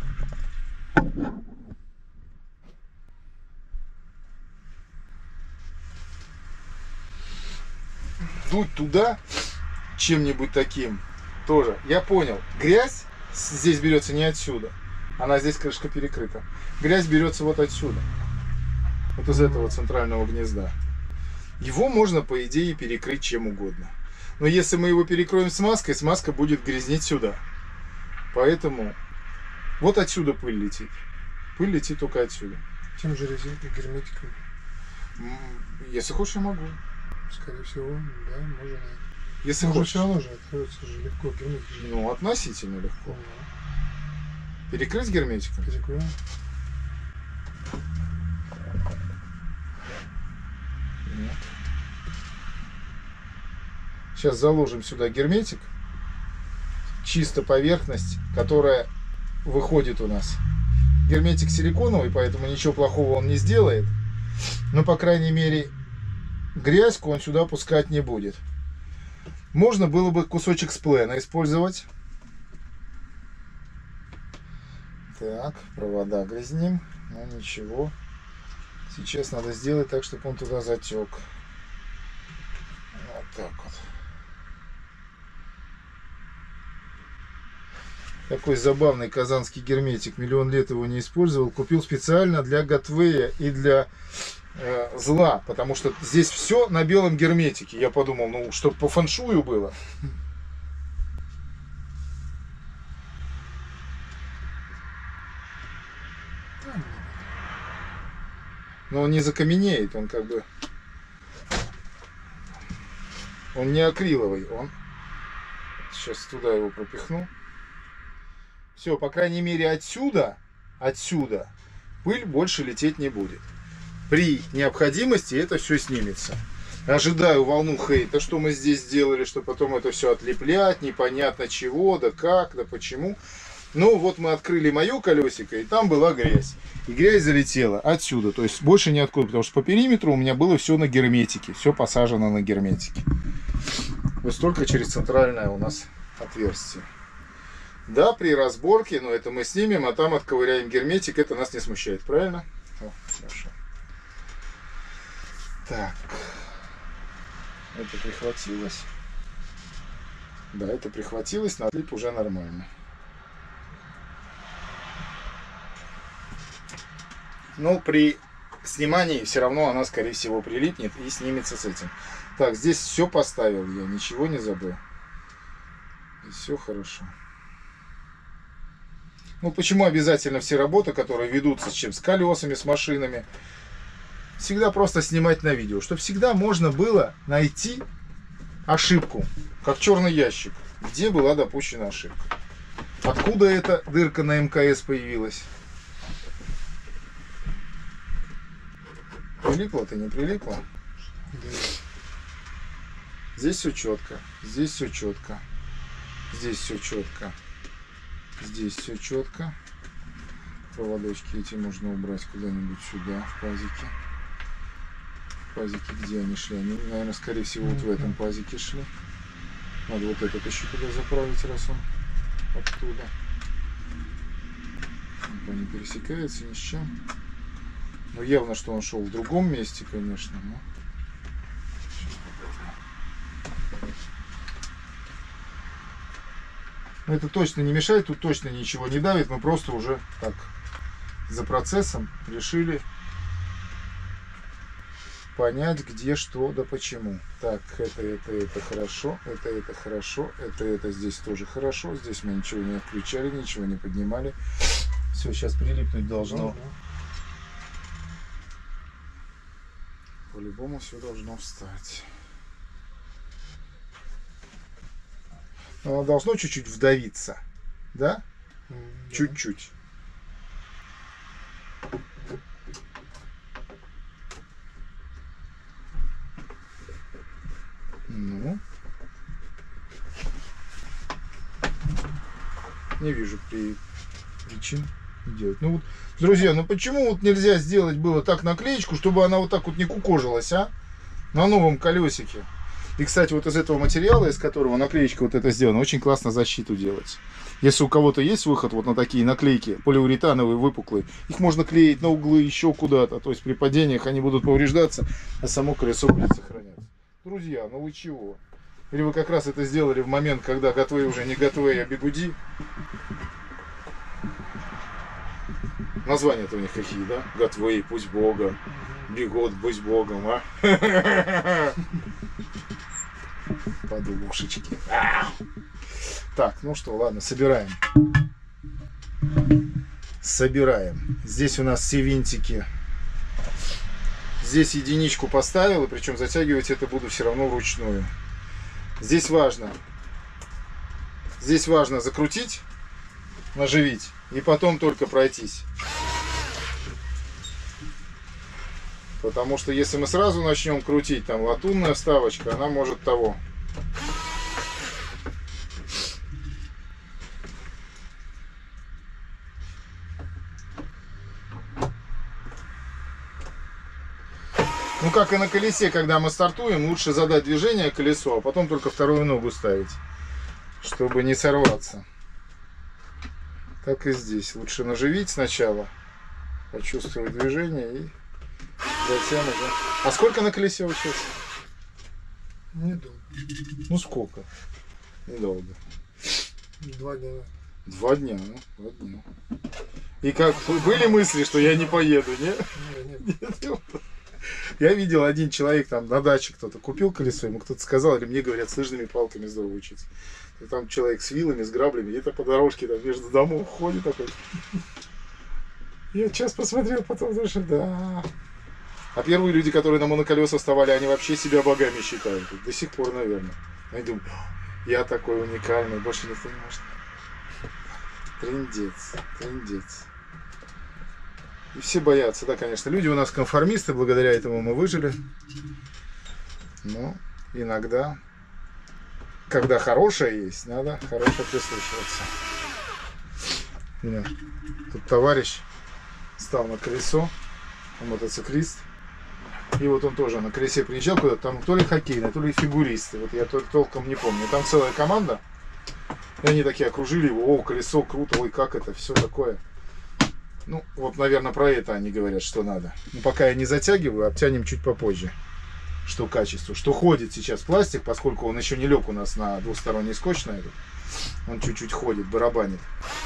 Дуть туда чем-нибудь таким тоже. Я понял. Грязь здесь берется не отсюда. Она здесь крышка перекрыта. Грязь берется вот отсюда. Вот из этого центрального гнезда. Его можно, по идее, перекрыть чем угодно. Но если мы его перекроем смазкой, смазка будет грязнить сюда. Поэтому вот отсюда пыль летит. Пыль летит только отсюда. Тем же резинкой, герметиком. Если хочешь, я могу. Скорее всего, да, можно. Если но хочешь. Все равно же откроется же легко, герметик же. Ну, относительно легко. Да. Перекрыть герметиком? Перекроем. Нет. Сейчас заложим сюда герметик. Чисто поверхность, которая выходит у нас. Герметик силиконовый, поэтому ничего плохого он не сделает. Но, по крайней мере, грязьку он сюда пускать не будет. Можно было бы кусочек сплена использовать. Так, провода грязним. Но ничего. Сейчас надо сделать так, чтобы он туда затек. Вот так вот. Такой забавный казанский герметик. Миллион лет его не использовал. Купил специально для Готвея и для э, зла, потому что здесь все на белом герметике. Я подумал, ну, чтобы по фэншую было. Но он не закаменеет, он как бы... Он не акриловый, он... Сейчас туда его пропихну. Все, по крайней мере, отсюда, отсюда пыль больше лететь не будет. При необходимости это все снимется. Ожидаю волну хейта, что мы здесь сделали, что потом это все отлеплять, непонятно чего, да как, да почему. Ну вот мы открыли мое колесико, и там была грязь. И грязь залетела отсюда, то есть больше ниоткуда, потому что по периметру у меня было все на герметике, все посажено на герметике. Вот столько через центральное у нас отверстие. Да, при разборке, но это мы снимем, а там отковыряем герметик, это нас не смущает, правильно? О, хорошо. Так, это прихватилось. Да, это прихватилось, на отлип уже нормально. Но при снимании все равно она, скорее всего, прилипнет и снимется с этим. Так, здесь все поставил я, ничего не забыл. И все хорошо. Ну, почему обязательно все работы, которые ведутся с чем? С колесами, с машинами, всегда просто снимать на видео, чтобы всегда можно было найти ошибку, как черный ящик, где была допущена ошибка. Откуда эта дырка на эм ка эс появилась? Прилипло ты, не прилипло? Здесь все четко, здесь все четко, здесь все четко, здесь все четко. Проводочки эти можно убрать куда-нибудь сюда, в пазике. Пазики, где они шли? Они, наверное, скорее всего, вот в этом пазике шли. Надо вот этот еще туда заправить, раз он оттуда. Он не пересекается ни с чем. Ну, явно, что он шел в другом месте, конечно. Но... но это точно не мешает, тут точно ничего не давит. Мы просто уже так за процессом решили понять, где что да почему. Так, это, это, это хорошо, это, это хорошо, это, это здесь тоже хорошо. Здесь мы ничего не отключали, ничего не поднимали. Все, сейчас прилипнуть должно. По-любому все должно встать. Оно должно чуть-чуть вдавиться, да? Чуть-чуть. Ну. Не вижу при... причин делать. Ну вот, друзья, ну почему вот нельзя сделать было так наклеечку, чтобы она вот так вот не кукожилась, а? На новом колесике. И, кстати, вот из этого материала, из которого наклеечка вот эта сделана, очень классно защиту делать. Если у кого-то есть выход вот на такие наклейки, полиуретановые, выпуклые, их можно клеить на углы, еще куда-то. То есть при падениях они будут повреждаться, а само колесо будет сохраняться. Друзья, ну вы чего? Или вы как раз это сделали в момент, когда Готвей уже не Готвей, а Бигуди? Названия-то у них какие, да? Готвей, пусть Богом. Бигот, пусть Богом, а? Подушечки. Так, ну что, ладно, собираем. Собираем. Здесь у нас все винтики. Здесь единичку поставил, и причем затягивать это буду все равно вручную. Здесь важно. Здесь важно закрутить, наживить, и потом только пройтись. Потому что если мы сразу начнем крутить, там латунная вставочка, она может того. Ну как и на колесе, когда мы стартуем, лучше задать движение колесо, а потом только вторую ногу ставить, чтобы не сорваться. Так и здесь. Лучше наживить сначала, почувствовать движение и затянуть. А сколько на колесе учился? Недолго. Ну сколько? Недолго. Два дня. Два дня, ну, два дня. И как, были мысли, что я не поеду, нет? Нет, нет. Нет. Я видел, один человек там на даче кто-то купил колесо, ему кто-то сказал, или мне говорят, с лыжными палками здорово учиться. И там человек с вилами, с граблями, где-то по дорожке там между домов ходит такой. Я сейчас посмотрел, потом даже, да. А первые люди, которые на моноколеса вставали, они вообще себя богами считают. До сих пор, наверное. Они думают, я такой уникальный, больше никто не может. Трындец, трындец. И все боятся, да, конечно. Люди у нас конформисты, благодаря этому мы выжили. Но иногда, когда хорошее есть, надо хорошо прислушиваться. Тут товарищ стал на колесо, он мотоциклист. И вот он тоже на колесе приезжал куда-то, там то ли хоккейный, то ли фигуристы. Вот я толком не помню. Там целая команда. И они такие окружили его, о, колесо круто, ой, как это, все такое. Ну, вот, наверное, про это они говорят, что надо. Но пока я не затягиваю, обтянем чуть попозже. Что качество. Что ходит сейчас пластик, поскольку он еще не лег у нас на двусторонний скотч на этот. Он чуть-чуть ходит, барабанит.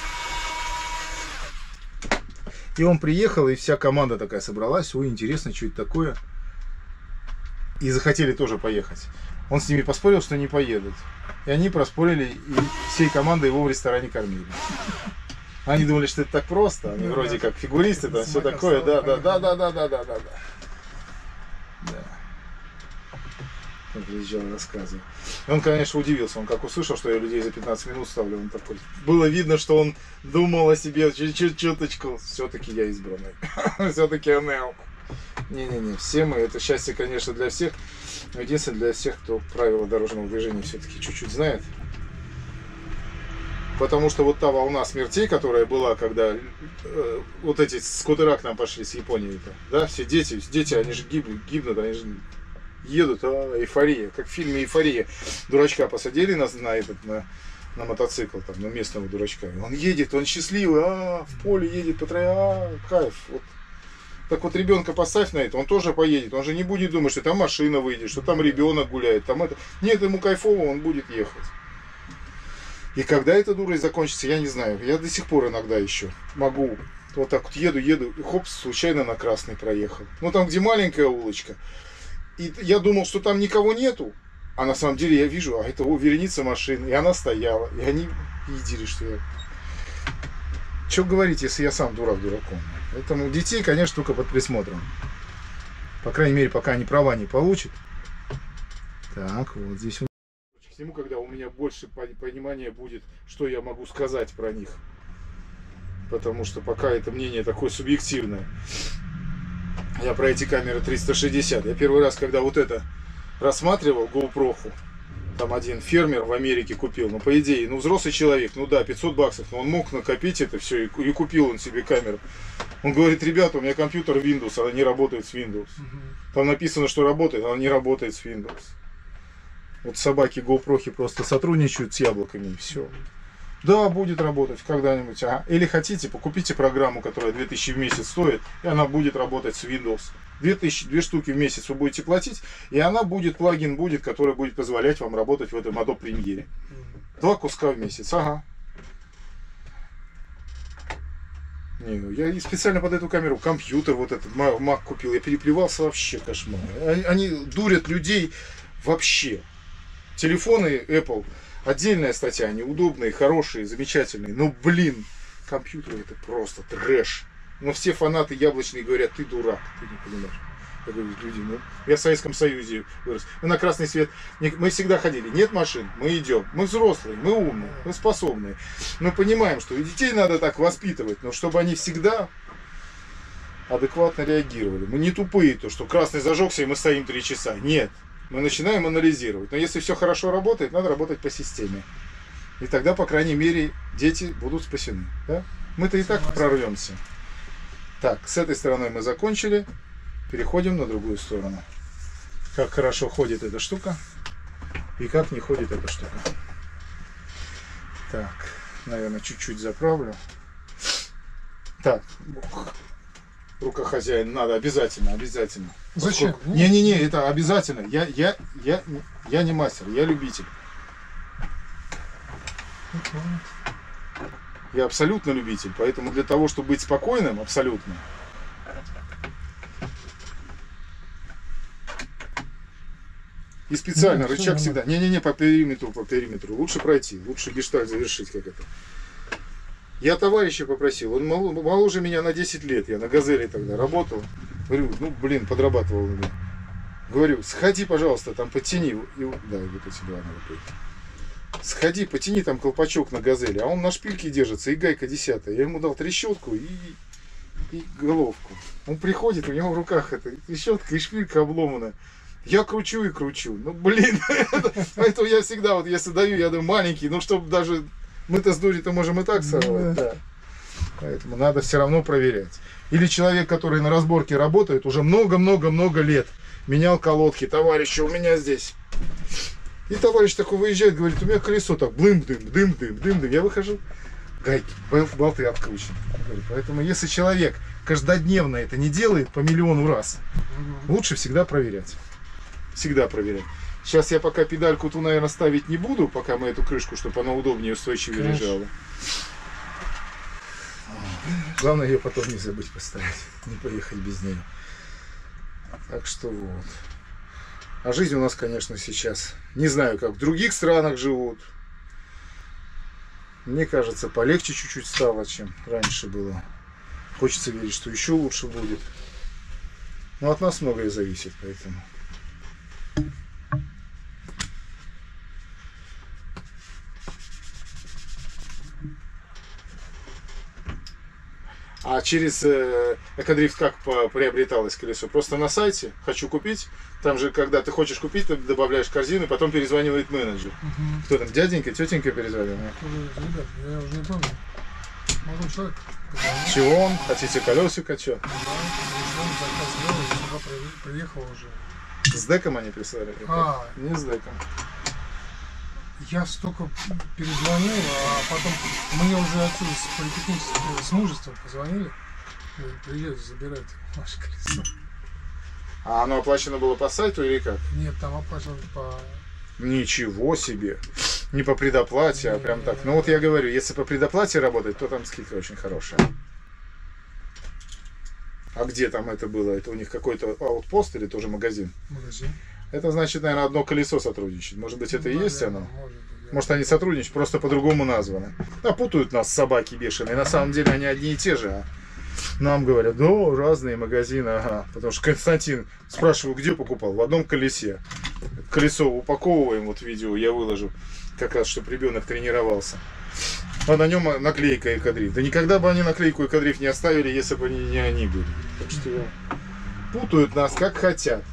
И он приехал, и вся команда такая собралась. Ой, интересно, что это такое. И захотели тоже поехать. Он с ними поспорил, что не поедут. И они проспорили, и всей командой его в ресторане кормили. Они думали, что это так просто. Они ну, вроде да. как фигуристы, там все такое. Да, да, да, да, да, да, да, да, да. Да. Он приезжал и рассказывал. И он, конечно, удивился. Он как услышал, что я людей за пятнадцать минут ставлю, он такой. Было видно, что он думал о себе чуть-чуть чуточку. Все-таки я избранный. Все-таки эн эл. Не-не-не, все мы, это счастье, конечно, для всех. Но единственное, для всех, кто правила дорожного движения все-таки чуть-чуть знает. Потому что вот та волна смертей, которая была, когда э, вот эти скутера к нам пошли с Японии-то, да, все дети, дети, они же гибнут, гибнут, они же едут, а, эйфория, как в фильме «Эйфория». Дурачка посадили на, на этот, на, на мотоцикл, там, на местного дурачка. И он едет, он счастливый, а, в поле едет по трое, а, кайф. Вот. Так вот ребенка поставь на это, он тоже поедет, он же не будет думать, что там машина выйдет, что там ребенок гуляет, там это. Нет, ему кайфово, он будет ехать. И когда эта дурость закончится, я не знаю. Я до сих пор иногда еще могу. Вот так вот еду, еду, и хоп, случайно на красный проехал. Ну там, где маленькая улочка. И я думал, что там никого нету. А на самом деле я вижу, а это о, вереница машин. И она стояла. И они видели, что я... Что говорить, если я сам дурак дураком. Поэтому детей, конечно, только под присмотром. По крайней мере, пока они права не получат. Так, вот здесь у к нему, когда у меня больше понимания будет, что я могу сказать про них. Потому что пока это мнение такое субъективное. Я про эти камеры триста шестьдесят. Я первый раз, когда вот это рассматривал, GoPro, там один фермер в Америке купил. Ну, по идее, ну, взрослый человек, ну да, пятьсот баксов, но он мог накопить это все, и, и купил он себе камеру. Он говорит, ребята, у меня компьютер Windows, она не работает с Windows. Там написано, что работает, она не работает с Windows. Вот собаки GoPro просто сотрудничают с яблоками, и все. Да, будет работать когда-нибудь. Ага. Или хотите, покупите программу, которая две тысячи в месяц стоит, и она будет работать с Windows. две тысячи, две штуки в месяц вы будете платить, и она будет, плагин будет, который будет позволять вам работать в этом Adobe Premiere. Два куска в месяц, ага. Не, ну, я специально под эту камеру компьютер вот этот Mac купил, я переплевался, вообще кошмар. Они, они дурят людей вообще. Телефоны Apple, отдельная статья, они удобные, хорошие, замечательные. Но, блин, компьютеры это просто трэш. Но все фанаты яблочные говорят, ты дурак, ты не понимаешь. Я говорю, люди, ну, я в Советском Союзе вырос. Мы на красный свет, мы всегда ходили, нет машин, мы идем. Мы взрослые, мы умные, мы способные. Мы понимаем, что и детей надо так воспитывать, но чтобы они всегда адекватно реагировали. Мы не тупые, то, что красный зажегся и мы стоим три часа. Нет. Мы начинаем анализировать. Но если все хорошо работает, надо работать по системе. И тогда, по крайней мере, дети будут спасены. Да? Мы-то и так прорвемся. Так, с этой стороной мы закончили. Переходим на другую сторону. Как хорошо ходит эта штука. И как не ходит эта штука. Так, наверное, чуть-чуть заправлю. Так, рука хозяина надо обязательно, обязательно. Зачем? Не-не-не, это обязательно. Я, я, я, я не мастер, я любитель. Я абсолютно любитель, поэтому для того, чтобы быть спокойным, абсолютно, И специально Нет, всё рычаг нормально. всегда. Не-не-не, по периметру, по периметру. Лучше пройти, лучше гештальт завершить, как это. Я товарища попросил, он мол- моложе меня на десять лет, я на «Газели» тогда работал. Говорю, ну блин, подрабатывал. Блин. Говорю, сходи, пожалуйста, там подтяни. И, да, вот эти два надо быть. Сходи, потяни там колпачок на «Газели». А он на шпильке держится, и гайка десятая. Я ему дал трещотку и, и головку. Он приходит, у него в руках эта трещотка и шпилька обломана. Я кручу и кручу. Ну блин, поэтому я всегда, вот если даю, я даю маленький, ну чтобы даже... Мы-то с Дурей-то можем и так сорвать, да. Поэтому надо все равно проверять. Или человек, который на разборке работает уже много-много-много лет, менял колодки, товарищи, у меня здесь. И товарищ такой выезжает, говорит, у меня колесо так, блым-дым, дым-дым, дым-дым. Я выхожу, гайки, болты откручены. Поэтому если человек каждодневно это не делает по миллиону раз, лучше всегда проверять. Всегда проверять. Сейчас я пока педальку ту, наверное, ставить не буду, пока мы эту крышку, чтобы она удобнее и устойчивее Конечно. лежала. Главное ее потом не забыть поставить, не поехать без нее. Так что вот. А жизнь у нас, конечно, сейчас, не знаю, как в других странах живут. Мне кажется, полегче чуть-чуть стало, чем раньше было. Хочется верить, что еще лучше будет. Но от нас многое зависит, поэтому... А через э, Экодрифт как по- приобреталось колесо? Просто на сайте «Хочу купить». Там же, когда ты хочешь купить, ты добавляешь в корзину, потом перезванивает менеджер. Мгм. Кто там, дяденька, тетенька перезвонил? Ребят, я уже не помню. Молодой человек. позвонил. Чего он? Хотите колесико, что? Да, пришел, заказ сделал, и сюда при- приехал уже. С деком они прислали? А. Не с деком. Я столько перезвонил, а потом мне уже отсюда с политехнического, с мужеством позвонили. Говорят, приезжайте, забирайте ваше колесо. А оно оплачено было по сайту или как? Нет, там оплачено по... Ничего себе! Не по предоплате, а прям так. Ну вот я говорю, если по предоплате работать, то там скидка очень хорошая. А где там это было? Это у них какой-то аутпост или тоже магазин? магазин. Это значит, наверное, одно колесо сотрудничает. Может быть, это и есть Наверное, оно? Может, быть, я- Может, они сотрудничают, просто по-другому названы. Да, путают нас собаки бешеные. На самом деле они одни и те же. А нам говорят, да, разные магазины, ага. Потому что Константин, спрашиваю, где покупал? В одном колесе. Колесо упаковываем, вот видео я выложу, как раз, чтобы ребенок тренировался. А на нем наклейка Экодрифт. Да никогда бы они наклейку Экодрифт не оставили, если бы они не они были. Так что путают нас как хотят.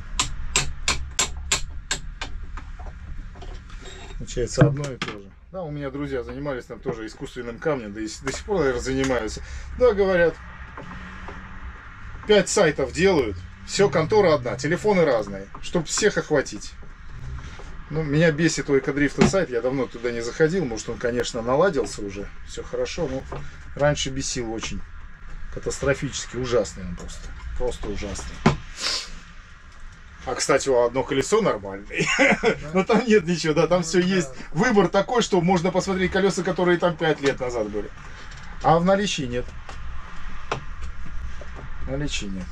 Получается одно и то же. Да, у меня друзья занимались там тоже искусственным камнем, да и с- до сих пор, наверное, занимаются. Да, говорят, пять сайтов делают, все, контора одна, телефоны разные, чтобы всех охватить. Ну, меня бесит у Экодрифта сайт, я давно туда не заходил, может он, конечно, наладился уже, все хорошо, но раньше бесил очень катастрофически, ужасный он просто, просто ужасный. А, кстати, у одно колесо нормальное. Но там нет ничего, да, там все есть. Выбор такой, что можно посмотреть колеса, которые там пять лет назад были. А в наличии нет. В наличии нет.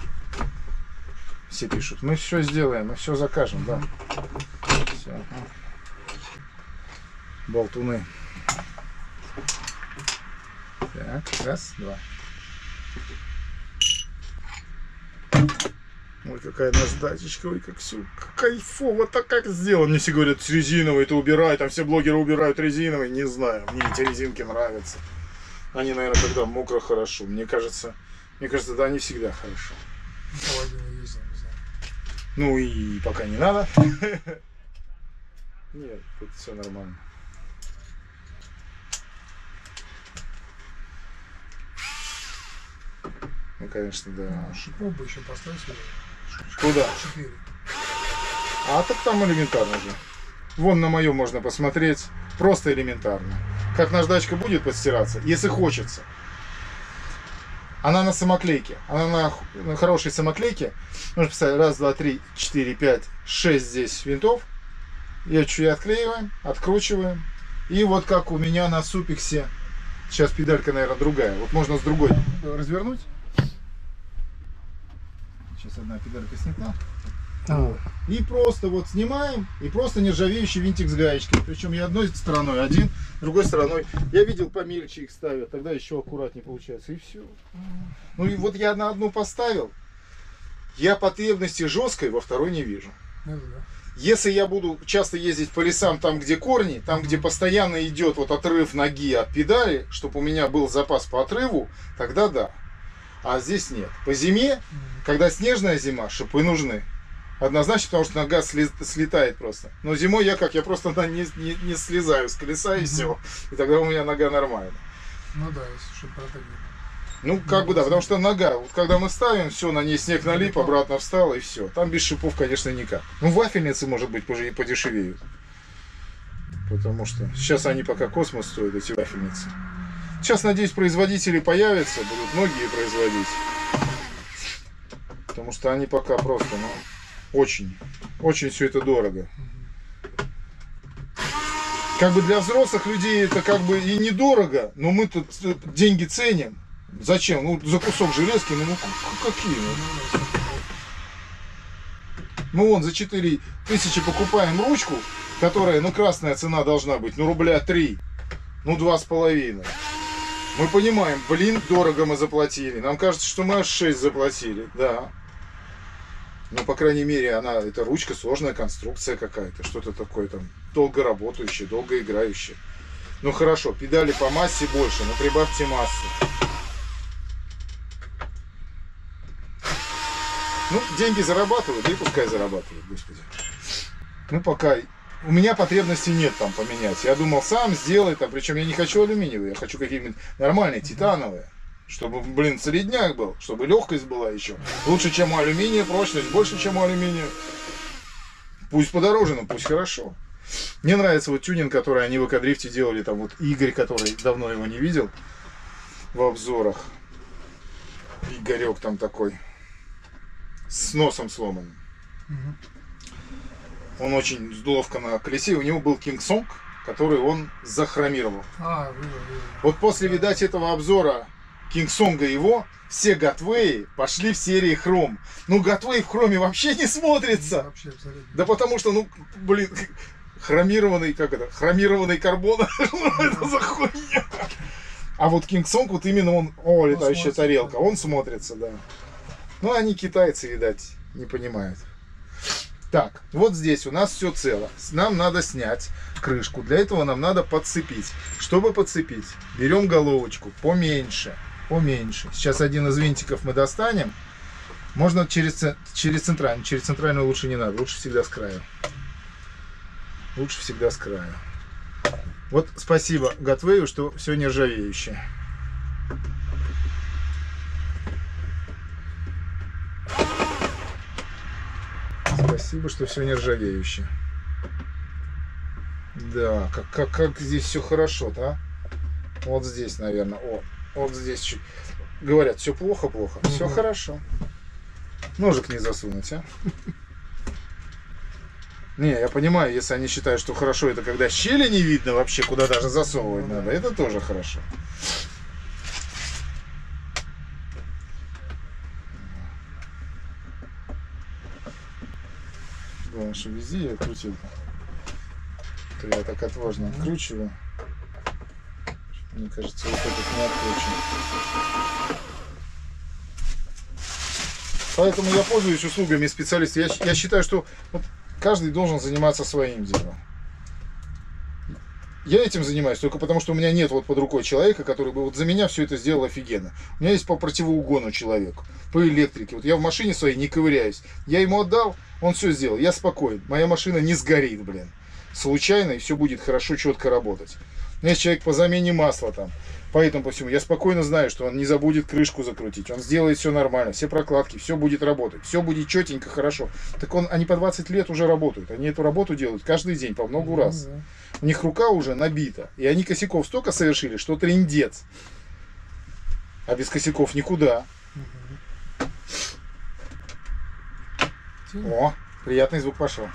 Все пишут, мы все сделаем, мы все закажем, да. Все. Болтуны. Так, раз, два. Ой, какая наждачечка, ой, как все кайфово, так как сделано. Мне все говорят, с резиновой ты убирай, там все блогеры убирают резиновой. Не знаю, мне эти резинки нравятся. Они, наверное, когда мокро, хорошо. Мне кажется, мне кажется, да, они всегда хорошо. Ну, по воде не ездил, не знаю. Ну и пока не надо. Нет, тут все нормально. Ну, конечно, да. Шипов бы еще поставить сюда. Куда? Четыре. А так там элементарно же. Вон на моем можно посмотреть. Просто элементарно. Как наждачка будет подстираться, если хочется. Она на самоклейке. Она на, на хорошей самоклейке. Можно поставить раз, два, три, четыре, пять, шесть здесь винтов. Ее чуть отклеиваем, откручиваем. И вот как у меня на супиксе. Сейчас педалька, наверное, другая. Вот можно с другой развернуть. Сейчас одна педалька снята. А. И просто вот снимаем, и просто нержавеющий винтик с гаечкой. Причем я одной стороной один, другой стороной. Я видел, помельче их ставят, тогда еще аккуратнее получается. И все. Ну и вот я на одну поставил. Я потребности жесткой во второй не вижу. Ну, да. Если я буду часто ездить по лесам, там где корни, там где постоянно идет вот отрыв ноги от педали, чтобы у меня был запас по отрыву, тогда да. А здесь нет. По зиме, когда снежная зима, шипы нужны. Однозначно, потому что нога сли, слетает просто. Но зимой я как, я просто на, не, не, не слезаю с колеса и все. И тогда у меня нога нормальная. Ну да, если что протегнет. Ну, как бы да, потому что нога, вот когда мы ставим, все, на ней снег налип, обратно встал и все. Там без шипов, конечно, никак. Ну, вафельницы, может быть, позже подешевеют. Потому что сейчас они пока космос стоят, эти вафельницы. Сейчас, надеюсь, производители появятся, будут многие производить. Потому что они пока просто, ну, очень, очень все это дорого. Как бы для взрослых людей это как бы и недорого, но мы тут деньги ценим. Зачем? Ну, за кусок железки, ну, ну какие? Ну, ну вон, за четыре тысячи покупаем ручку, которая, ну, красная цена должна быть, ну, рубля три, ну, два с половиной. Мы понимаем, блин, дорого мы заплатили. Нам кажется, что мы аж шесть заплатили, да. Ну, по крайней мере, она, эта ручка, сложная конструкция какая-то, что-то такое там, долго работающее, долго играющее. Ну, хорошо, педали по массе больше, но прибавьте массу. Ну, деньги зарабатывают, да и пускай зарабатывают, господи. Ну, пока у меня потребности нет там поменять. Я думал сам сделать, там, причем я не хочу алюминиевые, я хочу какие-нибудь нормальные, титановые. Чтобы, блин, средняк был, чтобы легкость была еще. Лучше, чем у алюминия, прочность больше, чем у алюминия. Пусть подороже, но пусть хорошо. Мне нравится вот тюнинг, который они в Экодрифте делали, там вот Игорь, который давно его не видел в обзорах. Игорек там такой. С носом сломанным. Угу. Он очень ловко на колесе. У него был King Song, который он захромировал. А, видел, видел. Вот после, видать, этого обзора King Song его, все Гатвеи пошли в серии хром. Ну, Гатвей в хроме вообще не смотрится. Ну, вообще, да потому что, ну, блин, хромированный, как это, хромированный карбон. Это за хуйня. А вот King Song, вот именно он, о, летающая тарелка, он смотрится, да. Ну, они китайцы, видать, не понимают. Так, вот здесь у нас все цело. Нам надо снять крышку. Для этого нам надо подцепить. Чтобы подцепить, берем головочку поменьше, поменьше. Сейчас один из винтиков мы достанем. Можно через, через центральную. Через центральную лучше не надо. Лучше всегда с краю. Лучше всегда с краю. Вот спасибо Гатвею, что все нержавеющее. Спасибо, что все нержавеющее. Да, как, как, как здесь все хорошо-то, а? Вот здесь, наверное. О, вот здесь чуть. Говорят, все плохо-плохо. Угу. Все хорошо. Ножик не засунуть, а? Не, я понимаю, если они считают, что хорошо, это когда щели не видно вообще, куда даже засовывать надо. Это тоже хорошо. Главное, что везде я крутил. То я так отважно откручиваю. Мне кажется, вот этот не откручен. Поэтому я пользуюсь услугами специалистов. Я, я считаю, что вот каждый должен заниматься своим делом. Я этим занимаюсь только потому, что у меня нет вот под рукой человека, который бы вот за меня все это сделал офигенно. У меня есть по противоугону человек, по электрике. Вот я в машине своей не ковыряюсь. Я ему отдал, он все сделал. Я спокоен. Моя машина не сгорит, блин. Случайно, и все будет хорошо, четко работать. У меня есть человек по замене масла там. Поэтому по всему я спокойно знаю, что он не забудет крышку закрутить. Он сделает все нормально, все прокладки, все будет работать. Все будет четенько, хорошо. Так он, они по двадцать лет уже работают. Они эту работу делают каждый день, по много раз. Mm-hmm. У них рука уже набита. И они косяков столько совершили, что трындец. А без косяков никуда. Mm-hmm. О, приятный звук пошел.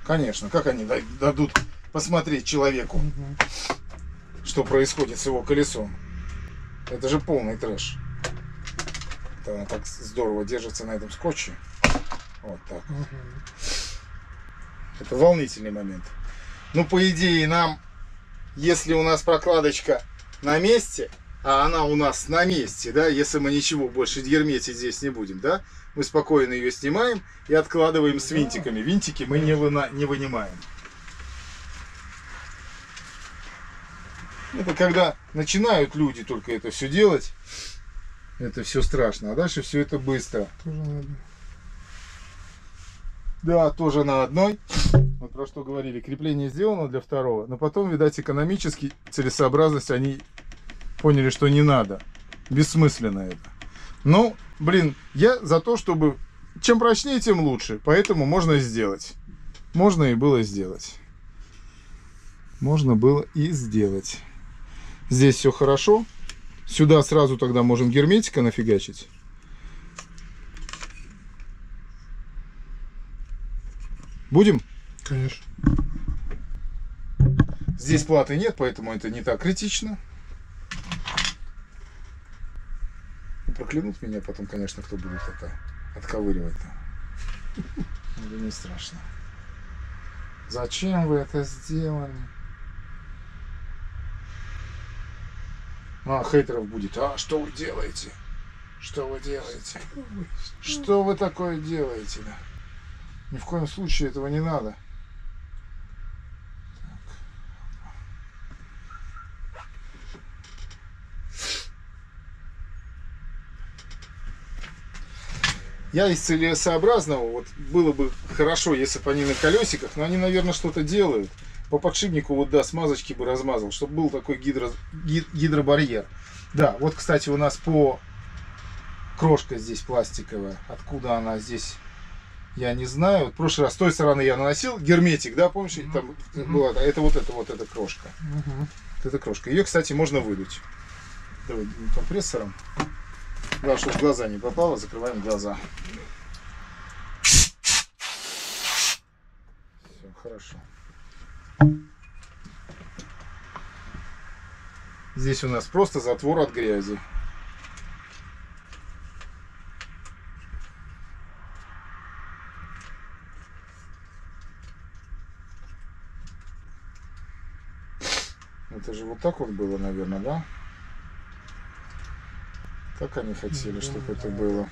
Конечно, как они дадут посмотреть человеку, Угу. что происходит с его колесом? Это же полный трэш. Это она так здорово держится на этом скотче. Вот так. Угу. Это волнительный момент. Ну, по идее, нам, если у нас прокладочка на месте, а она у нас на месте, да, если мы ничего больше герметить здесь не будем, да, мы спокойно ее снимаем и откладываем с винтиками. Винтики мы не, вына, не вынимаем. Это когда начинают люди только это все делать, это все страшно, а дальше все это быстро. Тоже надо. Да, тоже на одной. Вот про что говорили, крепление сделано для второго, но потом, видать, экономически целесообразность они поняли, что не надо. Бессмысленно это. Ну, блин, я за то, чтобы чем прочнее, тем лучше. Поэтому можно сделать. Можно и было сделать. Можно было и сделать. Здесь все хорошо. Сюда сразу тогда можем герметика нафигачить. Будем? Конечно. Здесь платы нет, поэтому это не так критично. Проклянут меня потом, конечно, кто будет это отковыривать-то. Это не страшно. Зачем вы это сделали? А, хейтеров будет. А, что вы делаете? Что вы делаете? Что вы такое делаете? Да? Ни в коем случае этого не надо. Я из целесообразного, вот было бы хорошо, если бы они на колесиках, но они, наверное, что-то делают. По подшипнику, вот да, смазочки бы размазал, чтобы был такой гидро, гид, гидробарьер. Да, вот, кстати, у нас по крошка здесь пластиковая. Откуда она здесь, я не знаю. Вот в прошлый раз с той стороны я наносил герметик, да, помнишь, mm-hmm. там mm-hmm. была, это вот это вот эта крошка. Mm-hmm. Вот эта крошка. Ее, кстати, можно выдуть. Давай компрессором. Да, чтобы в глаза не попало, закрываем глаза. Все, хорошо. Здесь у нас просто затвор от грязи. Это же вот так вот было, наверное, да? Так они хотели, чтобы это было.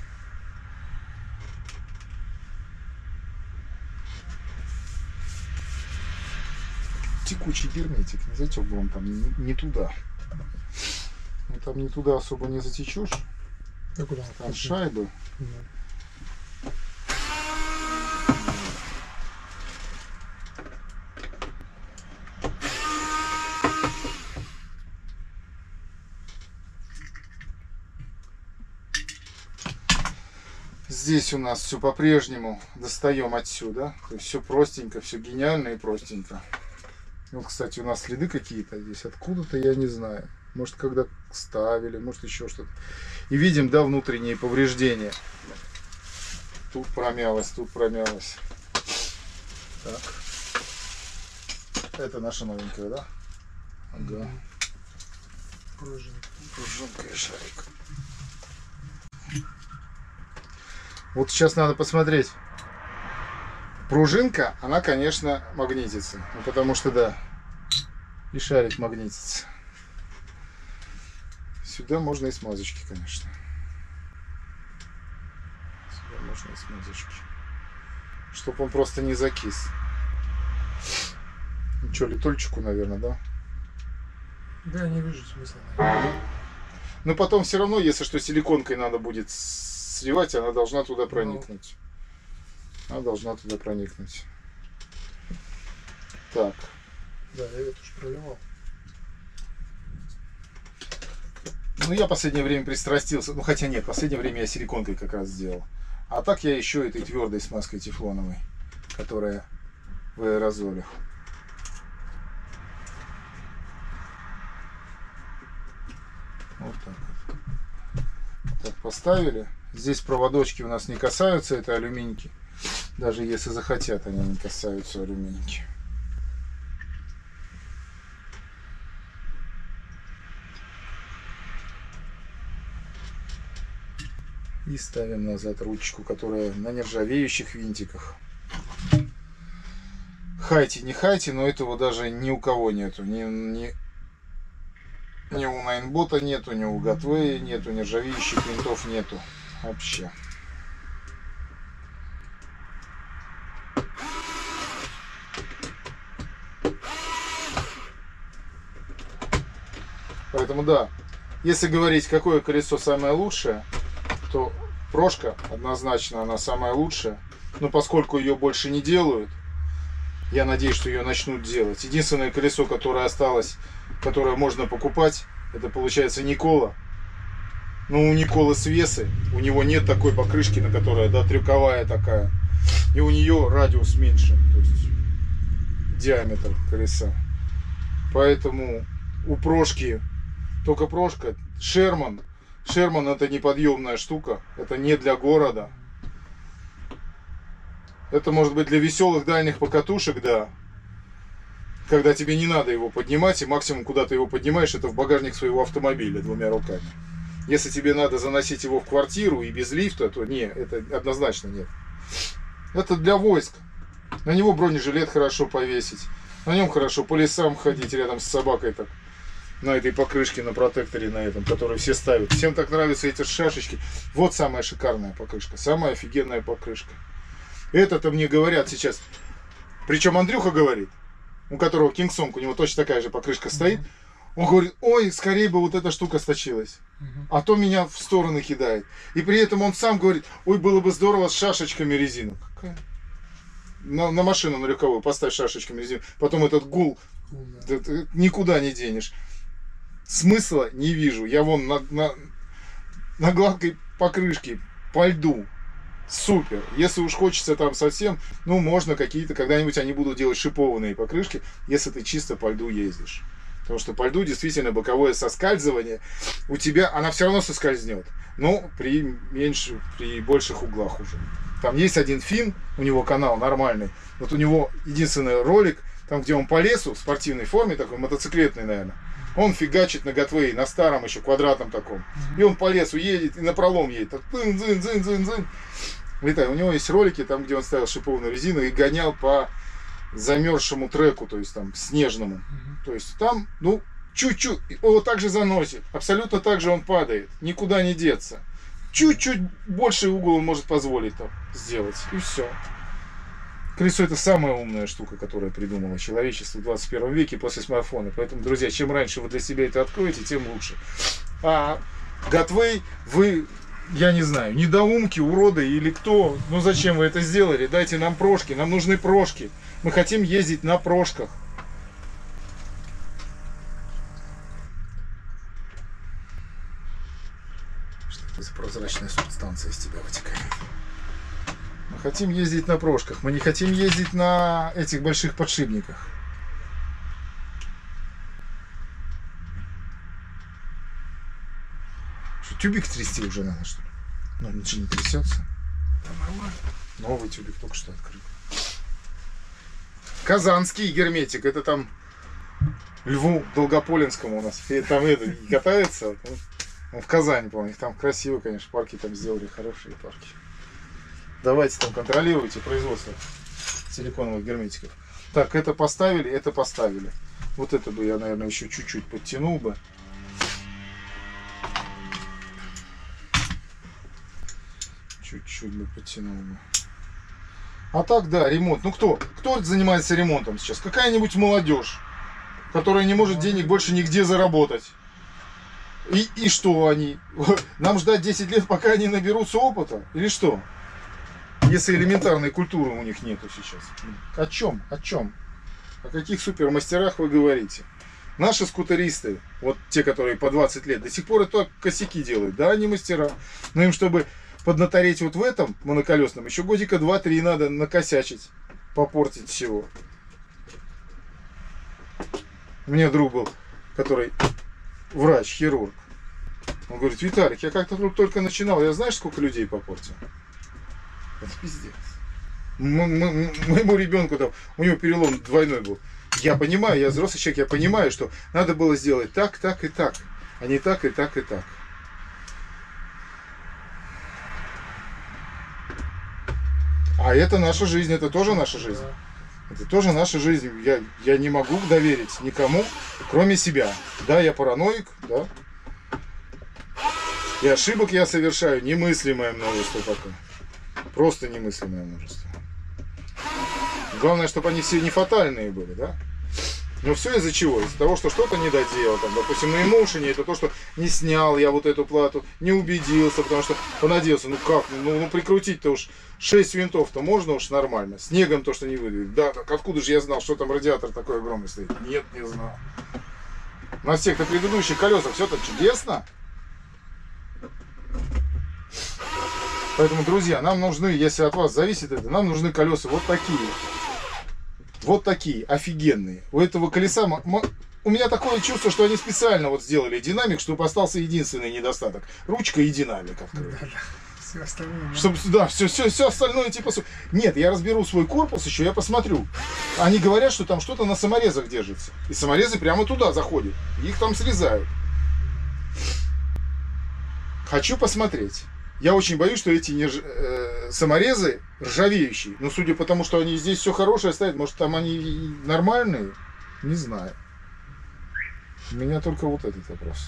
Текучий герметик, не затек бы он там не, не туда. Ну, там не туда особо не затечешь. Да куда? Там шайбы. Да. Здесь у нас все по-прежнему достаем отсюда. То есть все простенько, все гениально и простенько. Вот, кстати, у нас следы какие-то здесь. Откуда-то я не знаю. Может, когда ставили, может, еще что-то. И видим, да, внутренние повреждения. Тут промялось, тут промялось. Так. Это наша новенькая, да? Ага. Пружинка. Пружинка и шарик. Вот сейчас надо посмотреть. Пружинка, она, конечно, магнитится. Ну, потому что, да, и шарик магнитится. Сюда можно и смазочки, конечно. Сюда можно и смазочки. Чтоб он просто не закис. Ну что, литольчику, наверное, да? Да, не вижу смысла. Но потом все равно, если что, силиконкой надо будет сливать, она должна туда проникнуть. Она должна туда проникнуть. Так. Да, я это уж проливал. Ну, я в последнее время пристрастился. Ну, хотя нет, в последнее время я силиконкой как раз сделал. А так я еще этой твердой смазкой тефлоновой, которая в аэрозолях. Вот так вот. Так, поставили. Здесь проводочки у нас не касаются, это алюминьки. Даже если захотят, они не касаются алюминики. И ставим назад ручку, которая на нержавеющих винтиках. Хайте, не хайте, но этого даже ни у кого нету. Ни, ни, ни у Найнбота нету, ни у Готвея нету, нержавеющих винтов нету. Вообще. Поэтому да, если говорить, какое колесо самое лучшее, то прошка однозначно она самая лучшая. Но поскольку ее больше не делают, я надеюсь, что ее начнут делать. Единственное колесо, которое осталось, которое можно покупать, это получается Никола. Но у Николы свесы, у него нет такой покрышки, на которой, да, трюковая такая. И у нее радиус меньше, то есть диаметр колеса. Поэтому у прошки только прошка. Шерман. Шерман это неподъемная штука. Это не для города. Это может быть для веселых дальних покатушек, да. Когда тебе не надо его поднимать, и максимум, куда ты его поднимаешь, это в багажник своего автомобиля двумя руками. Если тебе надо заносить его в квартиру и без лифта, то не, это однозначно нет. Это для войск. На него бронежилет хорошо повесить. На нем хорошо по лесам ходить рядом с собакой так. На этой покрышке, на протекторе на этом, который все ставят. Всем так нравятся эти шашечки. Вот самая шикарная покрышка. Самая офигенная покрышка. Это-то мне говорят сейчас. Причем Андрюха говорит, у которого Кингсонг, у него точно такая же покрышка стоит. Он говорит, ой, скорее бы вот эта штука сточилась. А то меня в стороны кидает. И при этом он сам говорит, ой, было бы здорово с шашечками резину. Какая? На, на машину, на легковую поставь шашечками резину. Потом этот гул ты, ты никуда не денешь. Смысла не вижу. Я вон на, на, на гладкой покрышке по льду. Супер. Если уж хочется там совсем, ну можно какие-то, когда-нибудь они будут делать шипованные покрышки, если ты чисто по льду ездишь. Потому что по льду действительно боковое соскальзывание у тебя, она все равно соскользнет, но при меньше, при больших углах уже. Там есть один фин, у него канал нормальный. Вот у него единственный ролик, там где он по лесу в спортивной форме, такой мотоциклетный, наверное. Он фигачит на Готвее, на старом еще квадратном таком. И он по лесу едет и на пролом едет. Так, зын, зын, зын, зын, зын. Летает. У него есть ролики, там где он ставил шипованную резину и гонял по замерзшему треку, то есть там снежному. То есть там, ну, чуть-чуть, вот так же заносит. Абсолютно так же он падает. Никуда не деться. Чуть-чуть больший угол он может позволить там сделать. И все. Колесо это самая умная штука, которая придумала человечество в двадцать первом веке после смартфона. Поэтому, друзья, чем раньше вы для себя это откроете, тем лучше. А Готвей, вы, я не знаю, недоумки, уроды или кто? Ну зачем вы это сделали? Дайте нам прошки, нам нужны прошки. Мы хотим ездить на прошках. Что это за прозрачная субстанция из тебя вытекает? Мы хотим ездить на прошках, мы не хотим ездить на этих больших подшипниках. Что, тюбик трясти уже надо, что ли? Ну, ничего не трясется. Новый тюбик только что открыл. Казанский герметик, это там Льву Долгополинскому у нас. И там это катается. Он в Казани, по-моему, там красиво, конечно, парки там сделали, хорошие парки. Давайте там контролируйте производство силиконовых герметиков. Так, это поставили, это поставили. Вот это бы я, наверное, еще чуть-чуть подтянул бы. Чуть-чуть бы подтянул бы. А так, да, ремонт. Ну кто? Кто занимается ремонтом сейчас? Какая-нибудь молодежь, которая не может денег больше нигде заработать. И, и что они? Нам ждать десять лет, пока они наберутся опыта? Или что? Если элементарной культуры у них нету сейчас. О чем? О чем? О каких супермастерах вы говорите? Наши скутеристы, вот те, которые по двадцать лет, до сих пор это косяки делают. Да, они мастера. Но им, чтобы поднатореть вот в этом моноколесном, еще годика два-три надо накосячить, попортить всего. У меня друг был, который врач, хирург. Он говорит, Виталик, я как-то только начинал, я знаешь, сколько людей попортил? Это пиздец. Мо- мо- Моему ребенку там, у него перелом двойной был. Я понимаю, я взрослый человек, я понимаю, что надо было сделать так, так и так, а не так и так и так. А это наша жизнь, это тоже наша жизнь. Это тоже наша жизнь. Я, я не могу доверить никому, кроме себя. Да, я параноик, да. И ошибок я совершаю немыслимое множество пока. Просто немыслимое множество. Главное, чтобы они все не фатальные были, да? Но все из-за чего? Из-за того, что что-то не доделал. Там, допустим, на эмоушене это то, что не снял я вот эту плату, не убедился, потому что понадеялся. Ну как, ну, ну прикрутить-то уж шесть винтов-то можно уж нормально. Снегом то, что не выдавит. Да, так откуда же я знал, что там радиатор такой огромный стоит? Нет, не знал. На всех-то предыдущих колесах все-то чудесно. Поэтому, друзья, нам нужны, если от вас зависит это, нам нужны колеса вот такие. Вот такие, офигенные. У этого колеса... У меня такое чувство, что они специально вот сделали динамик, чтобы остался единственный недостаток. Ручка и динамик открыт. Да, да. Все остальное. Чтобы, да, все, все, все остальное типа... Нет, я разберу свой корпус еще, я посмотрю. Они говорят, что там что-то на саморезах держится. И саморезы прямо туда заходят. Их там срезают. Хочу посмотреть. Я очень боюсь, что эти не, э, саморезы ржавеющие. Но судя по тому, что они здесь все хорошее стоят, может там они нормальные? Не знаю. У меня только вот этот вопрос.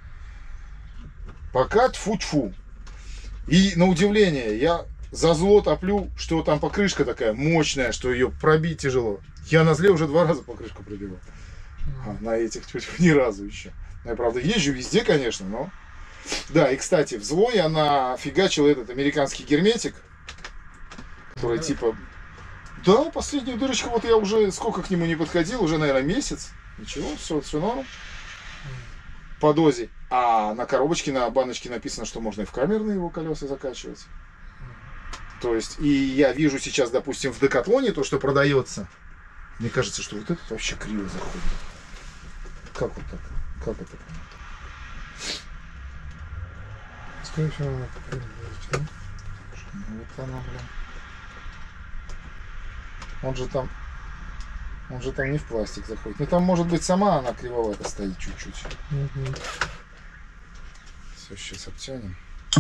Пока тьфу-тьфу. И на удивление, я за зло топлю, что там покрышка такая мощная, что ее пробить тяжело. Я на зле уже два раза покрышку пробивал. А на этих чуть ни разу еще. Я, правда, езжу везде, конечно, но... Да, и, кстати, в зло я нафигачил этот американский герметик, который типа... Да, последнюю дырочку, вот я уже сколько к нему не подходил, уже, наверное, месяц. Ничего, все, все норм. По дозе. А на коробочке, на баночке написано, что можно и в камерные его колеса закачивать. То есть, и я вижу сейчас, допустим, в Декатлоне то, что продается. Мне кажется, что вот этот вообще криво заходит. Как вот так? Как это? Скорее всего, она какая-нибудь, вот она, блин. Он же там... Он же там не в пластик заходит. Ну там, может быть, сама она кривовато стоит чуть-чуть. Угу. Все, сейчас обтянем.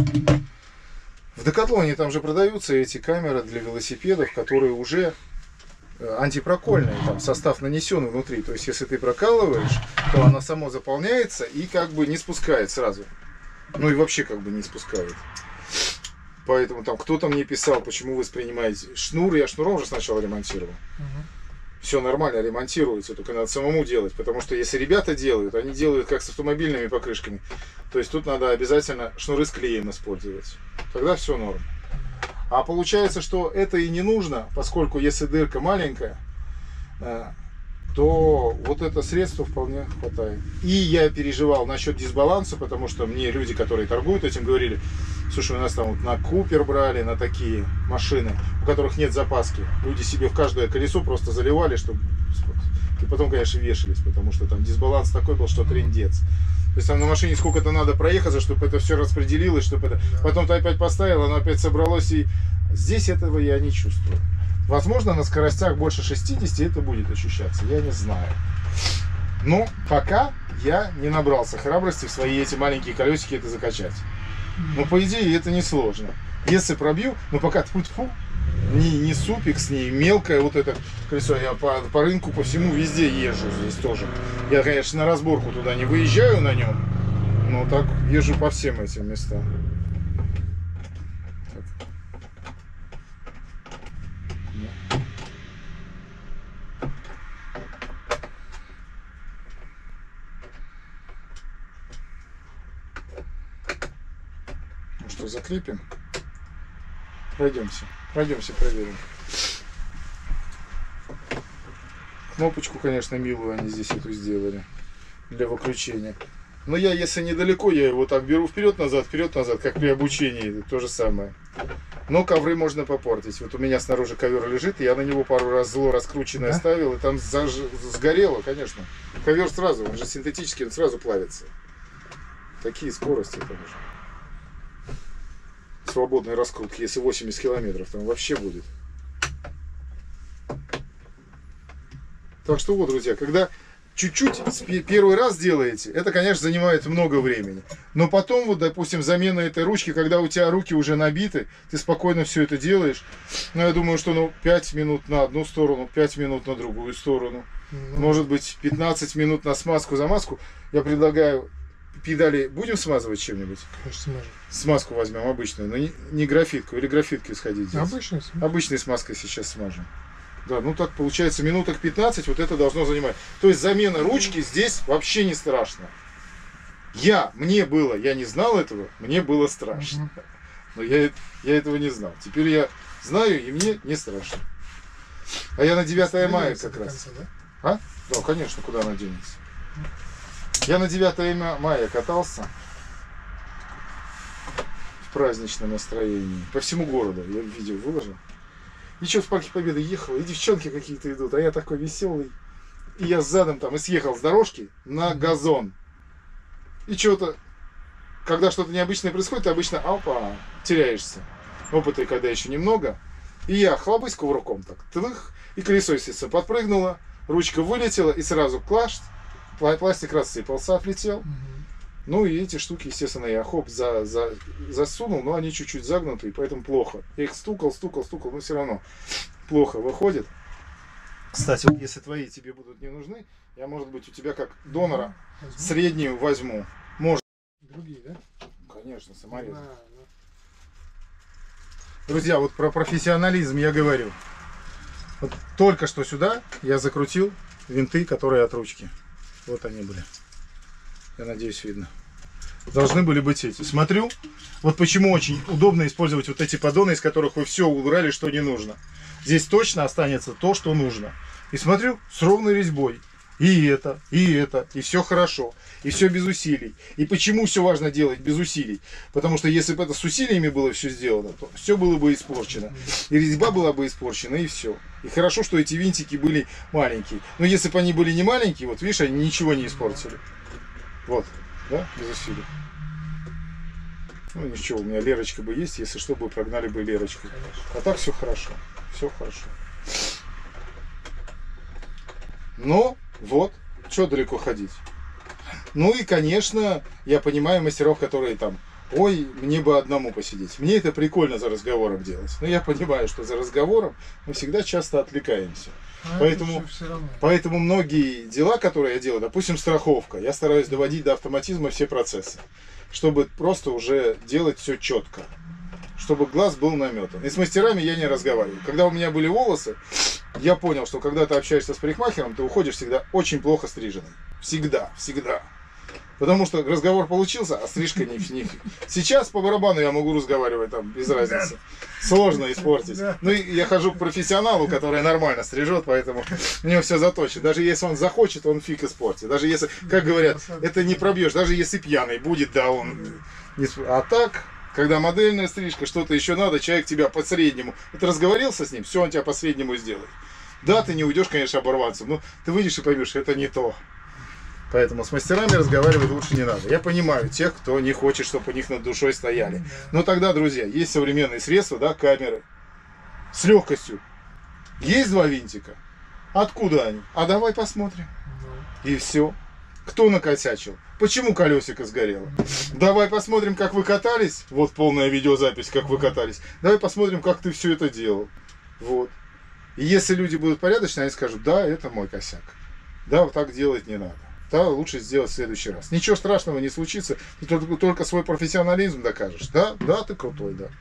В Декатлоне там же продаются эти камеры для велосипедов, которые уже антипрокольные. Там состав нанесен внутри. То есть, если ты прокалываешь, то она само заполняется и как бы не спускает сразу. Ну и вообще как бы не спускает. Поэтому там кто-то мне писал, почему вы воспринимаете шнур. Я шнуром же сначала ремонтировал. Угу. Все нормально ремонтируется, только надо самому делать. Потому что если ребята делают, они делают как с автомобильными покрышками. То есть тут надо обязательно шнуры с клеем использовать. Тогда все норм. А получается, что это и не нужно, поскольку если дырка маленькая, то вот это средство вполне хватает. И я переживал насчет дисбаланса, потому что мне люди, которые торгуют этим, говорили: слушай, у нас там вот на Купер брали, на такие машины, у которых нет запаски. Люди себе в каждое колесо просто заливали, чтобы... И потом, конечно, вешались, потому что там дисбаланс такой был, что трындец. То есть там на машине сколько-то надо проехаться, чтобы это все распределилось, чтобы это... Потом ты опять поставил, оно опять собралось, и здесь этого я не чувствую. Возможно, на скоростях больше шестидесяти это будет ощущаться, я не знаю. Но пока я не набрался храбрости в свои эти маленькие колесики это закачать. Но по идее это несложно. Если пробью, но пока тьфу-тьфу, ни, ни супикс, ни мелкое вот это колесо. Я по, по рынку, по всему везде езжу здесь тоже. Я, конечно, на разборку туда не выезжаю на нем, но так езжу по всем этим местам. Ну что, закрепим? Пройдемся. Пройдемся, проверим. Кнопочку, конечно, милую они здесь эту сделали для выключения. Но я, если недалеко, я его так беру вперед-назад, вперед-назад, как при обучении, то же самое. Но ковры можно попортить. Вот у меня снаружи ковер лежит, и я на него пару раз зло раскрученное да? ставил, и там заж... сгорело, конечно. Ковер сразу, он же синтетический, он сразу плавится. Такие скорости там уже. Свободной раскрутки, если восемьдесят километров, там вообще будет. Так что вот, друзья, когда чуть-чуть первый раз делаете, это, конечно, занимает много времени. Но потом, вот, допустим, замена этой ручки, когда у тебя руки уже набиты, ты спокойно все это делаешь. Ну, я думаю, что ну, пять минут на одну сторону, пять минут на другую сторону. Mm-hmm. Может быть, пятнадцать минут на смазку, замазку. Я предлагаю, педали будем смазывать чем-нибудь? Конечно, смажем. Смазку возьмем обычную, но не, не графитку. Или графиткой сходить здесь? Обычной смазкой. Обычной смазкой сейчас смажем. Да, ну так получается минуток пятнадцать вот это должно занимать. То есть замена ручки здесь вообще не страшно. Я, мне было, я не знал этого, мне было страшно. Но я, я этого не знал. Теперь я знаю, и мне не страшно. А я на девятое мая как раз. Конца, да? А? Да, конечно, куда она денется. Я на девятое мая катался в праздничном настроении. По всему городу. Я видео выложил. И что, в Парке Победы ехал, и девчонки какие-то идут, а я такой веселый. И я задом там и съехал с дорожки на газон. И что-то, когда что-то необычное происходит, ты обычно, опа, теряешься. Опыта, когда еще немного. И я хлобысь кувырком так, тылых, и колесо, естественно, подпрыгнуло, ручка вылетела, и сразу клаш, пластик рассыпался, отлетел. Ну и эти штуки, естественно, я хоп за, за, засунул, но они чуть-чуть загнуты, и поэтому плохо. Я их стукал, стукал, стукал, но все равно плохо выходит. Кстати, вот если твои тебе будут не нужны, я, может быть, у тебя как донора возьму. Среднюю возьму. Может. Другие, да? Конечно, саморез. Да, да. Друзья, вот про профессионализм я говорю. Вот только что сюда я закрутил винты, которые от ручки. Вот они были. Я надеюсь, видно. Должны были быть эти. Смотрю, вот почему очень удобно использовать вот эти поддоны, из которых вы все убрали, что не нужно. Здесь точно останется то, что нужно. И смотрю, с ровной резьбой. И это, и это, и все хорошо. И все без усилий. И почему все важно делать без усилий? Потому что если бы это с усилиями было все сделано, то все было бы испорчено. И резьба была бы испорчена, и все. И хорошо, что эти винтики были маленькие. Но если бы они были не маленькие, вот видишь, они ничего не испортили. Вот, да, без усилий. Ну ничего, у меня Лерочка бы есть, если что, бы прогнали бы Лерочку. А так все хорошо, все хорошо. Но, вот, что далеко ходить. Ну и, конечно, я понимаю мастеров, которые там, ой, мне бы одному посидеть. Мне это прикольно за разговором делать. Но я понимаю, что за разговором мы всегда часто отвлекаемся. А Поэтому, поэтому многие дела, которые я делаю, допустим, страховка, я стараюсь доводить до автоматизма все процессы, чтобы просто уже делать все четко, чтобы глаз был наметан. И с мастерами я не разговариваю. Когда у меня были волосы, я понял, что когда ты общаешься с парикмахером, ты уходишь всегда очень плохо стриженный. Всегда, всегда. Потому что разговор получился, а стрижка не, не... Сейчас по барабану я могу разговаривать там без разницы. Сложно испортить. Ну и я хожу к профессионалу, который нормально стрижет, поэтому у него все заточено. Даже если он захочет, он фиг испортит. Даже если, как говорят, это не пробьешь. Даже если пьяный будет, да, он... Не... А так, когда модельная стрижка, что-то еще надо, человек тебя по среднему. Ты разговорился с ним, все, он тебя по среднему сделает. Да, ты не уйдешь, конечно, оборваться, но ты выйдешь и поймешь, что это не то. Поэтому с мастерами разговаривать лучше не надо. Я понимаю тех, кто не хочет, чтобы у них над душой стояли. Но тогда, друзья, есть современные средства, да, камеры. С легкостью. Есть два винтика. Откуда они? А давай посмотрим. И все. Кто накосячил? Почему колесико сгорело? Давай посмотрим, как вы катались. Вот полная видеозапись, как вы катались. Давай посмотрим, как ты все это делал. Вот. И если люди будут порядочные, они скажут, да, это мой косяк. Да, вот так делать не надо. Да, лучше сделать в следующий раз. Ничего страшного не случится, ты только, только свой профессионализм докажешь. Да, да, ты крутой, да.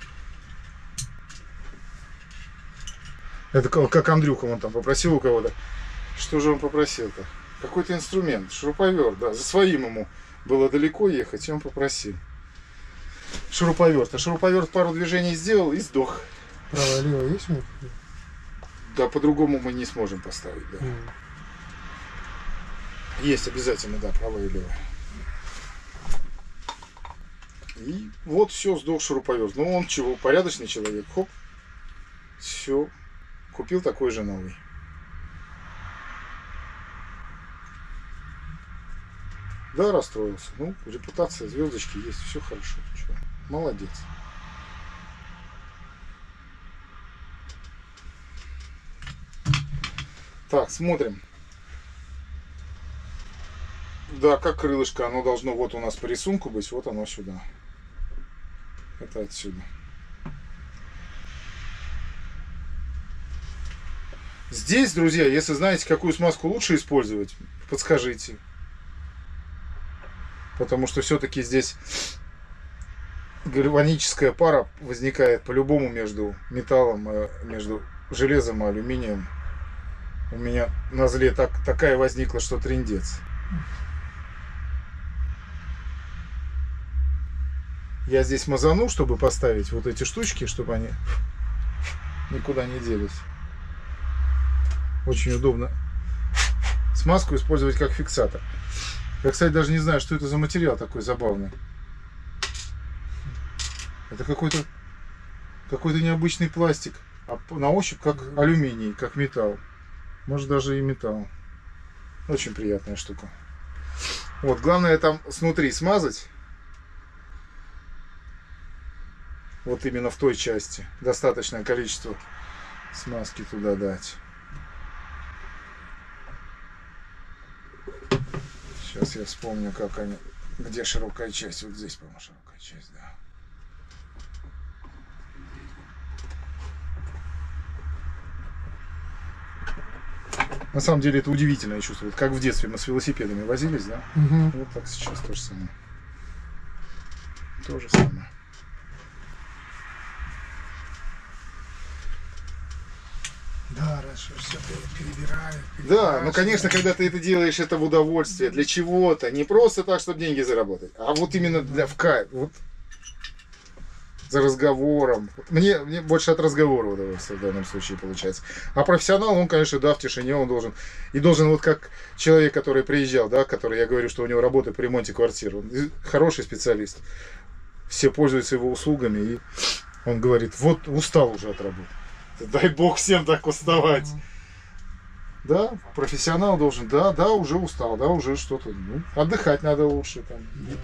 Это как Андрюха, он там попросил у кого-то. Что же он попросил-то? Какой-то инструмент, шуруповерт, да. За своим ему было далеко ехать, и он попросил. Шуруповерт. А шуруповерт пару движений сделал и сдох. Право, лево есть у них? Да, по-другому мы не сможем поставить, да. Mm. Есть обязательно, да, правая и левая. И вот все, сдох шуруповерт. Ну он чего, порядочный человек. Хоп. Все. Купил такой же новый. Да, расстроился. Ну, репутация, звездочки есть, все хорошо. Чего? Молодец. Так, смотрим. Да, как крылышко, оно должно вот у нас по рисунку быть, вот оно сюда. Это отсюда. Здесь, друзья, если знаете, какую смазку лучше использовать, подскажите. Потому что все-таки здесь гальваническая пара возникает по-любому между металлом, между железом и алюминием. У меня на зле так, такая возникла, что трындец. Я здесь мазану, чтобы поставить вот эти штучки, чтобы они никуда не делись. Очень удобно смазку использовать как фиксатор. Я, кстати, даже не знаю, что это за материал такой забавный. Это какой-то какой-то необычный пластик. А на ощупь как алюминий, как металл. Может даже и металл. Очень приятная штука. Вот, главное там снутри смазать. Вот именно в той части. Достаточное количество смазки туда дать. Сейчас я вспомню, как они... Где широкая часть? Вот здесь, по-моему, широкая часть, да. На самом деле это удивительное чувство. Вот как в детстве мы с велосипедами возились, да? Угу. Вот так сейчас то же самое. То же самое. Да, раньше все перебирали. Да, ну конечно, когда ты это делаешь, это в удовольствие, для чего-то, не просто так, чтобы деньги заработать, а вот именно для в кайф, вот за разговором. Мне, мне больше от разговора удовольствие в данном случае получается. А профессионал, он, конечно, да, в тишине он должен. И должен вот как человек, который приезжал, да, который, я говорю, что у него работа по ремонте квартир, он хороший специалист. Все пользуются его услугами, и он говорит, вот устал уже от работы. Дай бог всем так уставать. Да, профессионал должен, да, да, уже устал, да, уже что-то, ну, отдыхать надо лучше там. Да.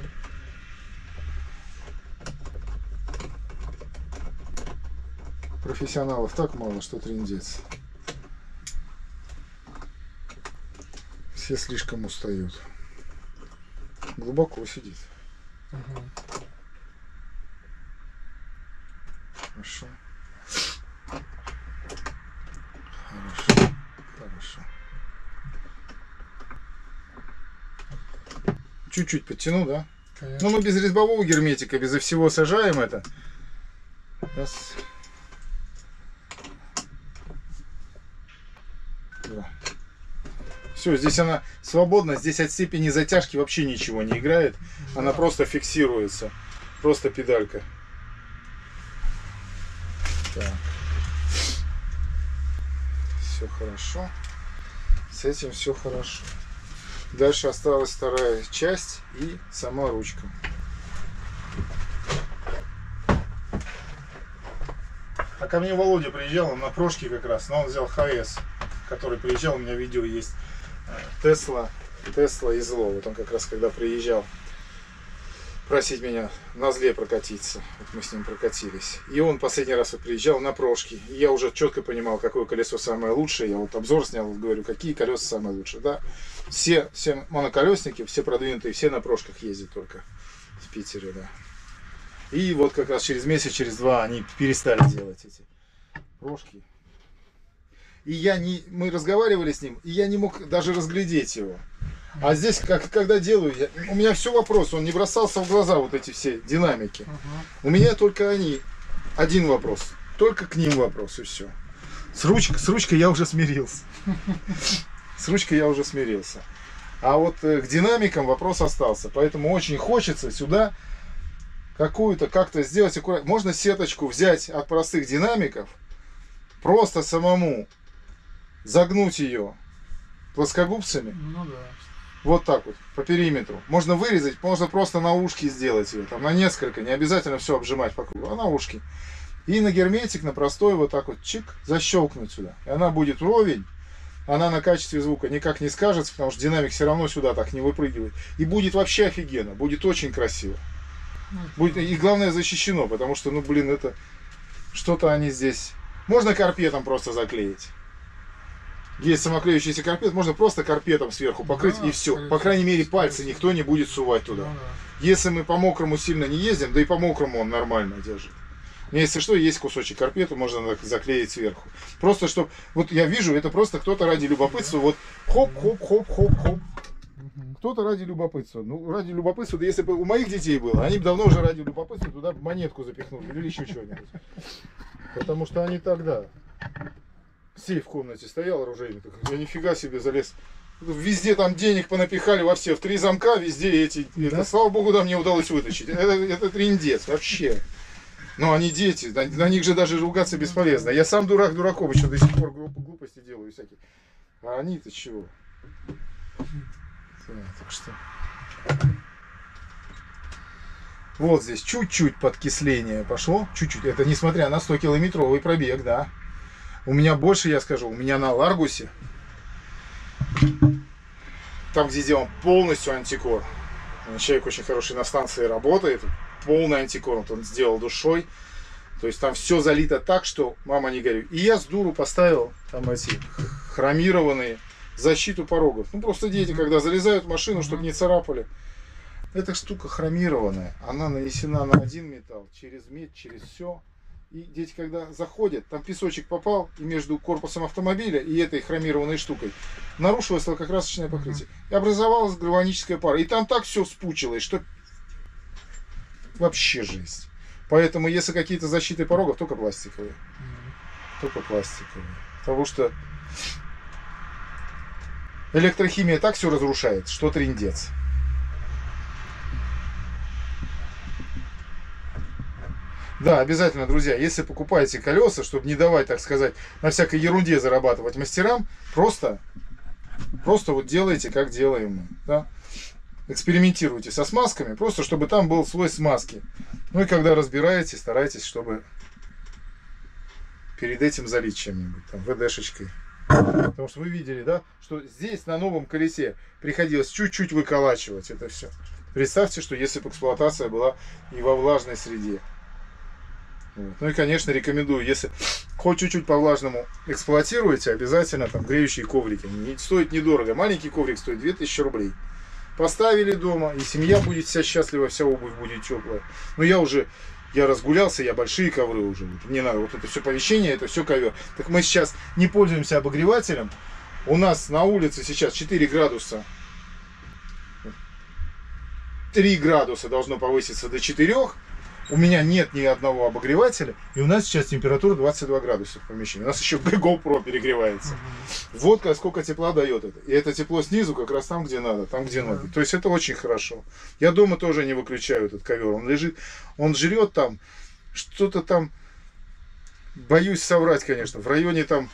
Профессионалов так мало, что трындец. Все слишком устают. Глубоко сидит. Угу. Хорошо. Хорошо. Хорошо. Чуть-чуть подтяну, да? Конечно. Ну, мы без резьбового герметика, безо всего сажаем это. Раз. Два. Все, здесь она свободна, здесь от степени затяжки вообще ничего не играет. Она просто фиксируется. Просто педалька. Так. Все хорошо. С этим все хорошо. Дальше осталась вторая часть и сама ручка. А ко мне Володя приезжал, он на прошке как раз, но он взял ХС, который приезжал, у меня видео есть. Тесла, Тесла и зло. Вот он как раз когда приезжал просить меня на зле прокатиться. Вот мы с ним прокатились. И он последний раз вот приезжал на прошки. И я уже четко понимал, какое колесо самое лучшее. Я вот обзор снял, вот говорю, какие колеса самые лучшие. Да, все, все моноколесники, все продвинутые, все на прошках ездят только в Питере, да. И вот как раз через месяц, через два они перестали делать эти прошки. И я не, мы разговаривали с ним, и я не мог даже разглядеть его. А здесь, как, когда делаю, я, у меня все вопрос, он не бросался в глаза, вот эти все динамики. Uh-huh. У меня только они, один вопрос, только к ним вопрос, и все. С, руч, с ручкой я уже смирился. С ручкой я уже смирился. А вот э, к динамикам вопрос остался, поэтому очень хочется сюда какую-то как-то сделать аккуратно. Можно сеточку взять от простых динамиков, просто самому загнуть ее плоскогубцами. Ну да. Вот так вот, по периметру. Можно вырезать, можно просто на ушки сделать ее. Там на несколько, не обязательно все обжимать по кругу, а на ушки. И на герметик, на простой, вот так вот чик, защелкнуть сюда. И она будет вровень. Она на качестве звука никак не скажется, потому что динамик все равно сюда так не выпрыгивает. И будет вообще офигенно, будет очень красиво. Будет, и главное защищено, потому что, ну блин, это что-то они здесь... Можно карпетом просто заклеить. есть самоклеющийся карпет, можно просто карпетом сверху покрыть, Да, и все. скорее По крайней всего, мере, скорее пальцы всего. никто не будет сувать туда. Ну, да. Если мы по мокрому сильно не ездим, да и по мокрому он нормально держит. Но если что, есть кусочек карпета, можно так заклеить сверху. Просто чтобы, вот я вижу, это просто кто-то ради любопытства, вот хоп-хоп-хоп-хоп-хоп. Кто-то ради любопытства. Ну, ради любопытства, да если бы у моих детей было, они бы давно уже ради любопытства туда монетку запихнули или еще чего-нибудь. Потому что они тогда... Сейф в комнате стоял оружейный, я нифига себе залез. Везде там денег понапихали во все, в три замка, везде эти. Да? Это, слава богу, да, мне удалось вытащить. Это, это трындец вообще. Но они дети, на, на них же даже ругаться бесполезно. Я сам дурак дураком еще до сих пор глупости делаю всякие. А они-то чего? Так что... Вот здесь чуть-чуть подкисление пошло. Чуть-чуть. Это несмотря на сто километровый пробег, да. У меня больше, я скажу, у меня на Ларгусе, там, где сделан полностью антикор. Человек очень хороший на станции работает, полный антикор, вот он сделал душой. То есть там все залито так, что, мама не горюй. И я с дуру поставил там эти хромированные защиту порогов. Ну просто дети, когда залезают в машину, чтобы не царапали. Эта штука хромированная, она нанесена на один металл, через медь, через все. И дети, когда заходят, там песочек попал, и между корпусом автомобиля и этой хромированной штукой нарушилось лакокрасочное покрытие. И образовалась гальваническая пара. И там так все вспучилось, что вообще жесть. Поэтому, если какие-то защиты порогов, только пластиковые. Только пластиковые. Потому что электрохимия так все разрушает, что трындец. Да, обязательно, друзья, если покупаете колеса, чтобы не давать, так сказать, на всякой ерунде зарабатывать мастерам, просто, просто вот делайте, как делаем мы. Да? Экспериментируйте со смазками, просто чтобы там был слой смазки. Ну и когда разбираете, старайтесь, чтобы перед этим залить чем-нибудь, там, ВДшечкой. Потому что вы видели, да, что здесь на новом колесе приходилось чуть-чуть выколачивать это все. Представьте, что если бы эксплуатация была и во влажной среде. Вот. Ну и, конечно, рекомендую, если хоть чуть-чуть по влажному эксплуатируете, обязательно там греющие коврики. Не, стоит недорого. Маленький коврик стоит две тысячи рублей. Поставили дома, и семья будет вся счастлива, вся обувь будет теплая. Но я уже, я разгулялся, я большие ковры уже. Мне надо вот это все помещение, это все ковер. Так мы сейчас не пользуемся обогревателем. У нас на улице сейчас четыре градуса. три градуса должно повыситься до четырёх. У меня нет ни одного обогревателя, и у нас сейчас температура двадцать два градуса в помещении. У нас еще GoPro перегревается. Вот сколько тепла дает это. И это тепло снизу как раз там, где надо, там, где ноги. То есть это очень хорошо. Я дома тоже не выключаю этот ковер. Он лежит, он жрет там, что-то там, боюсь соврать, конечно, в районе там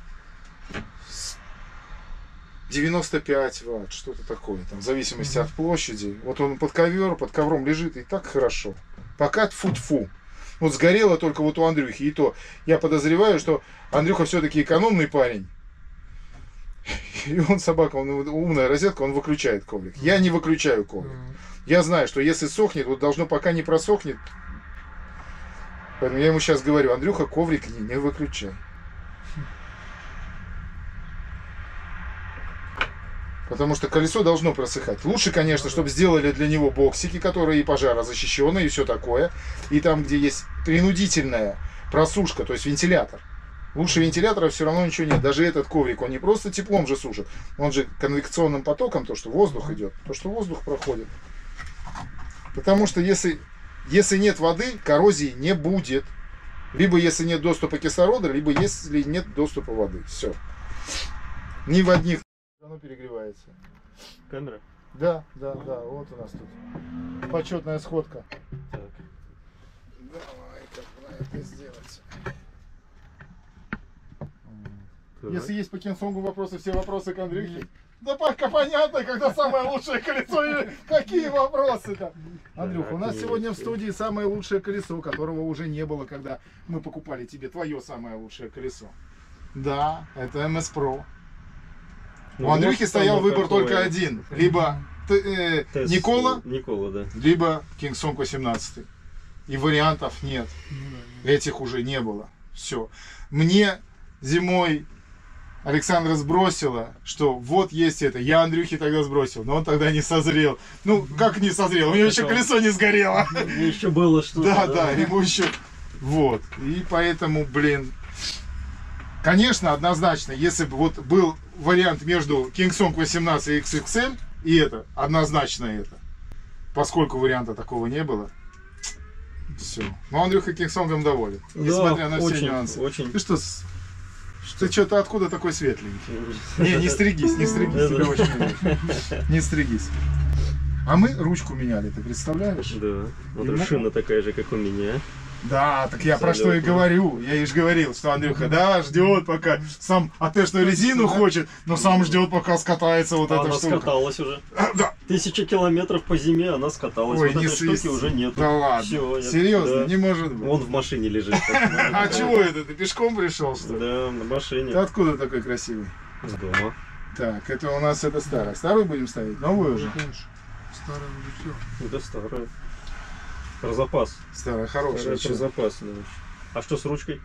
девяносто пять ватт, что-то такое, там, в зависимости от площади. Вот он под ковер, под ковром лежит, и так хорошо. Пока тфу-тфу. Вот сгорело только вот у Андрюхи. И то я подозреваю, что Андрюха все-таки экономный парень. И он собака, он умная розетка, он выключает коврик. Я не выключаю коврик. Я знаю, что если сохнет, вот должно пока не просохнет. Поэтому я ему сейчас говорю, Андрюха, коврик не, не выключай. Потому что колесо должно просыхать. Лучше, конечно, чтобы сделали для него боксики, которые и пожарозащищенные, и все такое. И там, где есть принудительная просушка, то есть вентилятор. Лучше вентилятора все равно ничего нет. Даже этот коврик, он не просто теплом же сушит. Он же конвекционным потоком, то, что воздух идет. То, что воздух проходит. Потому что если, если нет воды, коррозии не будет. Либо если нет доступа кислорода, либо если нет доступа воды. Все. Ни в одних... Оно перегревается. Камера? Да, да, да, вот у нас тут почетная сходка. Так. Давай, как на это сделать. Так. Если есть по Кинсонгу вопросы, все вопросы к Андрюхе. Да пока понятно, когда самое лучшее колесо или какие вопросы-то. Андрюха, у нас сегодня в студии самое лучшее колесо, которого уже не было, когда мы покупали тебе твое самое лучшее колесо. Да, это эм эс про. Ну, У Андрюхи вот стоял самое выбор такое. только один. Либо э, Тест, Никола, Никола, да. либо Кингсонг восемнадцать. И вариантов нет. Этих уже не было. Все. Мне зимой Александра сбросила, что вот есть это. Я Андрюхе тогда сбросил, но он тогда не созрел. Ну, как не созрел? У него еще колесо не сгорело. Еще было что-то. Да, да, ему еще... Вот. И поэтому, блин... Конечно, однозначно, если бы вот был вариант между King Song восемнадцать и икс икс эль, и это, однозначно это. Поскольку варианта такого не было, все. Но Андрюха King Song'ом доволен, Да, несмотря на все очень, нюансы. очень. Ты что, с- ты что-то откуда такой светленький? Не, не стригись, не стригись, тебя очень любят. Не стригись. А мы ручку меняли, ты представляешь? Да, вот Ему- шина такая же, как у меня. Да, так я про что и Абсолютно. говорю. Я и же говорил, что Андрюха, да, ждет, пока сам АТ-шную резину хочет, но сам ждет, пока скатается вот А эта она штука. скаталась уже. А, да. Тысяча километров по зиме она скаталась. Ой, вот не этой штуки свисти. уже нет. Да ладно. Всё, я- Серьезно, да. не может быть. Он в машине лежит. А чего это? Ты пешком пришел, что ли? Да, на машине. Ты откуда такой красивый? С дома. Так, это у нас это старое. Старую будем ставить? Новую уже? Конечно. Старое уже все. Да, старая. Про запас. Старая, хорошая. Старая про чё? запас, да. А что с ручкой?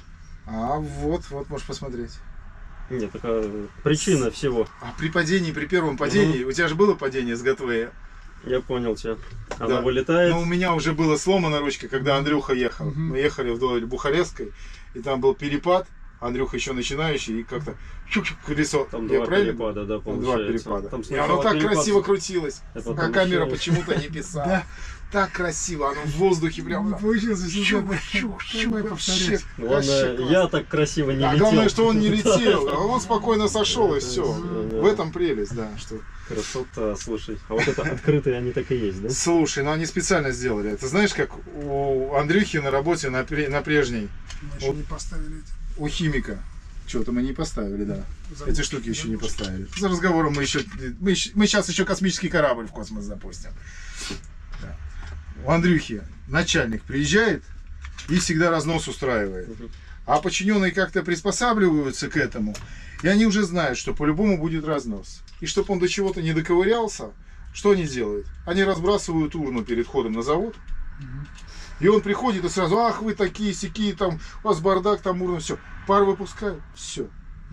А вот, вот можешь посмотреть. Нет, такая причина всего. А при падении, при первом падении, у тебя же было падение с Готвея? Я понял тебя. Она Да. вылетает. Но у меня уже была сломана ручка, когда Андрюха ехал. Мгм. Мы ехали вдоль Бухарестской, и там был перепад. Андрюха еще начинающий, и как-то чук-чук, колесо. Там Я два правильно перепада, да, говорю? получается. Два перепада. Там И сначала оно так перепад, красиво крутилось. а А потом камера еще- почему-то не писала. Так красиво, оно в воздухе прям. Ну, получилось, что Чук, надо чук, чук, самое вообще, повторять. вообще Главное, класс. я так красиво не А летел. главное, что он не летел, Да. а он спокойно сошел и Да, все. да, да. В этом прелесть, да. Что... Красота, слушай. А вот это открытые они так и есть, да? Слушай, ну они специально сделали. Это знаешь, как у Андрюхи на работе на, пре- на прежней, Мы еще Вот. не поставили эти. у химика. Что-то мы не поставили, да. Эти Заглушки, штуки еще не заглушки. поставили. За разговором мы еще, мы, щ- мы сейчас еще космический корабль в космос запустим. Да. У Андрюхи начальник приезжает и всегда разнос устраивает. Мгм. А подчиненные как-то приспосабливаются к этому, и они уже знают, что по-любому будет разнос. И чтобы он до чего-то не доковырялся, что они делают? Они разбрасывают урну перед входом на завод. Мгм. И он приходит и сразу, ах, вы такие, сякие, там, у вас бардак, там урна, все. Пар выпускают, все.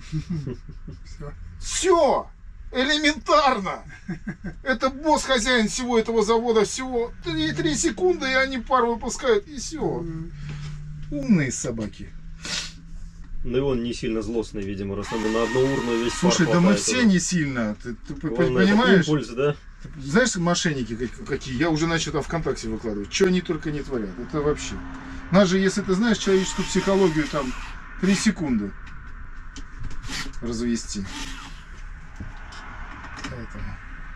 Всё. Все! Элементарно! Это босс, хозяин всего этого завода, всего три секунды, и они пар выпускают, и все. Умные собаки. Ну и он не сильно злостный, видимо, раз ему на одну урну весь пар Слушай, да мы хватает все уже. не сильно. Ты, ты п- Главное, этот понимаешь? импульс, да? Знаешь, мошенники как- какие? Я уже начал там ВКонтакте выкладывать. Что они только не творят. Это вообще. Нас же, если ты знаешь человеческую психологию, там три секунды развести. Поэтому.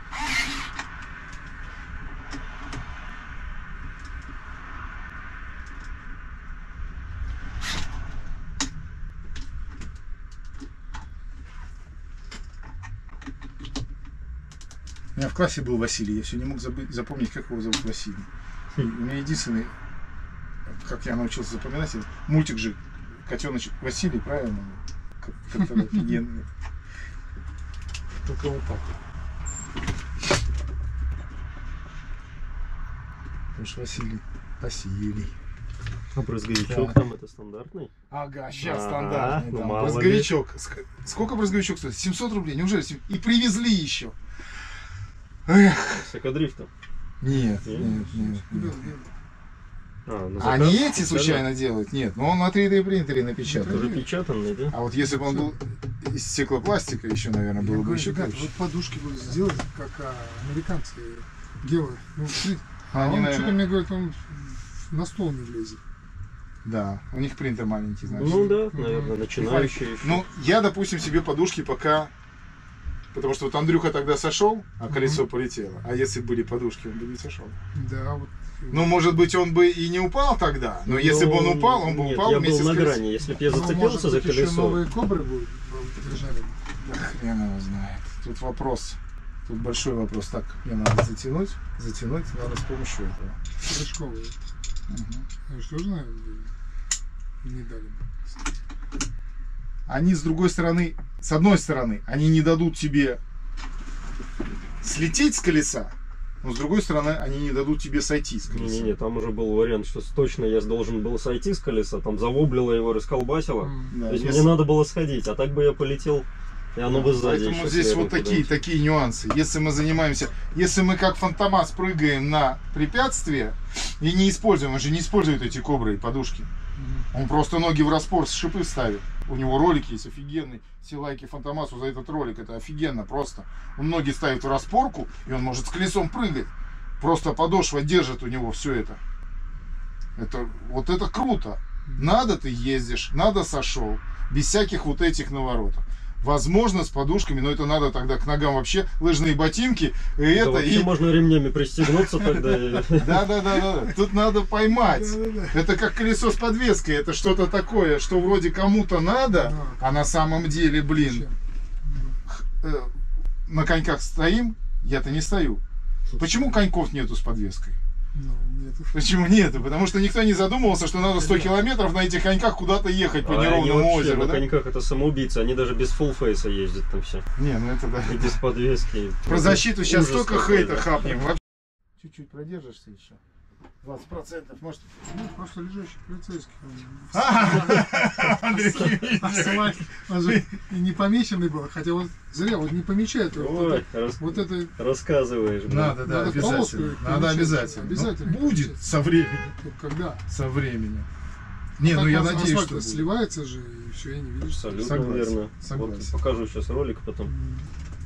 У меня в классе был Василий, я все не мог забыть, запомнить, как его зовут Василий. И у меня единственный, как я научился запоминать, это мультик же котеночек Василий, правильно? Как- Как-то офигенный. Только вот так. Потому что Василий. Василий. А брызговичок Да. там это стандартный? Ага, сейчас Ага, стандартный. ну Там. мало ли. Брызговичок. Ск- Сколько брызговичок стоит? семьсот рублей. Неужели? сем- И привезли еще. Эх. Сокодрифта. Нет, Нет? нет, нет. Белый, нет. белый. А, на А заказ не эти специально? случайно делают? Нет, но он на три дэ принтере Это напечатан. уже печатанный, да? А вот если бы он был из стеклопластика, еще, наверное, Я было бы говорю, еще ребят, круче. вот подушки будут сделать, как а, американцы делают. Ну, смотрите, А а они, он наверное, что-то мне говорит, он на стол не влезет. Да, у них принтер маленький, значит. Ну да, наверное, начинающие еще. Ну, я, допустим, себе подушки пока... Потому что вот Андрюха тогда сошел, а колесо полетело. А если были подушки, он бы не сошел. Да, вот. Ну, может быть, он бы и не упал тогда, но если бы он Ну, упал, он бы нет, упал я вместе был с на колесом. грани. Если бы я Ну, зацепился может за быть, еще колесо, новые кобры будут, вам лежали. Да хрен его знает. Тут вопрос. Тут большой вопрос. Так, мне надо затянуть. Затянуть надо с помощью этого. Прыжковые. Мгм. Ну что же, наверное, не дали бы. Они с другой стороны, с одной стороны, они не дадут тебе слететь с колеса, Но с другой стороны, они не дадут тебе сойти с колеса. Не-не-не, там уже был вариант, что точно я должен был сойти с колеса, там завоблило его, расколбасило. М. Да, То есть если- мне надо было сходить, а так бы я полетел, и оно бы сзади Поэтому еще здесь следом вот такие, куда-нибудь. такие нюансы. Если мы занимаемся, если мы как Фантомас прыгаем на препятствие и не используем, он же не использует эти кобры и подушки. Мгм. Он просто ноги в распор с шипы ставит. У него ролик есть офигенный. Все лайки Фантомасу за этот ролик. Это офигенно просто. Он ноги ставит в распорку, и он может с колесом прыгать. Просто подошва держит у него все это. Это вот это круто. Надо, ты ездишь, надо, сошел. Без всяких вот этих наворотов. Возможно, с подушками, но это надо тогда к ногам вообще лыжные ботинки. И Да это, вообще и... можно ремнями пристегнуться тогда. и- Да, да, да, да. Тут надо поймать. Да-да-да. Это как колесо с подвеской. Это что-то такое, что вроде кому-то надо, Да. а на самом деле, блин, Зачем? э, на коньках стоим, я-то не стою. Почему коньков нету с подвеской? Ну, нет. Почему нету? Потому что никто не задумывался, что надо сто километров на этих коньках куда-то ехать по А они неровному вообще озеру, на да? коньках это самоубийцы, они даже без фулл-фейса ездят там все. Не, ну это да. И без подвески. Про защиту сейчас Ужас столько какой, хейта да. хапнем. Вообще. Чуть-чуть продержишься еще. двадцать процентов, может. Ну, просто лежащий полицейский. А, Андрей А слайд, он же и не помеченный был, хотя вот зря вот не помечает. Вот, Ой, это, рас- вот это рассказываешь. блин. Надо, да, Надо полоску обязательно. помечать. Надо обязательно. Обязательно Ну, будет помечать. со временем. вот когда. Со временем. Не, Так ну я он надеюсь, асфальт что будет. сливается же, и все, и не видишь. Абсолютно Согласен, верно. согласен. Вот покажу сейчас ролик потом, М.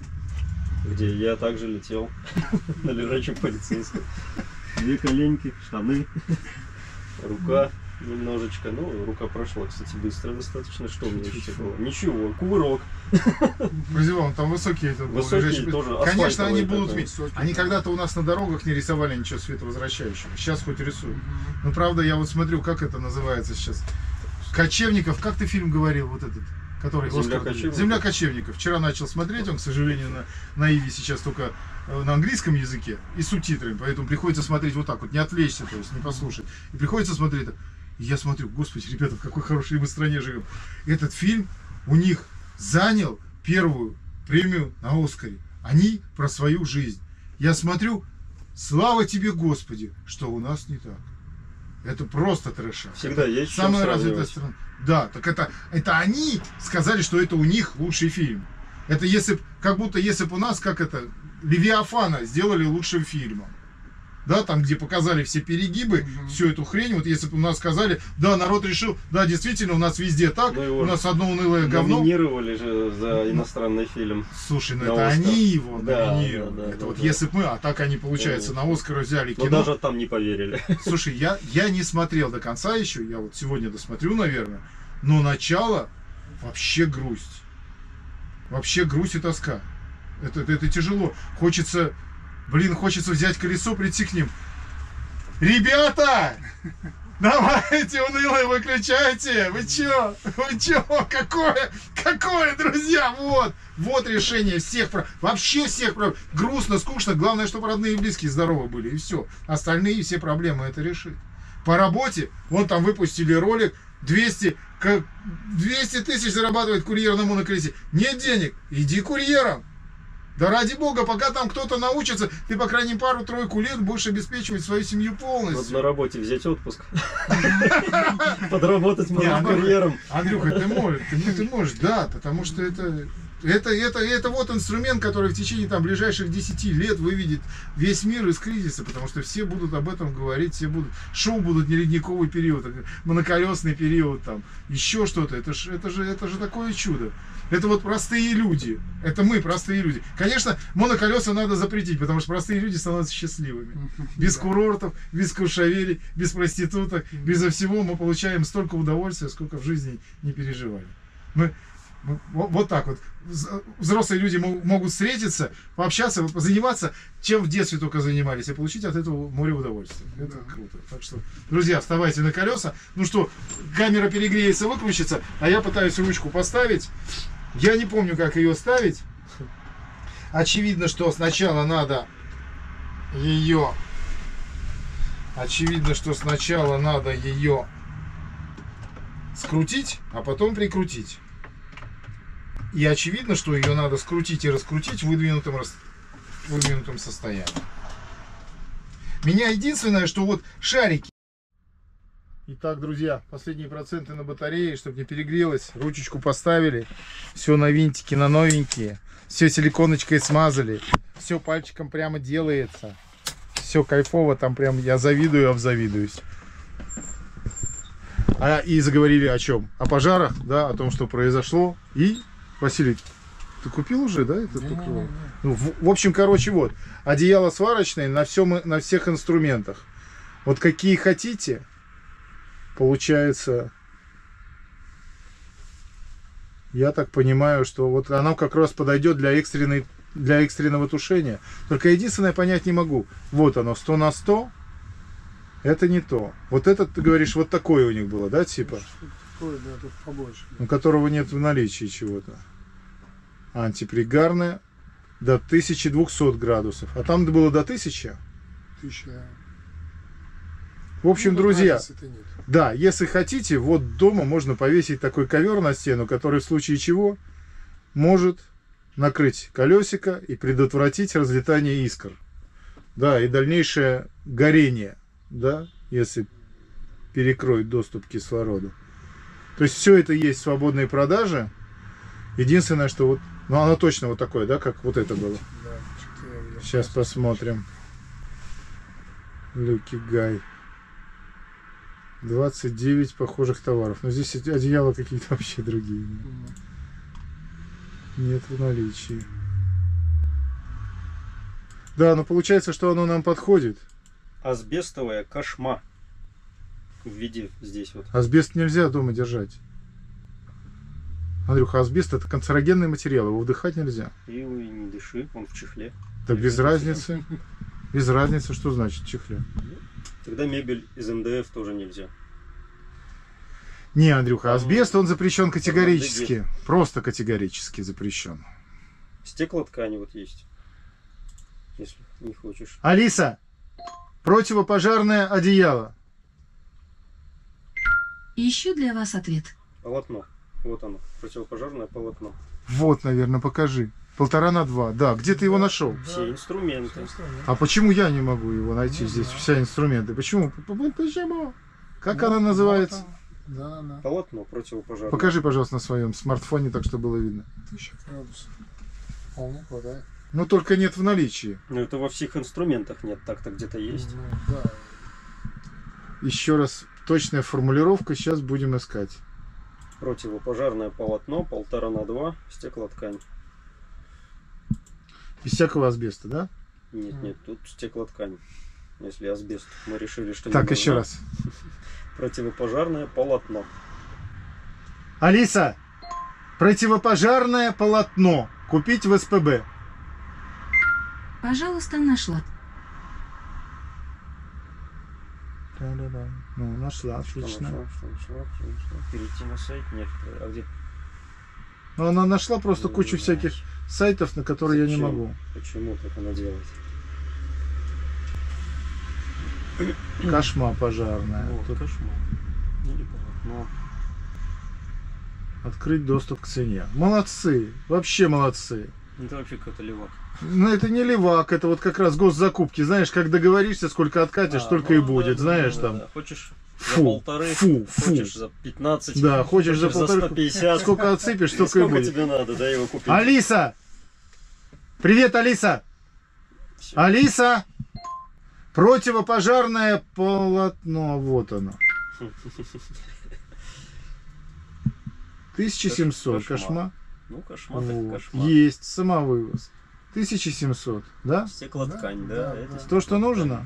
где я также летел на лежачем полицейском. Две коленки, штаны, рука немножечко. Ну, рука прошла, кстати, быстро достаточно. Что у меня еще было? Ничего, кувырок. Прозевал, он там высокие этот был, Высокие лежачий. тоже, Конечно, асфальтовые они будут такой. видеть. Они когда-то у нас на дорогах не рисовали ничего световозвращающего. Сейчас хоть рисуют. Ну, правда, я вот смотрю, как это называется сейчас. Кочевников, как ты фильм говорил, вот этот, который «Земля Оскар- кочевников». Земля кочевников. Вчера начал смотреть, он, к сожалению, на, на Иви сейчас только э, на английском языке и с субтитрами, поэтому приходится смотреть вот так вот, не отвлечься, то есть не послушать. И приходится смотреть. И я смотрю, господи, ребята, в какой хорошей мы стране живем. Этот фильм у них занял первую премию на Оскаре. Они про свою жизнь. Я смотрю, слава тебе, Господи, что у нас не так. Это просто трэша. Всегда Это есть чем самая развитая сравнивать. страна. Да, так это, это они сказали, что это у них лучший фильм. Это если б, как будто если бы у нас, как это, Левиафана сделали лучшим фильмом. Да, там, где показали все перегибы, Мгм. всю эту хрень, вот если бы у нас сказали, да, народ решил, да, действительно, у нас везде так, Ну, его у нас одно унылое говно. Номинировали же за иностранный фильм. Слушай, ну на это Оскар. они его Да, номинировали. да, да, это да, вот да. если бы мы, а так они, получается, Конечно. на Оскар взяли Но кино. даже там не поверили. Слушай, я, я не смотрел до конца еще, я вот сегодня досмотрю, наверное, но начало вообще грусть. Вообще грусть и тоска. Это, это, это тяжело. Хочется, блин, хочется взять колесо, прийти к ним. Ребята! Давайте, унылые, выключайте! Вы чё? Вы чё? Какое? Какое, друзья? Вот! Вот решение всех проблем. Вообще всех проблем. Грустно, скучно. Главное, чтобы родные и близкие здоровы были. И все. Остальные все проблемы это решит. По работе, вон там выпустили ролик. двести, как, двести тысяч зарабатывает курьер на моноколесе. Нет денег? Иди курьером. Да ради бога, пока там кто-то научится, ты, по крайней мере, пару-тройку лет будешь обеспечивать свою семью Надо полностью. на работе взять отпуск. Подработать Не, можно Андрюха, курьером. Андрюха, ты можешь, ты, ты можешь, да, потому что это, это, это, это вот инструмент, который в течение там ближайших десяти лет выведет весь мир из кризиса, потому что все будут об этом говорить, все будут, шоу будут не ледниковый период, а моноколесный период, там, еще что-то, это же, это же, это же такое чудо. Это вот простые люди. Это мы, простые люди. Конечно, моноколеса надо запретить, потому что простые люди становятся счастливыми. Без курортов, без куршаверей, без проституток, безо всего мы получаем столько удовольствия, сколько в жизни не переживали. Мы, мы вот, вот так вот. Вз- Взрослые люди мо- могут встретиться, пообщаться, вот позаниматься, чем в детстве только занимались, и получить от этого море удовольствия. Это Да. круто. Так что, друзья, вставайте на колеса. Ну что, камера перегреется, выключится, а я пытаюсь ручку поставить. Я не помню, как ее ставить. Очевидно, что сначала надо ее... Очевидно, что сначала надо ее скрутить, а потом прикрутить. И очевидно, что ее надо скрутить и раскрутить в выдвинутом, рас- в выдвинутом состоянии. Меня единственное, что вот шарики. Итак, друзья, последние проценты на батарее, чтобы не перегрелось. Ручечку поставили. Все на винтики, на новенькие. Все силиконочкой смазали. Все пальчиком прямо делается. Все кайфово, там прям я завидую, обзавидуюсь. А, и заговорили о чем? О пожарах, да, о том, что произошло. И, Василий, ты купил уже, да, это покрывало? Ну, в, в общем, короче, вот. Одеяло сварочное на, всем, на всех инструментах. Вот какие хотите, получается... Я так понимаю, что вот оно как раз подойдет для, экстренной, для экстренного тушения. Только единственное, понять не могу. Вот оно, сто на сто. Это не то. Вот этот, ты говоришь, вот такое у них было, да, типа? Такое, да, тут побольше. У которого нет в наличии чего-то. Антипригарное до тысячи двухсот градусов. А там было до тысячи. Тысяча. В общем, Ну, друзья, разницы-то нет. да, если хотите, вот дома можно повесить такой ковер на стену, который в случае чего может накрыть колесико и предотвратить разлетание искр. Да, и дальнейшее горение, да, если перекроет доступ к кислороду. То есть все это есть в свободной продаже. Единственное, что вот, ну оно точно вот такое, да, как вот это было. Да, что-то я- я Сейчас посмотрим. Люки Гай. двадцать девять похожих товаров. Но здесь эти одеяла какие-то вообще другие. М. Нет в наличии. Да, но получается, что оно нам подходит. Асбестовая кошма. В виде здесь вот. Асбест нельзя дома держать. Андрюха, асбест это канцерогенный материал, его вдыхать нельзя. И его и не дыши, он в чехле. Так без разницы. Без разницы, что значит в чехле. Тогда мебель из эм дэ эф тоже нельзя. Не, Андрюха, Там асбест он запрещен категорически. Просто категорически запрещен. Стеклоткани вот есть. Если не хочешь. Алиса, противопожарное одеяло. Ищу для вас ответ. Полотно. Вот оно. Противопожарное полотно. Вот, наверное, покажи. Полтора на два. Да, где ты его нашел? Все инструменты. А почему я не могу его найти здесь? Все инструменты. Почему? Почему? Как она называется? Да, да. Полотно противопожарное. Покажи, пожалуйста, на своем смартфоне, так чтобы было видно. Тысяча градусов. Вполне хватает. Но только нет в наличии. Ну это во всех инструментах нет. Так-то где-то есть. Ну, да. Еще раз, точная формулировка, сейчас будем искать. Противопожарное полотно, полтора на два, стеклоткань. Без всякого асбеста, да? Нет, нет, тут стеклоткань. Если асбест, мы решили, что не Так, еще нужна. раз. Противопожарное полотно. Алиса, противопожарное полотно. Купить в эс пэ бэ. Пожалуйста, нашла. Да-да-да. Ну, нашла, Что отлично. нашла, что нашла, что нашла? Перейти на сайт? Нет. А где? Но она нашла просто Не кучу знаю. всяких сайтов, на которые я не Зачем? могу. Почему так она делает? Кошма пожарная. Вот, Тут кошмар. Или полотно. открыть доступ к цене. Молодцы. Вообще молодцы. Это вообще какой-то левак. Ну, это не левак, это вот как раз госзакупки. Знаешь, как договоришься, сколько откатишь, А, столько ну и будет. да, Знаешь, да, там. да. Хочешь за Фу, полторы, фу, фу. хочешь за пятнадцать, Да, хочешь за полторы, сто пятьдесят. сколько отсыпешь, столько и Сколько будет. тебе надо, да, его купить? Алиса! Привет, Алиса! Всё. Алиса! Противопожарное полотно. Вот оно. тысяча семьсот. Кошмар. Кошмар. Ну, кошмар, так Вот. кошмар. Есть. Самовывоз. тысяча семьсот. Да? Стеклоткань, Да, да. да, это да. То, что стеклоткань. нужно.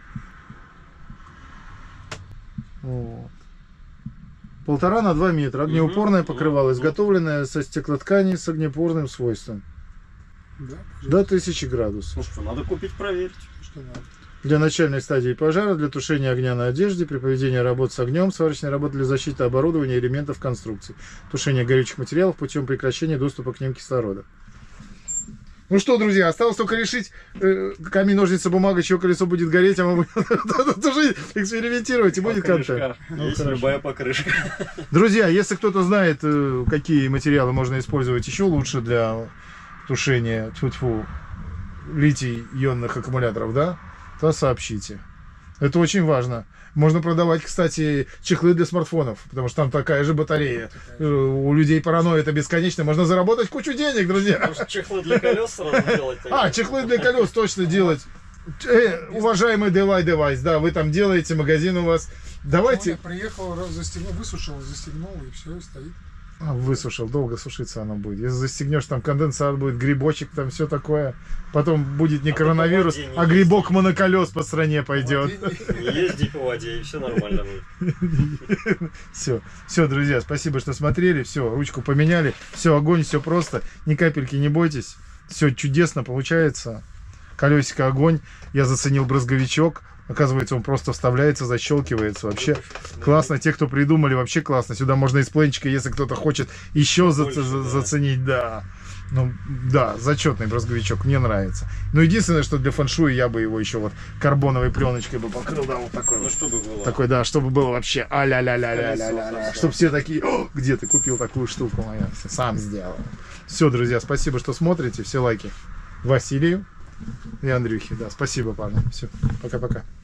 Вот. Полтора на два метра. Огнеупорное Мгм, покрывало, мгм. изготовленное со стеклоткани с огнеупорным свойством. Да, До тысячи градусов. Ну что, надо купить, проверить. что надо. Для начальной стадии пожара, для тушения огня на одежде, при проведении работ с огнем, сварочной работы для защиты оборудования и элементов конструкции, тушения горючих материалов путем прекращения доступа к ним кислорода. Ну что, друзья, осталось только решить э, камень, ножницы, бумага, чье колесо будет гореть, а мы будем тоже экспериментировать, и будет контент. Покрышка. Ну, Есть хорошо. любая покрышка. Друзья, если кто-то знает, э, какие материалы можно использовать еще лучше для тушения тьфу-тьфу, литий-ионных аккумуляторов, да, то сообщите. Это очень важно. Можно продавать, кстати, чехлы для смартфонов, потому что там такая же батарея. У людей паранойя это бесконечно. Можно заработать кучу денег, друзья. Может, чехлы для колес сразу делать? А, чехлы для колес точно делать. Э, уважаемый Delay Device, да, вы там делаете, магазин у вас. Давайте... Я приехал, раз застегнул, высушил, застегнул, и все, и стоит. А, высушил, долго сушиться оно будет. Если застегнешь, там конденсат будет, грибочек, там все такое. Потом будет не А коронавирус, не а грибок моноколес по стране пойдет. Не езди по воде, и все нормально будет. Все, все, друзья, спасибо, что смотрели. Все, ручку поменяли. Все, огонь, все просто. Ни капельки не бойтесь. Все чудесно получается. Колесико огонь. Я заценил брызговичок. Оказывается, он просто вставляется, защелкивается. Вообще классно. Те, кто придумали, вообще классно. Сюда можно из пленчика, если кто-то хочет еще за Больше, за да. заценить. Да. Ну, да, зачетный брызговичок. Мне нравится. Но единственное, что для фэншуя я бы его еще вот карбоновой пленочкой бы покрыл. Да, вот такой Ну, вот. чтобы было. Такой, да, чтобы было вообще а-ля-ля-ля-ля-ля-ля-ля. Колесо, Чтобы все такие, «О, где ты купил такую штуку мою? Сам сделал. Все, друзья, спасибо, что смотрите. Все лайки Василию и Андрюхе. Да, спасибо, парни. Все, пока-пока.